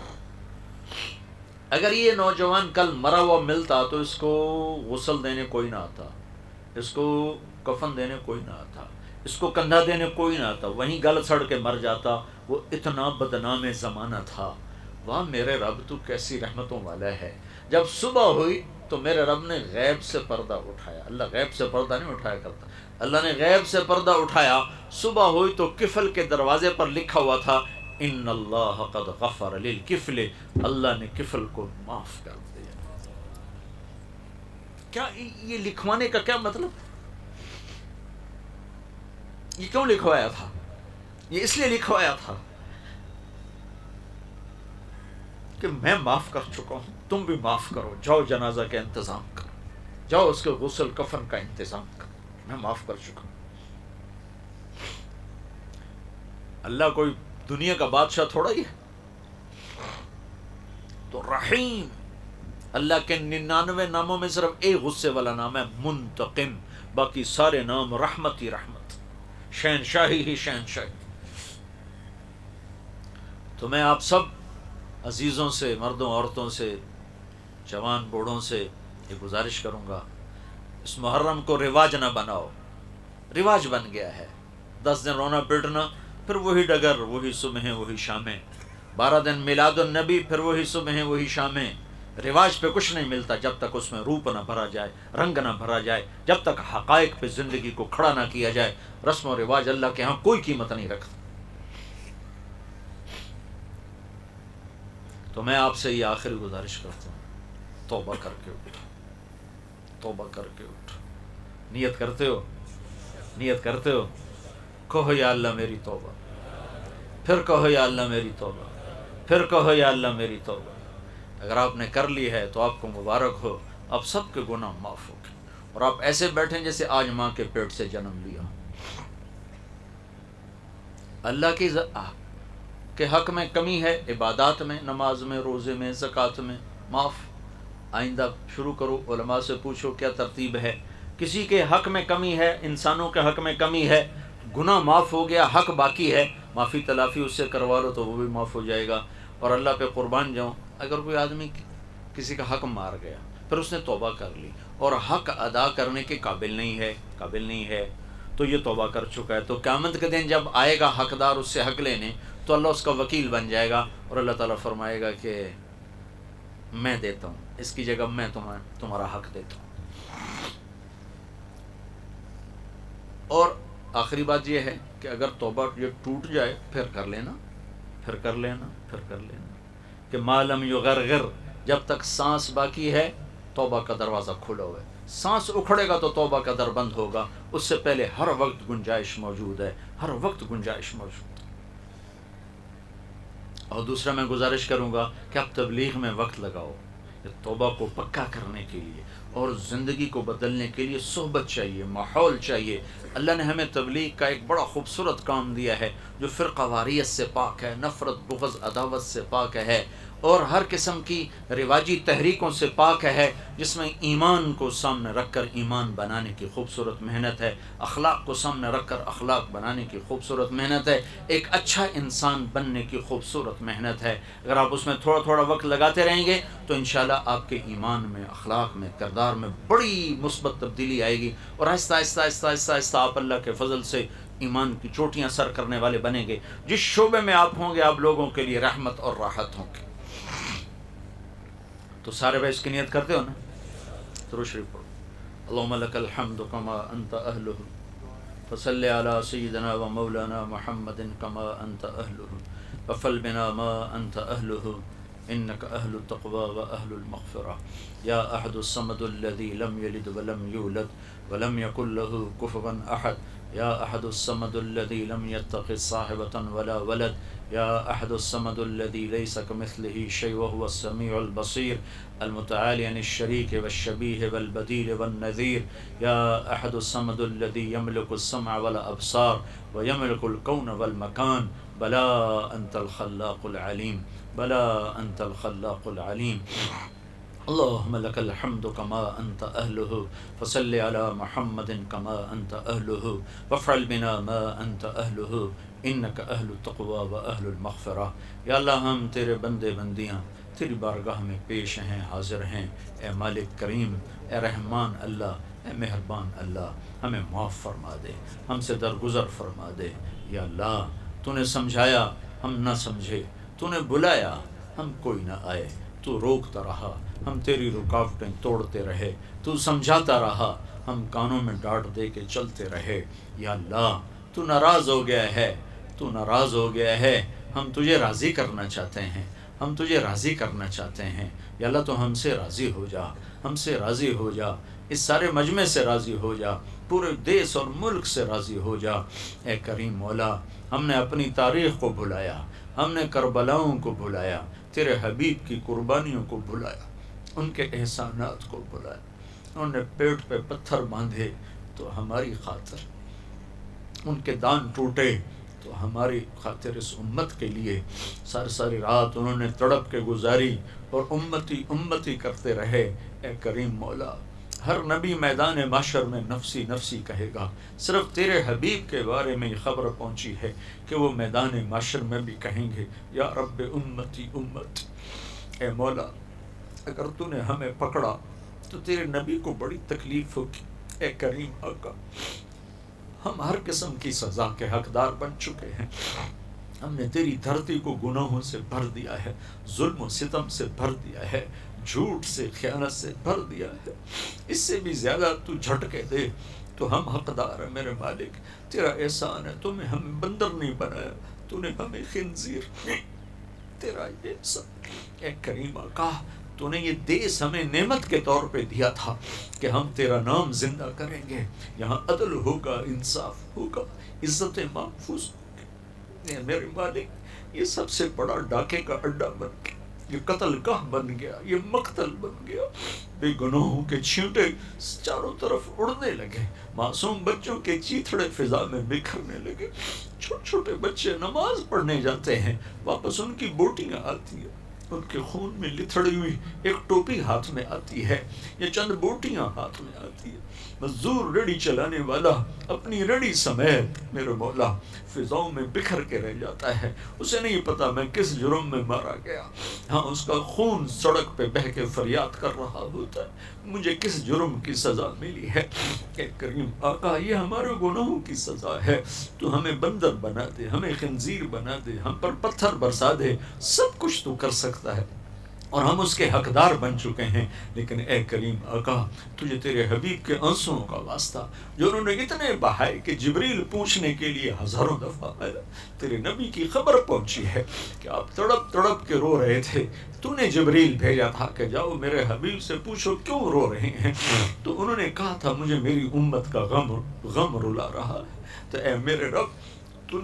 اگر یہ نوجوان کل مرا ہوا ملتا تو اس کو غسل دینے کوئی نہ آتا، اس کو کفن دینے کوئی نہ آتا، اس کو کندھا دینے کوئی نہ آتا، وہیں گل سڑ کے مر جاتا. وہ اتنا بدنام زمانہ تھا. واہ میرے رب تو کیسی رحمتوں والا ہے. جب صبح ہوئی تو میرے رب نے غیب سے پردہ اٹھایا. اللہ غیب سے پردہ نہیں اٹھایا کرتا. اللہ نے غیب سے پردہ اٹھایا. صبح ہوئی تو کفل کے دروازے پر لکھا ہوا تھا ان اللہ قد غفر للکفل، اللہ نے کفل کو معاف کر دیا. کیا یہ لکھوانے کا کیا مطلب؟ یہ کیوں لکھوایا تھا؟ یہ اس لیے لکھوایا تھا کہ میں معاف کر چکا ہوں، تم بھی معاف کرو. جاؤ جنازہ کا انتظام کرو، جاؤ اس کے غسل کفن کا انتظام کرو، میں معاف کر چکا ہوں. اللہ کوئی دنیا کا بادشاہ تھوڑا ہی ہے. تو رحیم، اللہ کے 99 ناموں میں صرف ایک غصے والا نام ہے منتقم، باقی سارے نام رحمت ہی رحمت، شہنشاہی ہی شہنشاہی. تو میں آپ سب عزیزوں سے، مردوں عورتوں سے، جوان بوڑھوں سے یہ گزارش کروں گا اس محرم کو رواج نہ بناؤ. رواج بن گیا ہے 10 دن رونا پیٹنا، پھر وہی ڈگر، وہی صبح وہی شامیں. 12 دن میلاد النبی، پھر وہی صبح وہی شامیں. رواج پہ کچھ نہیں ملتا جب تک اس میں روپ نہ بھرا جائے، رنگ نہ بھرا جائے، جب تک حقائق پہ زندگی کو کھڑا نہ کیا جائے. رسم و رواج اللہ کے ہاں کوئی قیمت نہیں رکھتا. تو میں آپ سے یہ آخری گزارش کرتا ہوں، توبہ کر کے اٹھو، توبہ کر کے اٹھو. نیت کرتے ہو؟ نیت کرتے ہو؟ کہو یا اللہ میری توبہ، پھر کہو یا اللہ میری توبہ، پھر کہو یا اللہ میری توبہ. اگر آپ نے کر لی ہے تو آپ کو مبارک ہو، آپ سب کے گناہ معاف ہو گئے، اور آپ ایسے بیٹھیں جیسے آج ماں کے پیٹ سے جنم لیا. اللہ کے حق میں کمی ہے، عبادات میں، نماز میں، روزے میں، زکوٰۃ میں، معاف. آئندہ شروع کرو، علماء سے پوچھو کیا ترتیب ہے. کسی کے حق میں کمی ہے، انسانوں کے حق میں کمی ہے، گناہ معاف ہو گیا، حق باقی ہے، معافی تلافی اس سے کروا لو تو وہ بھی معاف ہو جائے گا. اور اللہ پہ قربان جاؤں، اگر کوئی آدمی کسی کا حق مار گیا، پھر اس نے توبہ کر لی اور حق ادا کرنے کے قابل نہیں ہے تو یہ توبہ کر چکا ہے، تو قیامت کے دن جب آئے گا حقدار اس سے حق لینے تو اللہ اس کا وکیل بن جائے گا اور اللہ تعالیٰ فرمائے گا کہ میں دیتا ہوں، اس کی جگہ میں تمہارا حق دیتا ہوں. اور آخری بات یہ ہے کہ اگر توبہ یہ ٹوٹ جائے پھر کر لینا کہ ما لم یغرغر، جب تک سانس باقی ہے توبہ کا دروازہ کھلا ہوا ہے. سانس اکھڑے گا تو توبہ کا در بند ہوگا، اس سے پہلے ہر وقت گنجائش موجود ہے. اور دوسرا میں گزارش کروں گا کہ آپ تبلیغ میں وقت لگاؤ، توبہ کو پکا کرنے کے لیے اور زندگی کو بدلنے کے لیے صحبت چاہیے، ماحول چاہیے. اللہ نے ہمیں تبلیغ کا ایک بڑا خوبصورت کام دیا ہے جو فرقہ واریت سے پاک ہے، نفرت، بغض، عداوت سے پاک ہے اور ہر قسم کی رواجی تحریکوں سے پاک ہے، جس میں ایمان کو سامنے رکھ کر ایمان بنانے کی خوبصورت محنت ہے، اخلاق کو سامنے رکھ کر اخلاق بنانے کی خوبصورت محنت ہے، ایک اچھا انسان بننے کی خوبصورت محنت ہے. اگر آپ اس میں تھوڑا تھوڑا وقت لگاتے رہیں گے تو انشاءاللہ آپ کے ایمان میں، اخلاق میں، کردار میں بڑی مثبت تبدیلی آئے گی اور آہستہ آہستہ آہستہ آہستہ آہستہ آپ اللہ کے فضل سے ایمان کی چوٹیاں سر کرنے والے بنیں گے. جس شعبے میں آپ ہوں گے آپ لوگوں کے لیے رحمت اور راحت ہوں گے. تو سارے بھائی اس کی نیت کرتے ہو نا؟ درود شریف پڑھو. اللہم لک الحمد کما انت اہلہ فصلی علی سیدنا و مولانا محمد کما انت اہلہ وفل بنا ما انت اہلہ انک اہل التقوی و اہل المغفرہ یا احد الصمد الذی لم یلد ولم یولد ولم یکن له کفوا احد یا احد الصمد الذی لم یتخذ صاحبۃ ولا ولد یا احد الصمد الذی لیس کمثلہ شیء وهو السمیع البصیر المتعالی عن الشریک والشبیہ والبدیل والنذیر یا احد الصمد الذی یملک السمع والابصار ویملک الکون والمکان بلا انت الخلاق العلیم بلا انت الخلاق العلیم. اللہم لک الحمد کما انت اہلہ فصل علی محمد کما انت اہلہ وافعل بنا ما انت اہلہ انک اہل التقوی و اہل المغفرہ. یا اللہ ہم تیرے بندے بندیاں تیری بارگاہ میں پیش ہیں، حاضر ہیں. اے مالک کریم، اے رحمان اللہ، اے مہربان اللہ، ہمیں معاف فرما دے، ہم سے درگزر فرما دے. یا اللہ تو نے سمجھایا ہم نہ سمجھے، تو نے بلایا ہم کوئی نہ آئے، تو روکتا رہا ہم تیری رکاوٹیں توڑتے رہے، تو سمجھاتا رہا ہم کانوں میں ڈانٹ دے کے چلتے رہے. یا اللہ تو ناراض ہو گیا ہے، تو ناراض ہو گیا ہے، ہم تجھے راضی کرنا چاہتے ہیں، ہم تجھے راضی کرنا چاہتے ہیں. یا اللہ تو ہم سے راضی ہو جا، ہم سے راضی ہو جا، اس سارے مجمع سے راضی ہو جا، پورے دیس اور ملک سے راضی ہو جا. اے کریم مولا، ہم نے اپنی تاریخ کو بھلایا، ہم نے کربلاؤں کو بھلایا، تیرے حبیب کی قربانیوں کو بھلایا، ان کے احسانات کو بھلایا. انہوں نے پیٹ پہ پتھر باندھے تو ہماری خاطر، ان کے دان ٹوٹے تو ہماری خاطر، اس امت کے لیے ساری رات انہوں نے تڑپ کے گزاری اور امتی امتی کرتے رہے. اے کریم مولا، ہر نبی میدان محشر میں نفسی نفسی کہے گا، صرف تیرے حبیب کے بارے میں یہ خبر پہنچی ہے کہ وہ میدان محشر میں بھی کہیں گے یا رب امتی امتی. اے مولا اگر تو نے ہمیں پکڑا تو تیرے نبی کو بڑی تکلیف ہوگی. اے کریم آقا، ہم ہر قسم کی سزا کے حقدار بن چکے ہیں. ہم نے تیری دھرتی کو گناہوں سے بھر دیا ہے، ظلم و ستم سے بھر دیا ہے، جھوٹ سے، خیانت سے بھر دیا ہے. اس سے بھی زیادہ تو جھٹکے دے تو ہم حقدار ہیں. میرے مالک تیرا احسان ہے، تو نے ہمیں بندر نہیں بنایا، تو نے ہمیں خنزیر نہیں، تیرا یہ احسان. اے کریم آقا، تو نے یہ دیس ہمیں نعمت کے طور پہ دیا تھا کہ ہم تیرا نام زندہ کریں گے، یہاں عدل ہوگا، انصاف ہوگا، عزتیں محفوظ ہوگی. میرے مالک یہ سب سے بڑا ڈاکے کا اڈا بن کے یہ قتل گاہ بن گیا، یہ مقتل بن گیا، بے گناہوں کے چھینٹے چاروں طرف اڑنے لگے، معصوم بچوں کے چیتھڑے فضا میں بکھرنے لگے، چھوٹے چھوٹے بچے نماز پڑھنے جاتے ہیں، واپس ان کی بوٹیاں آتی ہیں، ان کے خون میں لتھڑی ہوئی ایک ٹوپی ہاتھ میں آتی ہے، یہ چند بوٹیاں ہاتھ میں آتی ہے، مزدور ریڑھی چلانے والا اپنی ریڑھی سمیت میرے مولا فضاؤں میں بکھر کے رہ جاتا ہے، اسے نہیں پتا میں کس جرم میں مارا گیا، ہاں اس کا خون سڑک پہ بہہ کے فریاد کر رہا ہوتا ہے، مجھے کس جرم کی سزا ملی ہے؟ اے کریم آقا یہ ہمارے گناہوں کی سزا ہے، تو ہمیں بندر بنا دے، ہمیں خنزیر بنا دے، ہم پر پتھر برسا دے، سب کچھ تو کر سکتا ہے اور ہم اس کے حقدار بن چکے ہیں، لیکن اے کریم آقا تجھے تیرے حبیب کے آنسوؤں کا واسطہ جو انہوں نے اتنے بہائے کہ جبریل پوچھنے کے لیے ہزاروں دفعہ آیا، تیرے نبی کی خبر پہنچی ہے کہ آپ تڑپ تڑپ کے رو رہے تھے، تو نے جبریل بھیجا تھا کہ جاؤ میرے حبیب سے پوچھو کیوں رو رہے ہیں، تو انہوں نے کہا تھا مجھے میری امت کا غم رلا رہا ہے، تو اے میرے رب تو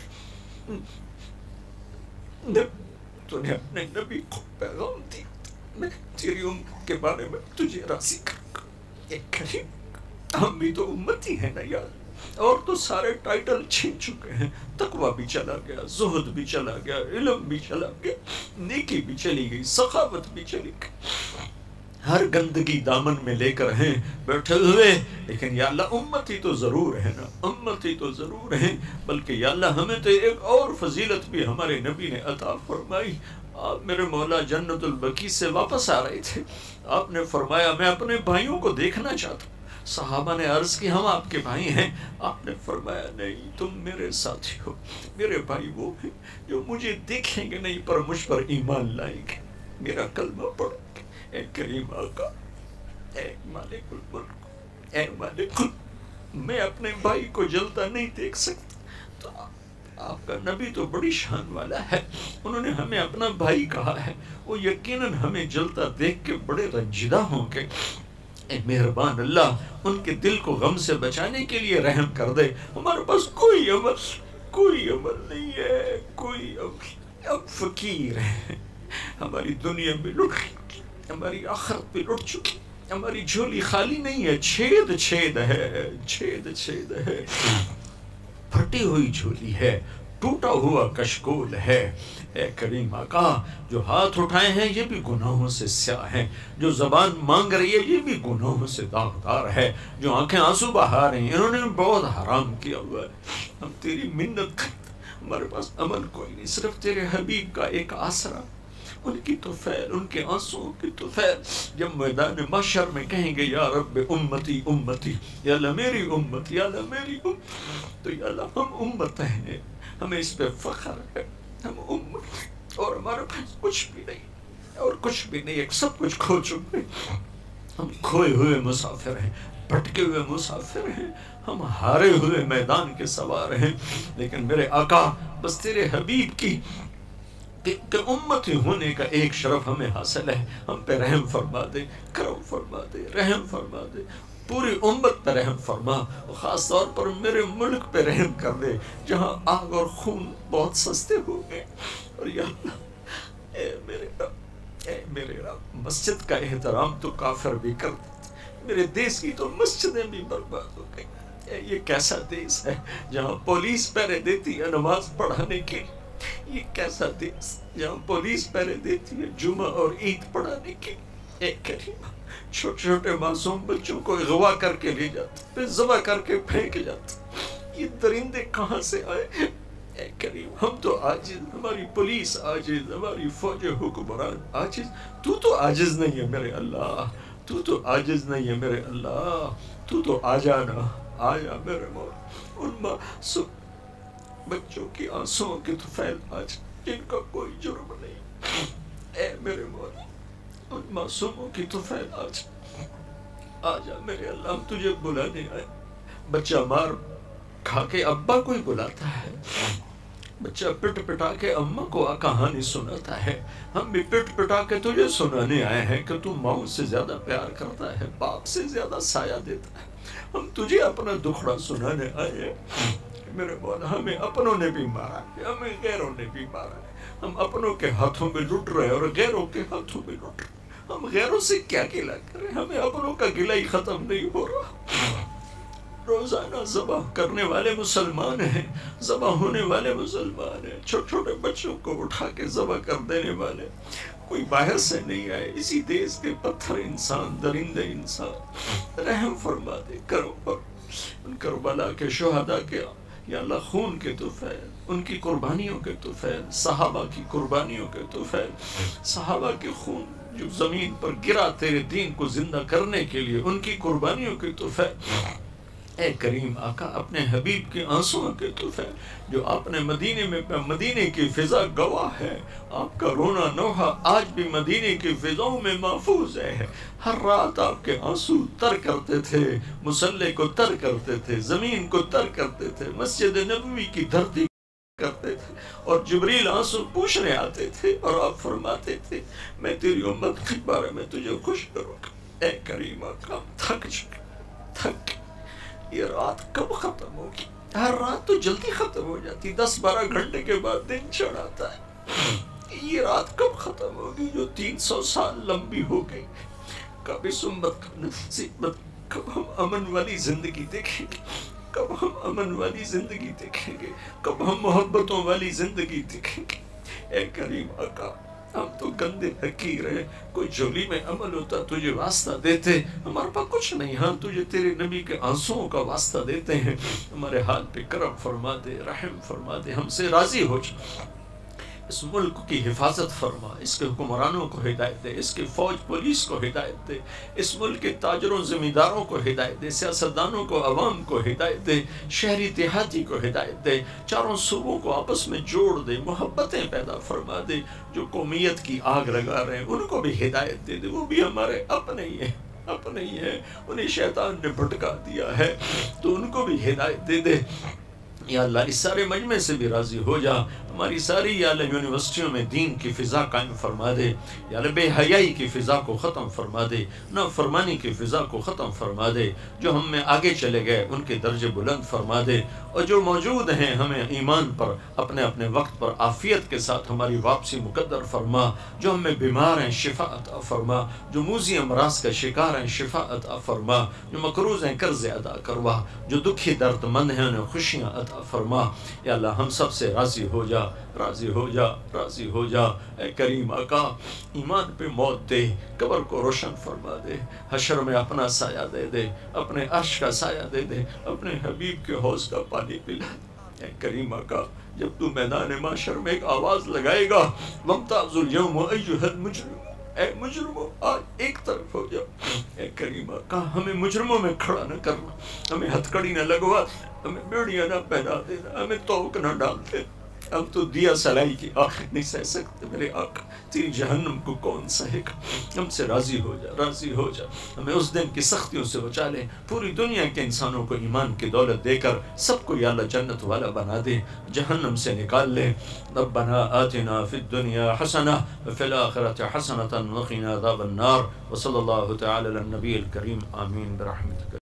نے اپنے نبی کو پیغام دی، میں تیری امت کے بارے میں تجھے راضی کروں گا، ایک کریم ہم بھی تو امتی ہیں نا یار، اور تو سارے ٹائٹل چھین چکے ہیں، تقوی بھی چلا گیا، زہد بھی چلا گیا، علم بھی چلا گیا، نیکی بھی چلی گئی، سخاوت بھی چلی گئی، ہر گندگی دامن میں لے کر ہیں بیٹھے ہوئے، لیکن یا اللہ امتی تو ضرور ہے نا، امتی تو ضرور ہے، بلکہ یا اللہ ہمیں تو ایک اور فضیلت بھی ہمارے نبی نے عطا فرمائی، آپ میرے مولا جنت البقیع سے واپس آ رہے تھے، آپ نے فرمایا میں اپنے بھائیوں کو دیکھنا چاہتا ہوں، صحابہ نے عرض کی ہم آپ کے بھائی ہیں، آپ نے فرمایا نہیں تم میرے ساتھی ہو، میرے بھائی وہ ہیں جو مجھے دیکھیں گے نہیں پر مجھ پر ایمان لائیں گے، میرا کلمہ پڑھیں گے، اے کریم آقا، اے مالک الملک، اے مالک میں اپنے بھائی کو جلتا نہیں دیکھ سکتا، تو آپ کا نبی تو بڑی شان والا ہے، انہوں نے ہمیں اپنا بھائی کہا ہے، وہ یقیناً ہمیں جلتا دیکھ کے بڑے رنجیدہ ہوں گے، اے مہربان اللہ ان کے دل کو غم سے بچانے کے لیے رحم کر دے، ہمارے پاس کوئی عمل نہیں ہے، کوئی عمل، اب فقیر ہیں، ہماری دنیا میں لٹ چکی، ہماری آخرت پہ لٹ چکی، ہماری جھولی خالی نہیں ہے، چھید ہے، پھٹی ہوئی جھولی ہے، ٹوٹا ہوا کشکول ہے، اے کریم آقا جو ہاتھ اٹھائے ہیں یہ بھی گناہوں سے سیاہ ہیں، جو زبان مانگ رہی ہے یہ بھی گناہوں سے داغدار ہے، جو آنکھیں آنسو بہا رہی ہیں انہوں نے بہت حرام کیا ہوا ہے، ہم تیری منت کرتے، ہمارے پاس عمل کوئی نہیں، صرف تیرے حبیب کا ایک آسرا، ان کی طفیل، ان کے آنسوں کی طفیل، جب میدان محشر میں کہیں گے یا رب امتی امتی، یا اللہ میری امت، یا اللہ میری امت، تو یا اللہ ہم امت ہیں، ہمیں اس پہ فخر ہے، ہم امت، اور ہمارے پاس کچھ بھی نہیں، اور کچھ بھی نہیں، ایک سب کچھ کھو چکے، ہم کھوئے ہوئے مسافر ہیں، بھٹکے ہوئے مسافر ہیں، ہم ہارے ہوئے میدان کے سوار ہیں، لیکن میرے آقا بس تیرے حبیب کی کہ امتی ہونے کا ایک شرف ہمیں حاصل ہے، ہم پہ رحم فرما دے، کرم فرما دے، رحم فرما دے، پوری امت پہ رحم فرما، خاص طور پر میرے ملک پہ رحم کر دے جہاں آگ اور خون بہت سستے ہو گئے، اور یا اللہ اے میرے رب مسجد کا احترام تو کافر بھی کر دیتے، میرے دیس کی تو مسجدیں بھی برباد ہو گئی، یہ کیسا دیس ہے جہاں پولیس پہرے دیتی ہے نماز پڑھانے کے، یہ کیسا دیس جہاں پولیس پہرے دیتی ہے جمعہ اور عید پڑھانے کے، اے کریم چھوٹے چھوٹے معصوم بچوں کو اغوا کر کے لے جاتے، پھر ذبح کر کے پھینک جاتے، یہ درندے کہاں سے آئے؟ اے کریم ہم تو عاجز، ہماری پولیس عاجز، ہماری فوج حکمران عاجز، تو عاجز نہیں ہے میرے اللہ، تو عاجز نہیں ہے میرے اللہ، تو آ جانا، آیا میرے مولا، ان معصوم بچوں کی آنسوں کی طفیل آج جن کا کوئی جرم نہیں، اے میرے مولا ان معصوموں کی طفیل آج آجا میرے اللہ، ہم تجھے بلانے آئے، بچہ مار کھا کے ابا کو ہی بلاتا ہے، بچہ پٹ پٹا کے اماں کو کہانی سناتا ہے، ہم بھی پٹ پٹا کے تجھے سنانے آئے ہیں کہ تو ماں سے زیادہ پیار کرتا ہے، باپ سے زیادہ سایہ دیتا ہے، ہم تجھے اپنا دکھڑا سنانے آئے ہیں، میرے مولا ہمیں اپنوں نے بھی مارا ہے، ہمیں غیروں نے بھی مارا ہے، ہم اپنوں کے ہاتھوں میں لٹ رہے ہیں اور غیروں کے ہاتھوں میں لٹ رہے ہیں، ہم غیروں سے کیا گلہ کریں، ہمیں اپنوں کا گلہ ہی ختم نہیں ہو رہا۔ روزانہ ذبح کرنے والے مسلمان ہیں، ذبح ہونے والے مسلمان ہیں، چھوٹے چھوٹے بچوں کو اٹھا کے ذبح کر دینے والے، کوئی باہر سے نہیں آئے، اسی دیس کے پتھر انسان، درندے انسان، رحم فرما دے، کرو پر ان کربلا کے شہداء کے یا اللہ خون کے طفیل، ان کی قربانیوں کے طفیل، صحابہ کی قربانیوں کے طفیل، صحابہ کے خون جو زمین پر گرا تیرے دین کو زندہ کرنے کے لیے، ان کی قربانیوں کے طفیل، اے کریم آقا اپنے حبیب کے آنسوں کے طفیل، جو آپ نے مدینے کی فضا گواہ ہے، آپ کا رونا نوحہ آج بھی مدینے کی فضاؤں میں محفوظ ہے، ہر رات آپ کے آنسو تر کرتے تھے، مصلی کو تر کرتے تھے، زمین کو تر کرتے تھے، مسجد نبوی کی دھرتی کرتے تھے، اور جبریل آنسو پوچھنے آتے تھے اور آپ فرماتے تھے میں تیری امت کے بارے میں تجھے خوش کروں گا۔ اے کریم آقا تھک چکے، تھک، یہ رات کب ختم ہوگی؟ ہر رات تو جلدی ختم ہو جاتی، 10-12 گھنٹے کے بعد دن چڑھ آتا ہے، یہ رات کب ختم ہوگی جو 300 سال لمبی ہو گئی؟ کب اس امت کا نصیبت، کب ہم امن والی زندگی دیکھیں گے، کب ہم امن والی زندگی دیکھیں گے، کب ہم محبتوں والی زندگی دیکھیں گے؟ اے کریم آقا ہم تو گندے حقیر ہیں، کوئی جھولی میں عمل ہوتا تجھے واسطہ دیتے، ہمارے پاس کچھ نہیں، ہاں تجھے تیرے نبی کے آنسوؤں کا واسطہ دیتے ہیں، ہمارے حال پہ کرم فرما دے، رحم فرما دے، ہم سے راضی ہو جا، اس ملک کی حفاظت فرما، اس کے حکمرانوں کو ہدایت دے، اس کے فوج پولیس کو ہدایت دے، اس ملک کے تاجروں زمینداروں کو ہدایت دے، سیاستدانوں کو، عوام کو ہدایت دے، شہری دیہاتی کو ہدایت دے، چاروں صوبوں کو آپس میں جوڑ دے، محبتیں پیدا فرما دے، جو قومیت کی آگ لگا رہے ہیں ان کو بھی ہدایت دے دے، وہ بھی ہمارے اپنے ہی ہیں، اپنے ہی ہیں، انہیں شیطان نے بھٹکا دیا ہے تو ان کو بھی ہدایت دے دے۔ یا اللہ اس سارے مجمع سے بھی راضی ہو جا، ہماری ساری یا اللہ یونیورسٹیوں میں دین کی فضا قائم فرما دے، یا اللہ بے حیائی کی فضا کو ختم فرما دے، نافرمانی کی فضا کو ختم فرما دے، جو ہم میں آگے چلے گئے ان کے درجے بلند فرما دے، اور جو موجود ہیں ہمیں ایمان پر اپنے اپنے وقت پر عافیت کے ساتھ ہماری واپسی مقدر فرما، جو ہم میں بیمار ہیں شفا عطا فرما، جو موذی امراض کا شکار ہیں شفا عطا فرما، جو مقروض ہیں قرض ادا کروا، جو دکھی درد مند ہیں انہیں خوشیاں عطا فرما۔ یا اللہ ہم سب سے راضی ہو جا، راضی ہو جا، راضی ہو جا۔ اے کریم آقا ایمان پہ موت دے، قبر کو روشن فرما دے، حشر میں اپنا سایہ دے دے، اپنے عرش کا سایہ دے دے، اپنے حبیب کے حوض کا پانی پلا۔ اے کریم آقا جب تو میدان معاشر میں ایک آواز لگائے گا وَامْتَازُ الْيَوْمَ أَيُّهَا الْمُجْرِمُ، اے مجرموں آج ایک طرف ہو جاؤ۔ اے کریم آقا ہمیں مجرموں میں کھڑا نہ کرنا، ہمیں ہتھکڑی نہ لگوا، ہمیں بیڑیاں نہ پہنا دینا، ہمیں توق نہ ڈال دینا، ہم تو دیا سلائی کی آخر نہیں سہ سکتے میرے آقا، تیری جہنم کو کون سہے گا؟ ہم سے راضی ہو جا، راضی ہو جا، ہمیں اس دن کی سختیوں سے بچا لے، پوری دنیا کے انسانوں کو ایمان کی دولت دے کر سب کو یا اللہ جنت والا بنا دے، جہنم سے نکال لے۔ ربنا آتنا فی الدنیا حسنہ وفی الآخرۃ حسنۃ وقنا عذاب النار، وصلی اللہ تعالی علی النبی الکریم، آمین برحمتک۔